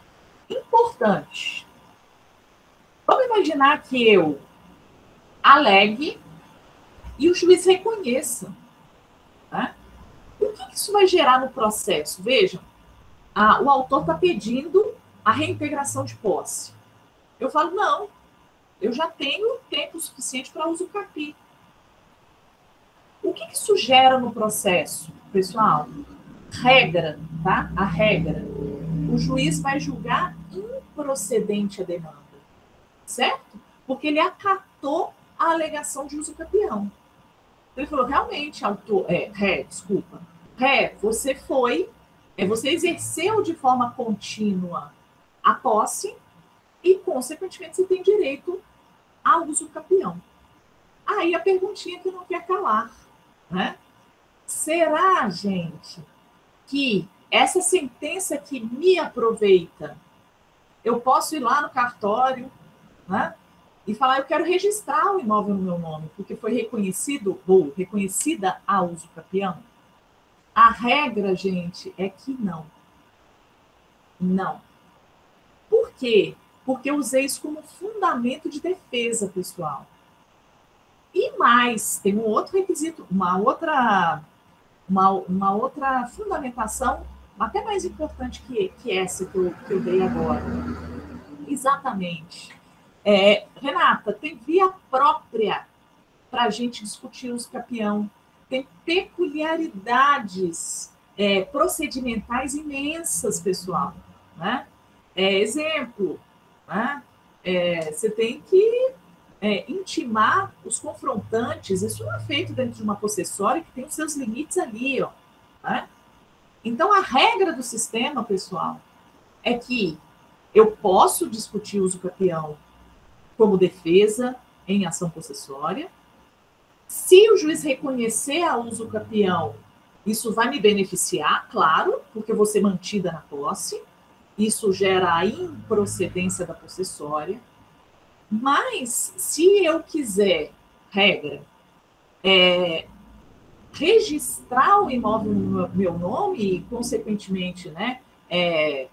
Importante. Vamos imaginar que eu alegue e o juiz reconheça. Né? O que isso vai gerar no processo? Vejam, a, o autor está pedindo a reintegração de posse. Eu falo, não, eu já tenho tempo suficiente para uso capi. O que isso gera no processo, pessoal? Regra, tá? A regra. O juiz vai julgar improcedente a demanda, certo? Porque ele acatou a alegação de uso capião. Ele falou, realmente, autor, é, ré, desculpa, ré, você foi, é, você exerceu de forma contínua a posse e, consequentemente, você tem direito ao uso capião. Aí a perguntinha que não quer calar, né? Será, gente, que essa sentença que me aproveita, eu posso ir lá no cartório, né, e falar, eu quero registrar o imóvel no meu nome, porque foi reconhecido ou reconhecida a uso capião. A regra, gente, é que não. Não. Por quê? Porque eu usei isso como fundamento de defesa, pessoal. E mais, tem um outro requisito, uma outra, uma, uma outra fundamentação, até mais importante que, que essa que eu, que eu dei agora. Exatamente. É, Renata, tem via própria para a gente discutir o uso capião. Tem peculiaridades é, procedimentais imensas, pessoal. Né? É, exemplo, né? É, você tem que é, intimar os confrontantes. Isso não é feito dentro de uma possessória que tem os seus limites ali. Ó, né? Então, a regra do sistema, pessoal, é que eu posso discutir o uso capião como defesa em ação possessória. Se o juiz reconhecer a uso capião, isso vai me beneficiar, claro, porque eu vou ser mantida na posse. Isso gera a improcedência da possessória. Mas, se eu quiser, regra, é, registrar o imóvel no meu nome e, consequentemente, né, é,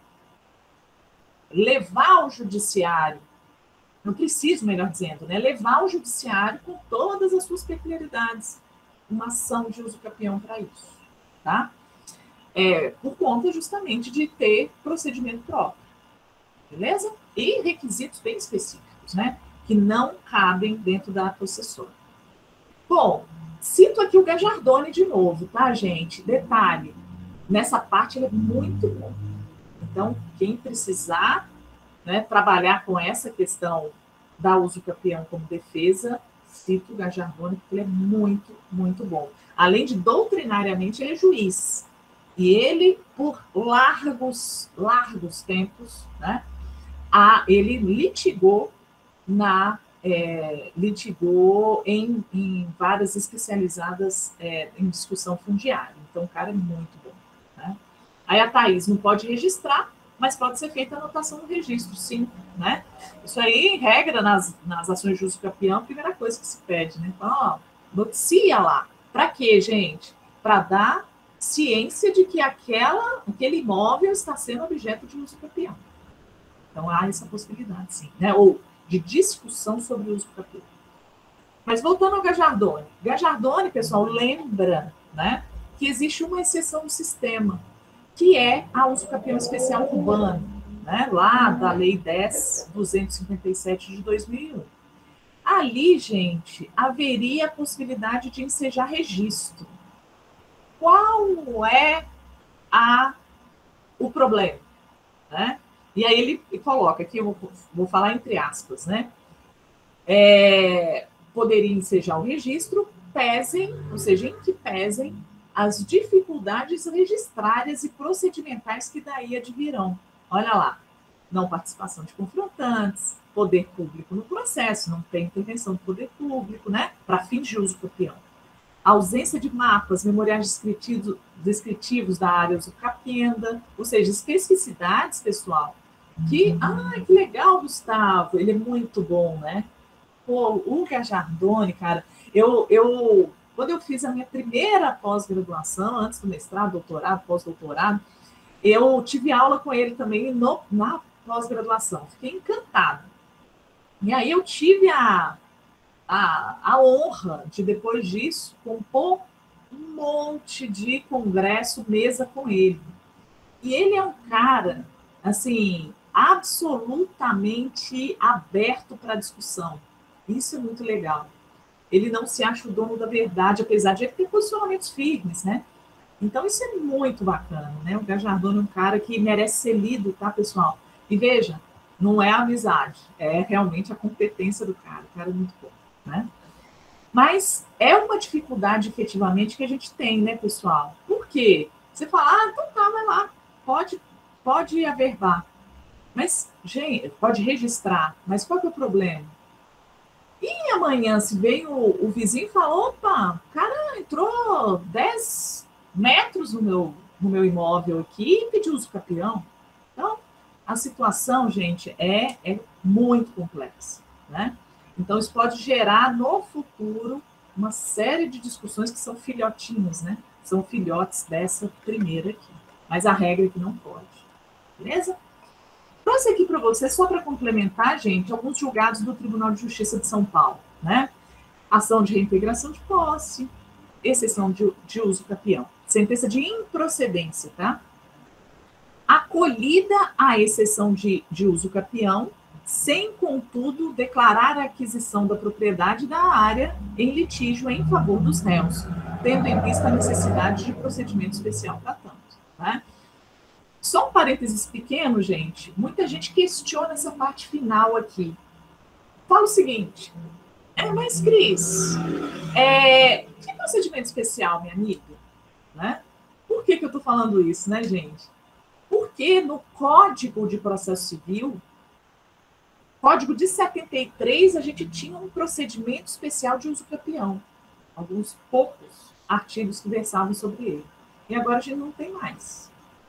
levar ao judiciário, não preciso, melhor dizendo, né, levar ao judiciário com todas as suas peculiaridades, uma ação de uso capião para isso, tá? É, por conta justamente de ter procedimento próprio, beleza? E requisitos bem específicos, né, que não cabem dentro da possessória. Bom, cito aqui o Gajardoni de novo, tá, gente? Detalhe, nessa parte ele é muito bom. Então, quem precisar, né, trabalhar com essa questão da uso capião como defesa, cito o Gajardoni, porque ele é muito, muito bom. Além de, doutrinariamente, ele é juiz. E ele, por largos, largos tempos, né, a, ele litigou, na, é, litigou em, em várias especializadas é, em discussão fundiária. Então, o cara é muito bom. Né? Aí a Thaís não pode registrar, mas pode ser feita a anotação no registro, sim. Né? Isso aí, em regra, nas, nas ações de uso capião, a primeira coisa que se pede, né? Então, ó, noticia lá. Para quê, gente? Para dar ciência de que aquela, aquele imóvel está sendo objeto de uso capião. Então, há essa possibilidade, sim. Né? Ou de discussão sobre o uso capião. Mas voltando ao Gajardoni. Gajardoni, pessoal, lembra, né, que existe uma exceção no sistema, que é a uso capião especial urbano, né, lá da Lei dez mil duzentos e cinquenta e sete de dois mil e um. Ali, gente, haveria a possibilidade de ensejar registro. Qual é a, o problema? Né? E aí ele coloca, aqui eu vou, vou falar entre aspas, né? É, poderia ensejar o registro, pesem, ou seja, em que pesem as dificuldades registrárias e procedimentais que daí advirão. Olha lá, não participação de confrontantes, poder público no processo, não tem intervenção do poder público, né? Para fins de uso capião. Ausência de mapas, memoriais descritivos, descritivos da área usucapienda, ou seja, especificidades, pessoal, que, ah, que legal, Gustavo, ele é muito bom, né? Pô, o Gajardoni, cara, eu, eu, quando eu fiz a minha primeira pós-graduação, antes do mestrado, doutorado, pós-doutorado, eu tive aula com ele também no, na pós-graduação, fiquei encantada. E aí eu tive a A, a honra de, depois disso, compor um monte de congresso, mesa com ele. E ele é um cara, assim, absolutamente aberto para discussão. Isso é muito legal. Ele não se acha o dono da verdade, apesar de ele ter posicionamentos firmes, né? Então, isso é muito bacana, né? O Gajardoni é um cara que merece ser lido, tá, pessoal? E veja, não é a amizade, é realmente a competência do cara. O cara é muito bom. Né? Mas é uma dificuldade efetivamente que a gente tem, né, pessoal? Por quê? Você fala, ah, então tá, vai lá, pode, pode averbar, mas, gente, pode registrar, mas qual que é o problema? E amanhã, se vem o, o vizinho e fala, opa, o cara entrou dez metros no meu, no meu imóvel aqui e pediu uso capião. Então, a situação, gente, é, é muito complexa, né? Então, isso pode gerar no futuro uma série de discussões que são filhotinhos, né? São filhotes dessa primeira aqui. Mas a regra é que não pode. Beleza? Trouxe aqui para você, só para complementar, gente, alguns julgados do Tribunal de Justiça de São Paulo, né? Ação de reintegração de posse, exceção de, de uso capião. Sentença de improcedência, tá? Acolhida a exceção de, de uso capião, sem, contudo, declarar a aquisição da propriedade da área em litígio em favor dos réus, tendo em vista a necessidade de procedimento especial para tanto, né? Só um parênteses pequeno, gente. Muita gente questiona essa parte final aqui. Fala o seguinte, é, mas Cris, é, que procedimento especial, minha amiga? Né? Por que que eu estou falando isso, né, gente? Porque no Código de Processo Civil, Código de setenta e três, a gente tinha um procedimento especial de uso capião. Alguns poucos artigos que versavam sobre ele. E agora a gente não tem mais.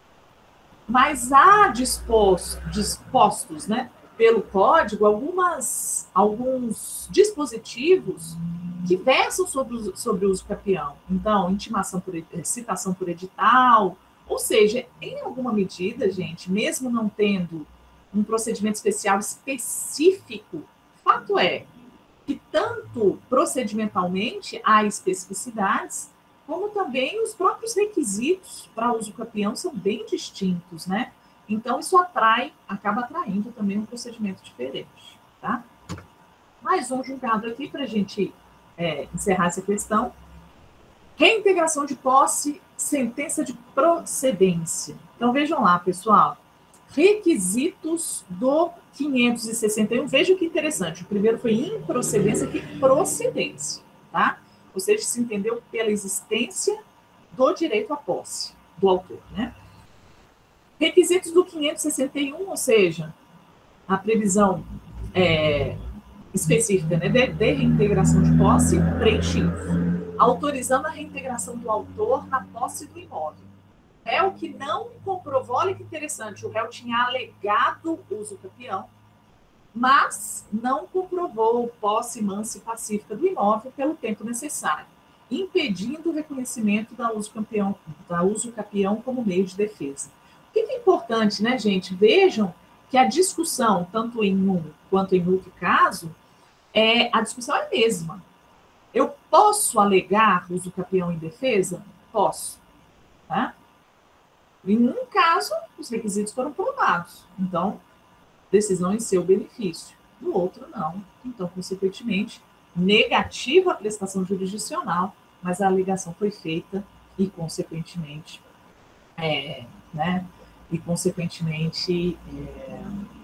Mas há disposto, dispostos, né, pelo Código algumas, alguns dispositivos que versam sobre, sobre o uso capião. Então, intimação por citação por edital, ou seja, em alguma medida, gente, mesmo não tendo um procedimento especial específico, fato é que tanto procedimentalmente há especificidades, como também os próprios requisitos para uso capião são bem distintos, né? Então, isso atrai, acaba atraindo também um procedimento diferente, tá? Mais um julgado aqui para a gente é, encerrar essa questão. Reintegração de posse, sentença de procedência. Então, vejam lá, pessoal. Requisitos do quinhentos e sessenta e um. Veja que interessante. O primeiro foi improcedência, aqui procedência, tá? Ou seja, se entendeu pela existência do direito à posse do autor, né? Requisitos do quinhentos e sessenta e um, ou seja, a previsão é, específica, né, de, de reintegração de posse, preenchidos, autorizando a reintegração do autor na posse do imóvel. Réu que não comprovou, olha que interessante, o réu tinha alegado uso capião, mas não comprovou posse mansa e pacífica do imóvel pelo tempo necessário, impedindo o reconhecimento da uso capião, da uso capião como meio de defesa. O que é importante, né, gente? Vejam que a discussão, tanto em um quanto em outro caso, é, a discussão é a mesma. Eu posso alegar uso capião em defesa? Posso. Tá? Em um caso, os requisitos foram provados. Então, decisão em seu benefício. No outro, não. Então, consequentemente, negativa a prestação jurisdicional, mas a alegação foi feita e, consequentemente, é, né, e, consequentemente, é,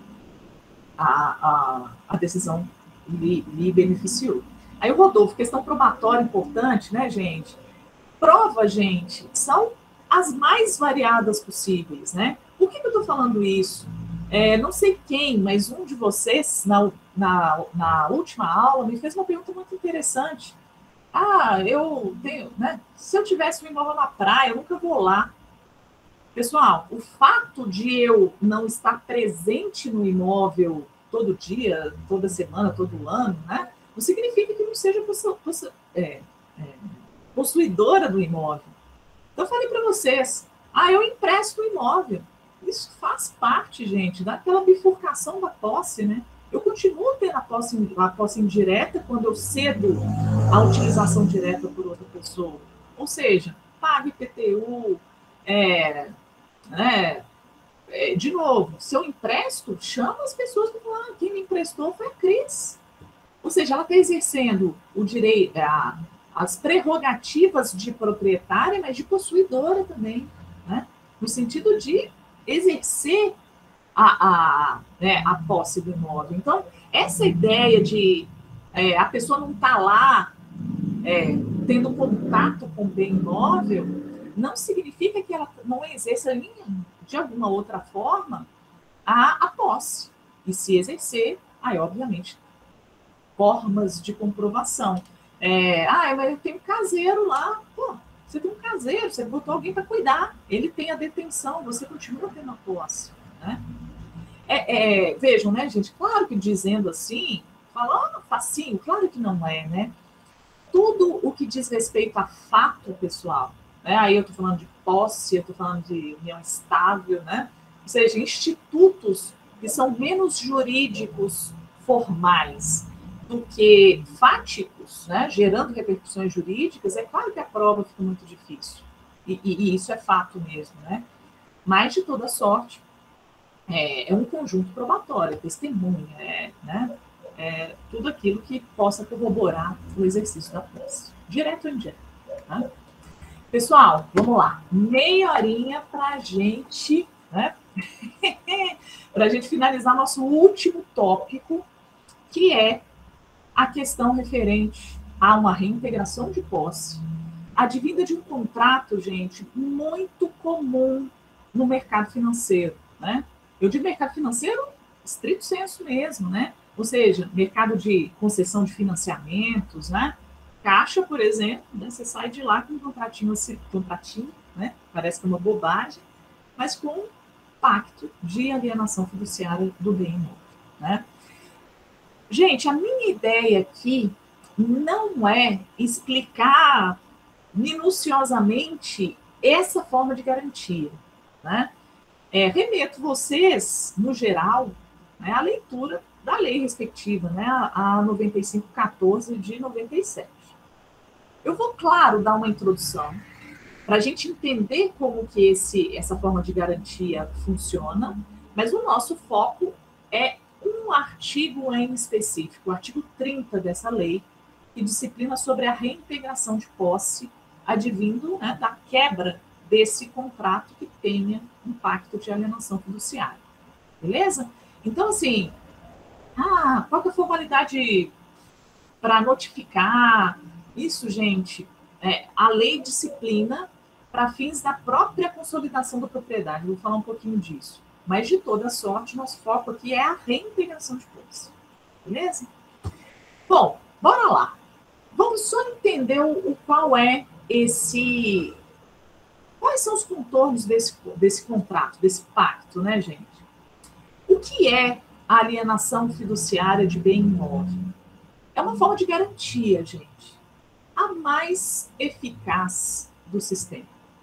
a, a, a decisão lhe, lhe beneficiou. Aí o Rodolfo, questão probatória importante, né, gente? Prova, gente, são as mais variadas possíveis, né? Por que, que eu estou falando isso? É, não sei quem, mas um de vocês, na, na, na última aula, me fez uma pergunta muito interessante. Ah, eu tenho, né? Se eu tivesse um imóvel na praia, eu nunca vou lá. Pessoal, o fato de eu não estar presente no imóvel todo dia, toda semana, todo ano, né? Não significa que não seja possu, possu, é, é, possuidora do imóvel. Então, eu falei para vocês, ah, eu empresto o imóvel. Isso faz parte, gente, daquela bifurcação da posse, né? Eu continuo tendo a posse, a posse indireta quando eu cedo a utilização direta por outra pessoa. Ou seja, pago I P T U, é, né, é, de novo, se eu empresto, chama as pessoas para falar, ah, quem me emprestou foi a Cris. Ou seja, ela está exercendo o direito, a, as prerrogativas de proprietária, mas de possuidora também, né? No sentido de exercer a, a, né, a posse do imóvel. Então, essa ideia de é, a pessoa não estar tá lá é, tendo contato com o bem imóvel, não significa que ela não exerça de alguma outra forma a, a posse. E se exercer, aí, obviamente, formas de comprovação. É, ah, mas eu tenho um caseiro lá. Pô, você tem um caseiro, você botou alguém para cuidar. Ele tem a detenção, você continua tendo a posse, né? É, é, vejam, né, gente? Claro que dizendo assim, falando facinho, claro que não é, né? Tudo o que diz respeito a fato pessoal, né? Aí eu estou falando de posse, eu estou falando de união estável, né? Ou seja, institutos que são menos jurídicos formais do que fáticos, né? Gerando repercussões jurídicas, é claro que a prova fica muito difícil. E, e, e isso é fato mesmo, né? Mas, de toda sorte, é, é um conjunto probatório, é testemunha, é, né? É tudo aquilo que possa corroborar o exercício da posse, direto ou indireto. Tá? Pessoal, vamos lá. Meia horinha para a gente, né? para a gente finalizar nosso último tópico, que é a questão referente a uma reintegração de posse, advinda de um contrato, gente, muito comum no mercado financeiro, né? Eu digo mercado financeiro estrito sensu mesmo, né? Ou seja, mercado de concessão de financiamentos, né? Caixa, por exemplo, né? Você sai de lá com um contratinho, contratinho, né? Parece que é uma bobagem, mas com um pacto de alienação fiduciária do bem imóvel, né? Gente, a minha ideia aqui não é explicar minuciosamente essa forma de garantia, né? É, remeto vocês, no geral, né, à leitura da lei respectiva, né, a noventa e cinco quatorze de noventa e sete. Eu vou, claro, dar uma introdução para a gente entender como que esse, essa forma de garantia funciona, mas o nosso foco é um artigo em específico, o artigo trinta dessa lei, que disciplina sobre a reintegração de posse advindo, né, da quebra desse contrato que tenha um pacto de alienação fiduciária. Beleza? Então, assim, ah, qual que é a formalidade para notificar? Isso, gente, é, a lei disciplina para fins da própria consolidação da propriedade. Vou falar um pouquinho disso. Mas, de toda sorte, nosso foco aqui é a reintegração de posse. Beleza? Bom, bora lá. Vamos só entender o, o qual é esse... Quais são os contornos desse, desse contrato, desse pacto, né, gente? O que é a alienação fiduciária de bem imóvel? É uma forma de garantia, gente, a mais eficaz do sistema,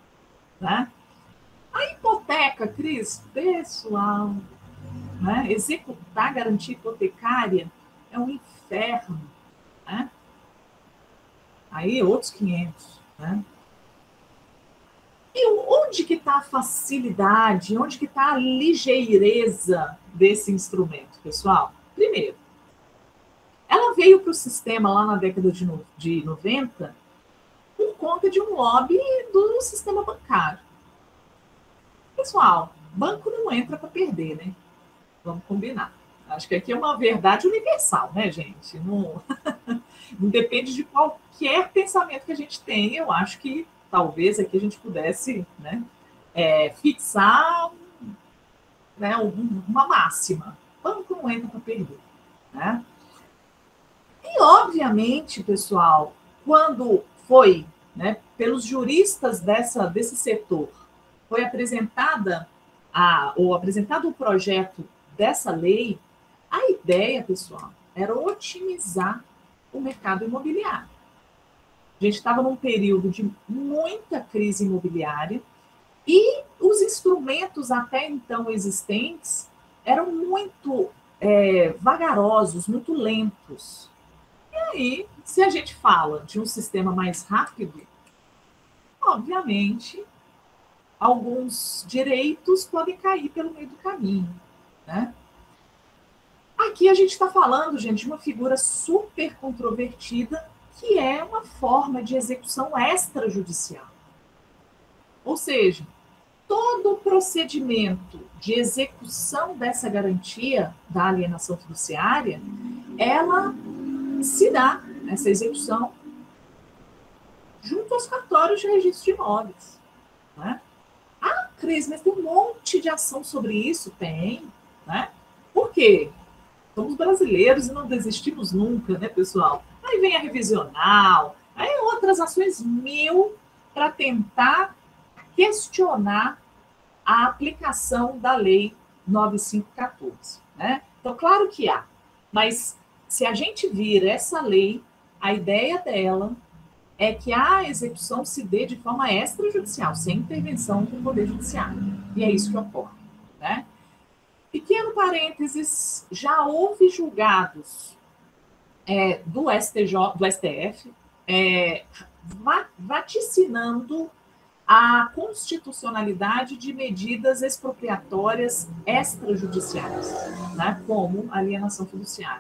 né? A hipoteca, Cris, pessoal, né? Executar garantia hipotecária é um inferno, né? Aí outros quinhentos, né? E onde que está a facilidade, onde que está a ligeireza desse instrumento, pessoal? Primeiro, ela veio para o sistema lá na década de, no, de noventa por conta de um lobby do sistema bancário. Pessoal, banco não entra para perder, né? Vamos combinar. Acho que aqui é uma verdade universal, né, gente? Não, não depende de qualquer pensamento que a gente tenha. Eu acho que talvez aqui a gente pudesse, né, é, fixar, né, um, uma máxima. Banco não entra para perder, né? E, obviamente, pessoal, quando foi, né, pelos juristas dessa, desse setor, foi apresentada a, ou apresentado o projeto dessa lei, a ideia, pessoal, era otimizar o mercado imobiliário. A gente estava num período de muita crise imobiliária e os instrumentos até então existentes eram muito é, vagarosos, muito lentos. E aí, se a gente fala de um sistema mais rápido, obviamente, alguns direitos podem cair pelo meio do caminho, né? Aqui a gente está falando, gente, de uma figura super controvertida, que é uma forma de execução extrajudicial. Ou seja, todo o procedimento de execução dessa garantia da alienação fiduciária, ela se dá, essa execução, junto aos cartórios de registro de imóveis. Né? Ah, Cris, mas tem um monte de ação sobre isso? Tem. Né? Por quê? Somos brasileiros e não desistimos nunca, né, pessoal? Aí vem a revisional, aí outras ações mil para tentar questionar a aplicação da lei nove cinco um quatro, né? Então, claro que há, mas se a gente vir essa lei, a ideia dela é que a execução se dê de forma extrajudicial, sem intervenção do Poder Judiciário. E é isso que ocorre, né? Pequeno parênteses, já houve julgados é, do S T J, do S T F, é, vaticinando a constitucionalidade de medidas expropriatórias extrajudiciais, né, como alienação fiduciária.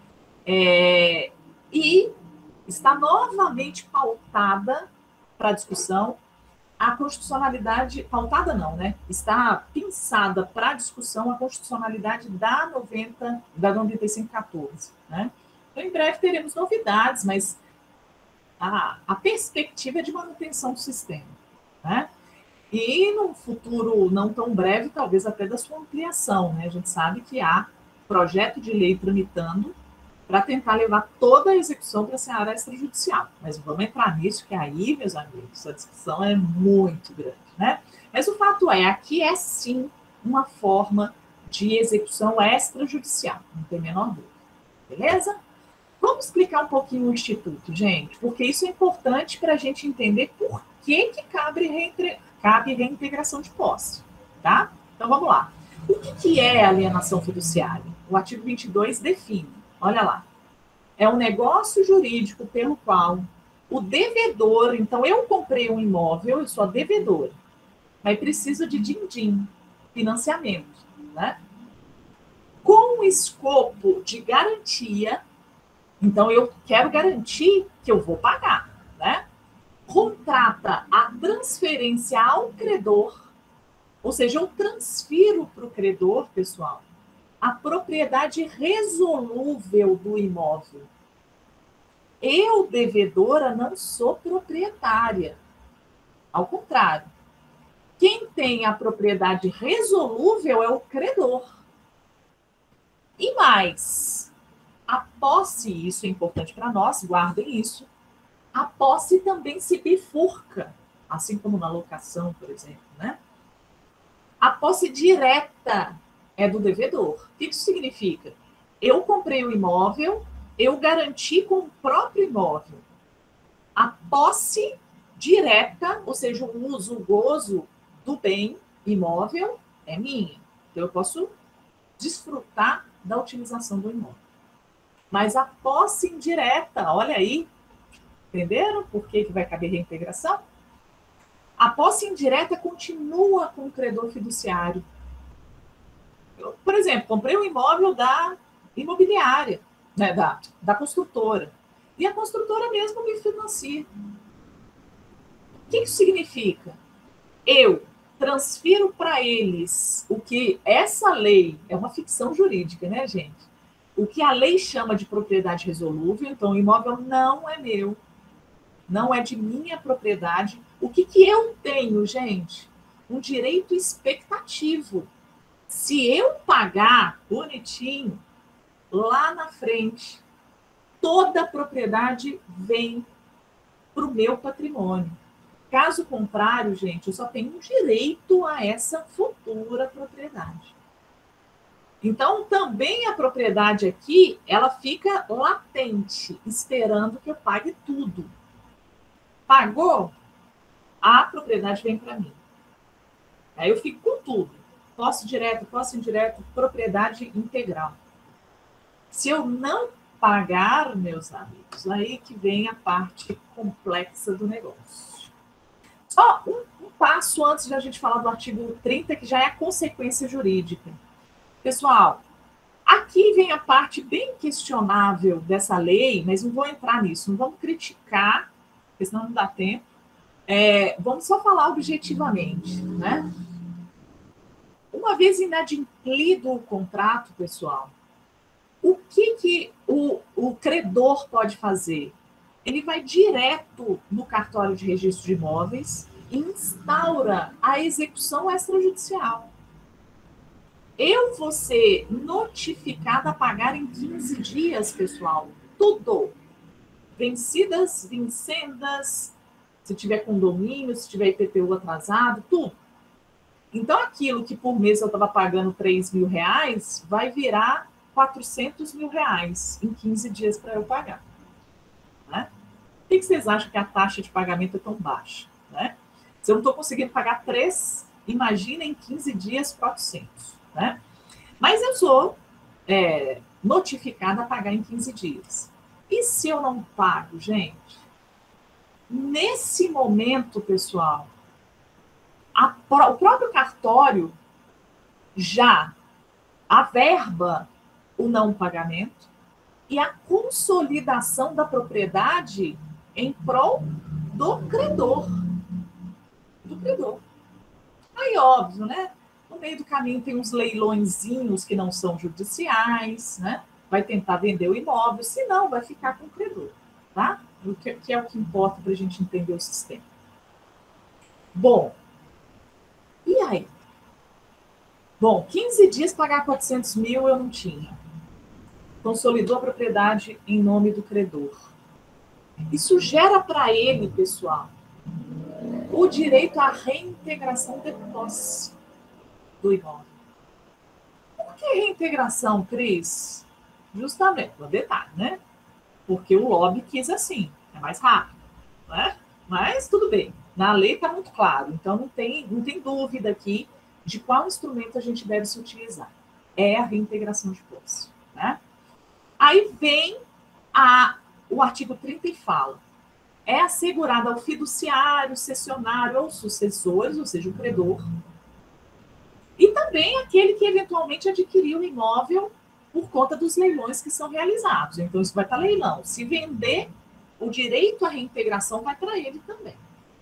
É, e está novamente pautada para discussão a constitucionalidade, pautada não, né? Está pensada para discussão a constitucionalidade da, noventa, da noventa e cinco quatorze, né? Então, em breve teremos novidades, mas a, a perspectiva é de manutenção do sistema, né? E num futuro não tão breve, talvez até da sua ampliação, né? A gente sabe que há projeto de lei tramitando para tentar levar toda a execução para a seara extrajudicial. Mas vamos entrar nisso, que aí, meus amigos, a discussão é muito grande, né? Mas o fato é, aqui é sim uma forma de execução extrajudicial, não tem a menor dúvida. Beleza? Vamos explicar um pouquinho o Instituto, gente, porque isso é importante para a gente entender por que, que cabe, reintre... cabe reintegração de posse, tá? Então, vamos lá. O que, que é alienação fiduciária? O artigo vinte e dois define, olha lá, é um negócio jurídico pelo qual o devedor, então eu comprei um imóvel, eu sou a devedora, mas preciso de din-din, financiamento, né? Com o escopo de garantia. Então, eu quero garantir que eu vou pagar, né? Contrata a transferência ao credor, ou seja, eu transfiro para o credor, pessoal, a propriedade resolúvel do imóvel. Eu, devedora, não sou proprietária. Ao contrário, quem tem a propriedade resolúvel é o credor. E mais, a posse, isso é importante para nós, guardem isso, a posse também se bifurca, assim como na locação, por exemplo, né? A posse direta é do devedor. O que isso significa? Eu comprei o imóvel, eu garanti com o próprio imóvel. A posse direta, ou seja, o uso, o gozo do bem imóvel é minha. Então, eu posso desfrutar da utilização do imóvel. Mas a posse indireta, olha aí, entenderam por que, que vai caber reintegração? A posse indireta continua com o credor fiduciário. Eu, por exemplo, comprei um imóvel da imobiliária, né, da, da construtora, e a construtora mesmo me financia. O que isso significa? Eu transfiro para eles o que essa lei, é uma ficção jurídica, né, gente? O que a lei chama de propriedade resolúvel, então o imóvel não é meu, não é de minha propriedade. O que, que eu tenho, gente? Um direito expectativo. Se eu pagar bonitinho, lá na frente, toda a propriedade vem para o meu patrimônio. Caso contrário, gente, eu só tenho direito a essa futura propriedade. Então, também a propriedade aqui, ela fica latente, esperando que eu pague tudo. Pagou? A propriedade vem para mim. Aí eu fico com tudo. Posse direto, posse indireto, propriedade integral. Se eu não pagar, meus amigos, aí que vem a parte complexa do negócio. Só um, um passo antes de a gente falar do artigo trinta, que já é a consequência jurídica. Pessoal, aqui vem a parte bem questionável dessa lei, mas não vou entrar nisso, não vamos criticar, porque senão não dá tempo. É, vamos só falar objetivamente, né? Uma vez inadimplido o contrato, pessoal, o que, que o, o credor pode fazer? Ele vai direto no cartório de registro de imóveis e instaura a execução extrajudicial. Eu vou ser notificada a pagar em quinze dias, pessoal, tudo. Vencidas, vincendas, se tiver condomínio, se tiver I P T U atrasado, tudo. Então, aquilo que por mês eu estava pagando três mil reais, vai virar quatrocentos mil reais em quinze dias para eu pagar. Né? Por que vocês acham que a taxa de pagamento é tão baixa? Né? Se eu não estou conseguindo pagar três, imagina em quinze dias quatrocentos. Né? Mas eu sou é, notificada a pagar em quinze dias. E se eu não pago, gente? Nesse momento, pessoal, a, o próprio cartório já averba o não pagamento e a consolidação da propriedade em prol do credor. Do credor. Aí, óbvio, né? No meio do caminho tem uns leilõezinhos que não são judiciais, né? Vai tentar vender o imóvel, senão vai ficar com o credor, tá? O que, que é o que importa para a gente entender o sistema. Bom, e aí? Bom, quinze dias pagar quatrocentos mil eu não tinha. Consolidou a propriedade em nome do credor. Isso gera para ele, pessoal, o direito à reintegração de posse do imóvel. Por que reintegração, Cris? Justamente, no detalhe, né? Porque o lobby quis assim, é mais rápido, né? Mas tudo bem, na lei está muito claro, então não tem, não tem dúvida aqui de qual instrumento a gente deve se utilizar. É a reintegração de posse, né? Aí vem a, o artigo trinta e fala: é assegurado ao fiduciário, cessionário ou sucessores, ou seja, o credor, e também aquele que eventualmente adquiriu o imóvel por conta dos leilões que são realizados. Então, isso vai para leilão. Se vender, o direito à reintegração vai para ele também.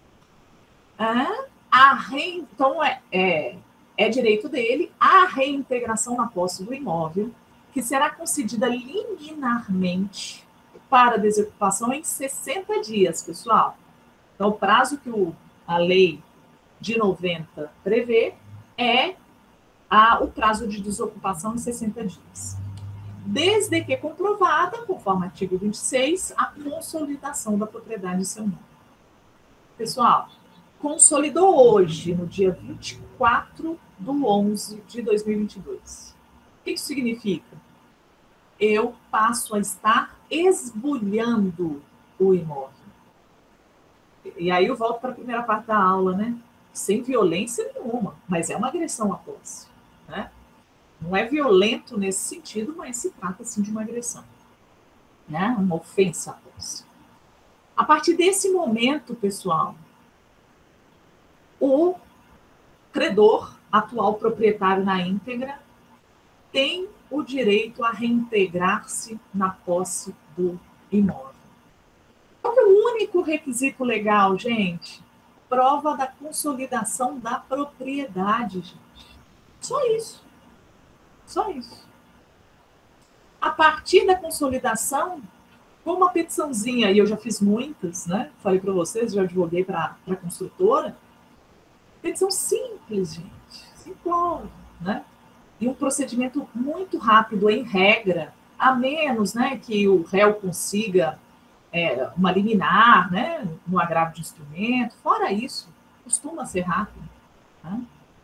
Ah, a re... Então, é, é, é direito dele a reintegração na posse do imóvel, que será concedida liminarmente para desocupação em sessenta dias, pessoal. Então, o prazo que o, a lei de noventa prevê é a, o prazo de desocupação em sessenta dias. Desde que comprovada, conforme o artigo vinte e seis, a consolidação da propriedade em seu nome. Pessoal, consolidou hoje, no dia vinte e quatro de onze de dois mil e vinte e dois. O que isso significa? Eu passo a estar esbulhando o imóvel. E aí eu volto para a primeira parte da aula, né? Sem violência nenhuma, mas é uma agressão à posse, né? Não é violento nesse sentido, mas se trata, sim, de uma agressão, né? Uma ofensa à posse. A partir desse momento, pessoal, o credor, atual proprietário na íntegra, tem o direito a reintegrar-se na posse do imóvel. Qual é o único requisito legal, gente? Prova da consolidação da propriedade, gente. Só isso. Só isso. A partir da consolidação, com uma petiçãozinha, e eu já fiz muitas, né? Falei para vocês, já advoguei para a construtora. Petição simples, gente. Simplório, né? E um procedimento muito rápido, em regra, a menos, né, que o réu consiga é, uma liminar, né, no agravo de instrumento. Fora isso, costuma ser rápido. Né?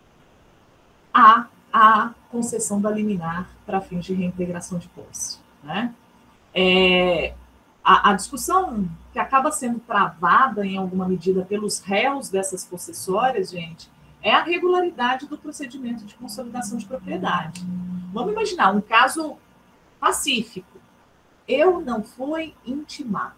Há a concessão da liminar para fins de reintegração de posse. Né? É, a, a discussão que acaba sendo travada em alguma medida pelos réus dessas possessórias, gente, é a regularidade do procedimento de consolidação de propriedade. Vamos imaginar um caso pacífico. Eu não fui intimado.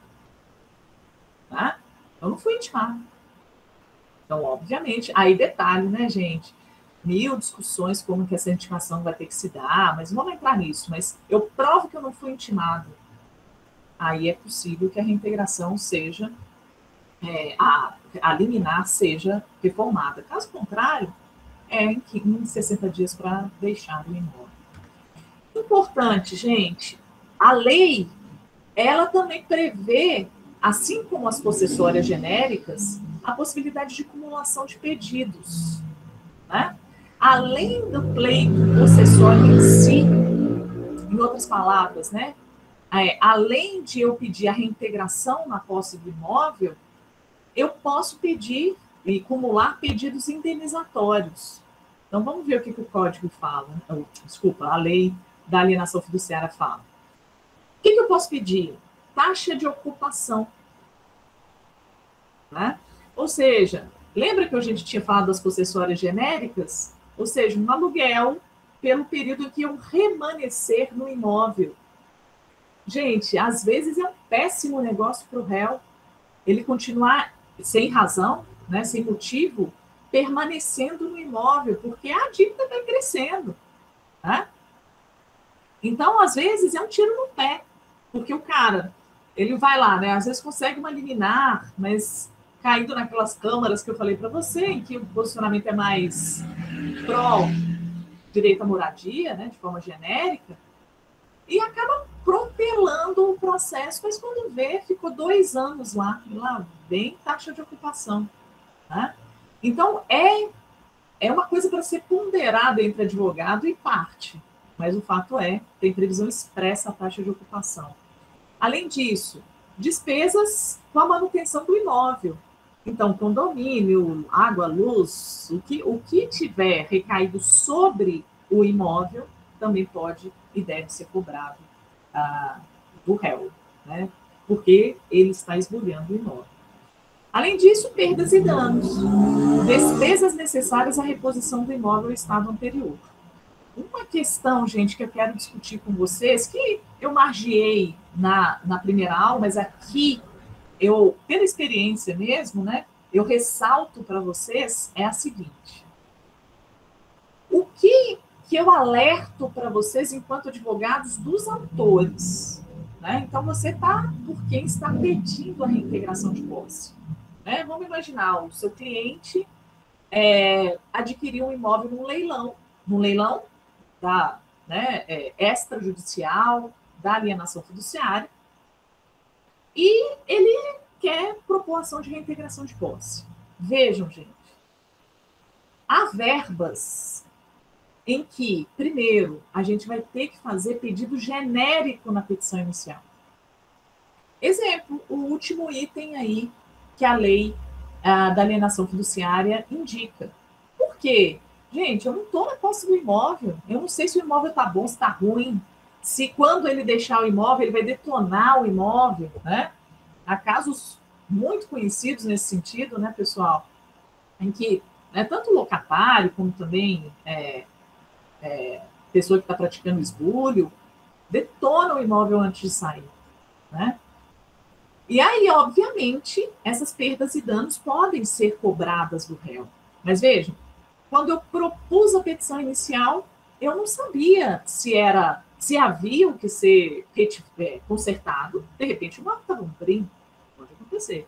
Tá? Eu não fui intimado. Então, obviamente, aí detalhe, né, gente? Mil discussões como que essa intimação vai ter que se dar, mas não vamos entrar nisso. Mas eu provo que eu não fui intimado. Aí é possível que a reintegração seja, é, a, a liminar seja reformada. Caso contrário, é em, em sessenta dias para deixar o imóvel. Importante, gente, a lei, ela também prevê, assim como as possessórias genéricas, a possibilidade de acumulação de pedidos. Né? Além do pleito possessório em si, em outras palavras, né? É, além de eu pedir a reintegração na posse do imóvel, eu posso pedir e acumular pedidos indenizatórios. Então, vamos ver o que, que o código fala, ou, desculpa, a lei da alienação fiduciária fala. O que, que eu posso pedir? Taxa de ocupação. Né? Ou seja, lembra que a gente tinha falado das possessórias genéricas? Ou seja, um aluguel pelo período em que eu remanescer no imóvel. Gente, às vezes é um péssimo negócio para o réu ele continuar sem razão, né, sem motivo, permanecendo no imóvel, porque a dívida vai crescendo. Né? Então, às vezes, é um tiro no pé, porque o cara, ele vai lá, né, às vezes consegue uma liminar, mas caindo naquelas câmaras que eu falei para você, em que o posicionamento é mais pró direito à moradia, né, de forma genérica, e acaba protelando o processo, mas quando vê, ficou dois anos lá, e lá vem taxa de ocupação. Né? Então, é, é uma coisa para ser ponderada entre advogado e parte, mas o fato é, tem previsão expressa a taxa de ocupação. Além disso, despesas com a manutenção do imóvel. Então, condomínio, água, luz, o que, o que tiver recaído sobre o imóvel também pode e deve ser cobrado ah, do réu, né? Porque ele está esbulhando o imóvel. Além disso, perdas e danos. Despesas necessárias à reposição do imóvel ao estado anterior. Uma questão, gente, que eu quero discutir com vocês, que eu margeei na, na primeira aula, mas aqui, eu, pela experiência mesmo, né, eu ressalto para vocês, é a seguinte. O que, que eu alerto para vocês, enquanto advogados, dos autores? Né? Então, você está por quem está pedindo a reintegração de posse. Né? Vamos imaginar, o seu cliente é, adquiriu um imóvel num leilão, num leilão da, né, é, extrajudicial, da alienação fiduciária, e ele quer propor ação de reintegração de posse. Vejam, gente, há verbas em que, primeiro, a gente vai ter que fazer pedido genérico na petição inicial. Exemplo, o último item aí que a lei ah, da alienação fiduciária indica. Por quê? Gente, eu não estou na posse do imóvel, eu não sei se o imóvel está bom, se está ruim, se quando ele deixar o imóvel, ele vai detonar o imóvel, né? Há casos muito conhecidos nesse sentido, né, pessoal, em que né, tanto o locatário como também é, é, pessoa que está praticando esbulho detona o imóvel antes de sair, né? E aí, obviamente, essas perdas e danos podem ser cobradas do réu. Mas vejam, quando eu propus a petição inicial, eu não sabia se era, se havia o que ser consertado. De repente, o imóvel estava um brinco, pode acontecer.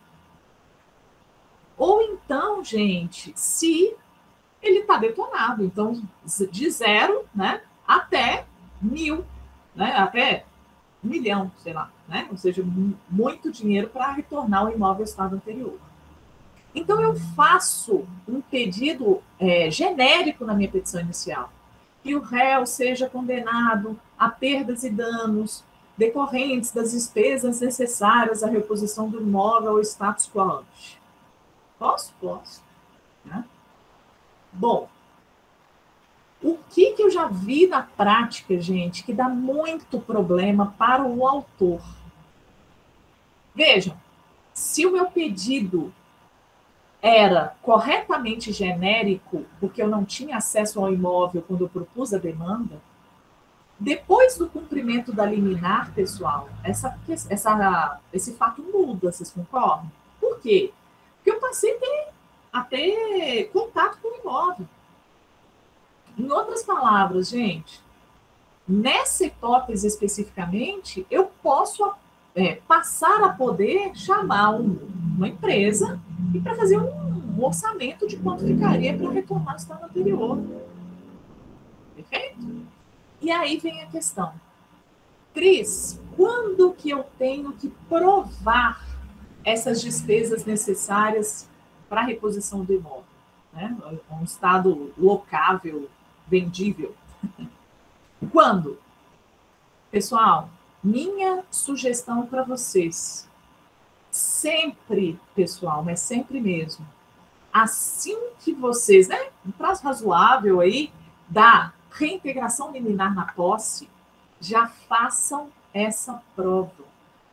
Ou então, gente, se ele está detonado, então de zero, né, até mil, né, até um milhão, sei lá, né, ou seja, muito dinheiro para retornar o imóvel ao estado anterior. Então, eu faço um pedido é, genérico na minha petição inicial, que o réu seja condenado a perdas e danos decorrentes das despesas necessárias à reposição do imóvel ao status quo ante. Posso? Posso. Né? Bom, o que, que eu já vi na prática, gente, que dá muito problema para o autor? Vejam, se o meu pedido era corretamente genérico, porque eu não tinha acesso ao imóvel quando eu propus a demanda, depois do cumprimento da liminar, pessoal, essa, essa, esse fato muda, vocês concordam? Por quê? Porque eu passei a ter, a ter contato com o imóvel. Em outras palavras, gente, nessa hipótese especificamente, eu posso é, passar a poder chamar um, uma empresa e para fazer um, um orçamento de quanto ficaria para retornar ao estado anterior. Perfeito? E aí vem a questão. Cris, quando que eu tenho que provar essas despesas necessárias para a reposição do imóvel? Né? Um estado locável, vendível. Quando? Pessoal, minha sugestão para vocês, sempre, pessoal, mas sempre mesmo, assim que vocês, né, um prazo razoável aí, da reintegração liminar na posse, já façam essa prova.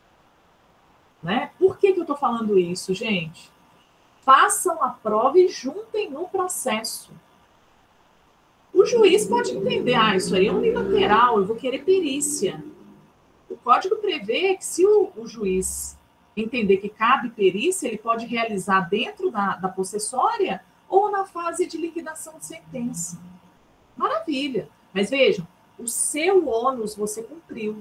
Né? Por que, que eu estou falando isso, gente? Façam a prova e juntem no processo. O juiz pode entender, ah, isso aí é unilateral, eu vou querer perícia. O código prevê que se o, o juiz entender que cabe perícia, ele pode realizar dentro da, da possessória ou na fase de liquidação de sentença. Maravilha. Mas vejam, o seu ônus você cumpriu.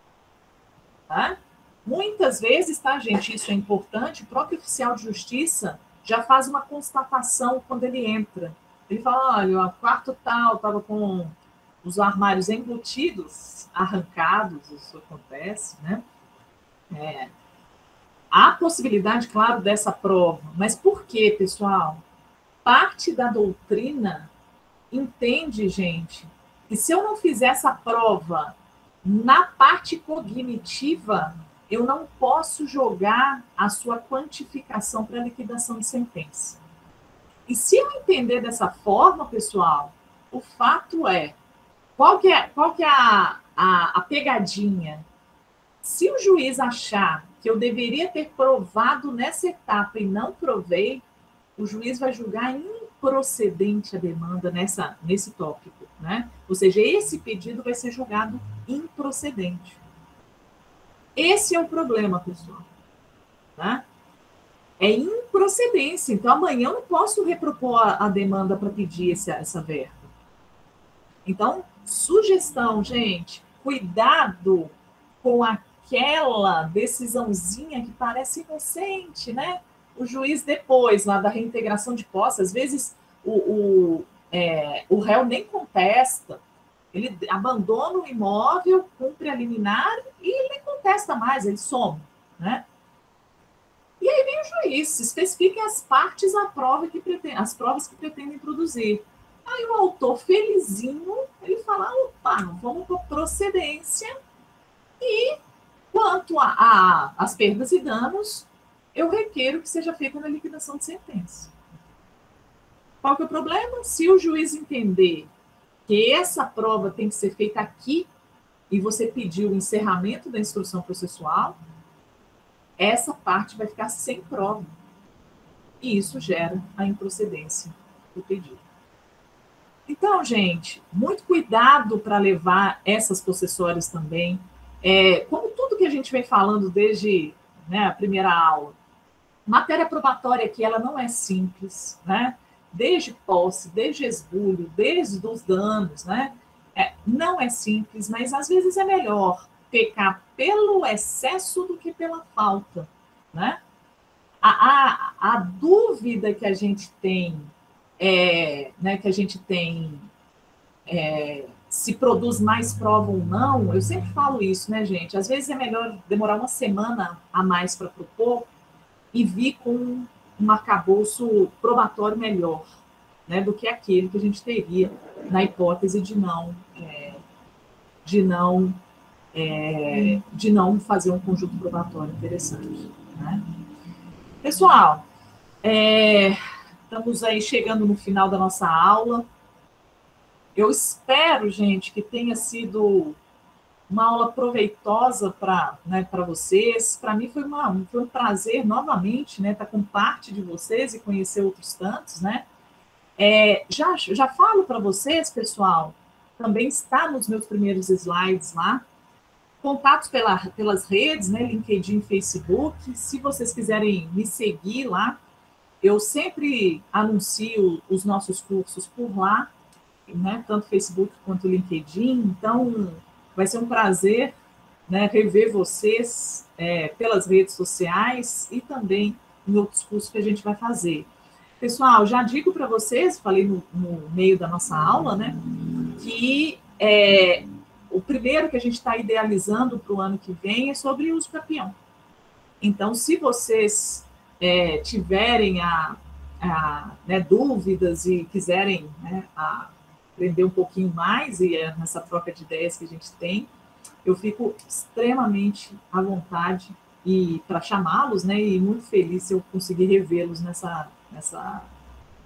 Tá? Muitas vezes, tá, gente, isso é importante, o próprio oficial de justiça já faz uma constatação quando ele entra. Ele fala, olha, o quarto tal estava com os armários embutidos, arrancados, isso acontece, né? É, há possibilidade, claro, dessa prova, mas por quê, pessoal? Parte da doutrina entende, gente, que se eu não fizer essa prova na parte cognitiva, eu não posso jogar a sua quantificação para liquidação de sentença. E se eu entender dessa forma, pessoal, o fato é, qual que é, qual que é a, a, a pegadinha? Se o juiz achar que eu deveria ter provado nessa etapa e não provei, o juiz vai julgar improcedente a demanda nessa, nesse tópico, né? Ou seja, esse pedido vai ser julgado improcedente. Esse é o problema, pessoal. Tá? É improcedência. Então, amanhã eu não posso repropor a, a demanda para pedir essa, essa verba. Então, sugestão, gente, cuidado com aquela decisãozinha que parece inocente, né? O juiz depois, lá da reintegração de posse, às vezes o, o, é, o réu nem contesta, ele abandona o imóvel, cumpre a liminar e ele nem contesta mais, ele some, né? E aí vem o juiz, especifica as partes à prova que pretende, as provas que pretendem produzir. Aí o autor, felizinho, ele fala, opa, vamos para procedência e quanto às perdas e danos, eu requeiro que seja feita na liquidação de sentença. Qual que é o problema? Se o juiz entender que essa prova tem que ser feita aqui e você pediu o encerramento da instrução processual, essa parte vai ficar sem prova. E isso gera a improcedência do pedido. Então, gente, muito cuidado para levar essas possessórias também. É, como tudo que a gente vem falando desde, né, a primeira aula, matéria probatória aqui, ela não é simples, né? Desde posse, desde esbulho, desde os danos, né? É, não é simples, mas às vezes é melhor pecar pelo excesso do que pela falta, né? A, a, a dúvida que a gente tem, é, né, que a gente tem é, se produz mais prova ou não, eu sempre falo isso, né, gente? Às vezes é melhor demorar uma semana a mais para propor e vir com um arcabouço probatório melhor, né, do que aquele que a gente teria na hipótese de não, é, de não, é, de não fazer um conjunto probatório interessante, né? Pessoal, é, estamos aí chegando no final da nossa aula. Eu espero, gente, que tenha sido uma aula proveitosa para, né, para vocês. Para mim foi, uma, foi um prazer, novamente, né, estar com parte de vocês e conhecer outros tantos, né? É, já, já falo para vocês, pessoal, também está nos meus primeiros slides lá, contatos pela, pelas redes, né, LinkedIn, Facebook. Se vocês quiserem me seguir lá, eu sempre anuncio os nossos cursos por lá, né, tanto Facebook quanto LinkedIn. Então, vai ser um prazer, né, rever vocês é, pelas redes sociais e também em outros cursos que a gente vai fazer. Pessoal, já digo para vocês, falei no, no meio da nossa aula, né, que é, o primeiro que a gente está idealizando para o ano que vem é sobre uso capião. Então, se vocês é, tiverem a, a, né, dúvidas e quiserem, né, a, aprender um pouquinho mais, e é nessa troca de ideias que a gente tem, eu fico extremamente à vontade e para chamá-los, né, e muito feliz se eu conseguir revê-los nessa, nessa,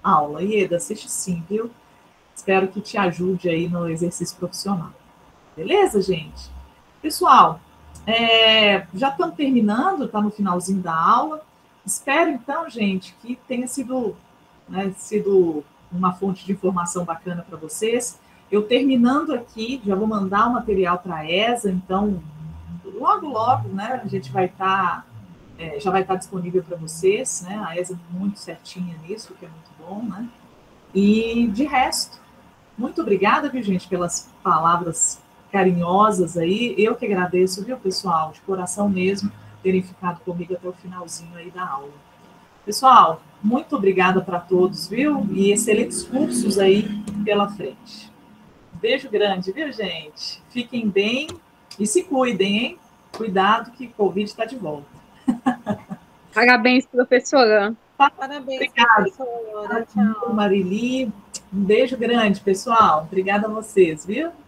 aula. Ieda, assiste sim, viu? Espero que te ajude aí no exercício profissional. Beleza, gente? Pessoal, é, já estamos terminando, está no finalzinho da aula. Espero, então, gente, que tenha sido, né, sido uma fonte de informação bacana para vocês. Eu terminando aqui, já vou mandar o material para a ESA, então, logo, logo, né, a gente vai estar, tá, é, já vai estar tá disponível para vocês, né, a ESA é muito certinha nisso, que é muito bom, né, e de resto, muito obrigada, viu, gente, pelas palavras carinhosas aí, eu que agradeço, viu, pessoal, de coração mesmo, terem ficado comigo até o finalzinho aí da aula. Pessoal, muito obrigada para todos, viu, e excelentes cursos aí pela frente. Beijo grande, viu, gente? Fiquem bem e se cuidem, hein? Cuidado que o Covid está de volta. Parabéns, professora. Parabéns, Obrigada. professora. Tchau. Marili, um beijo grande, pessoal. Obrigada a vocês, viu?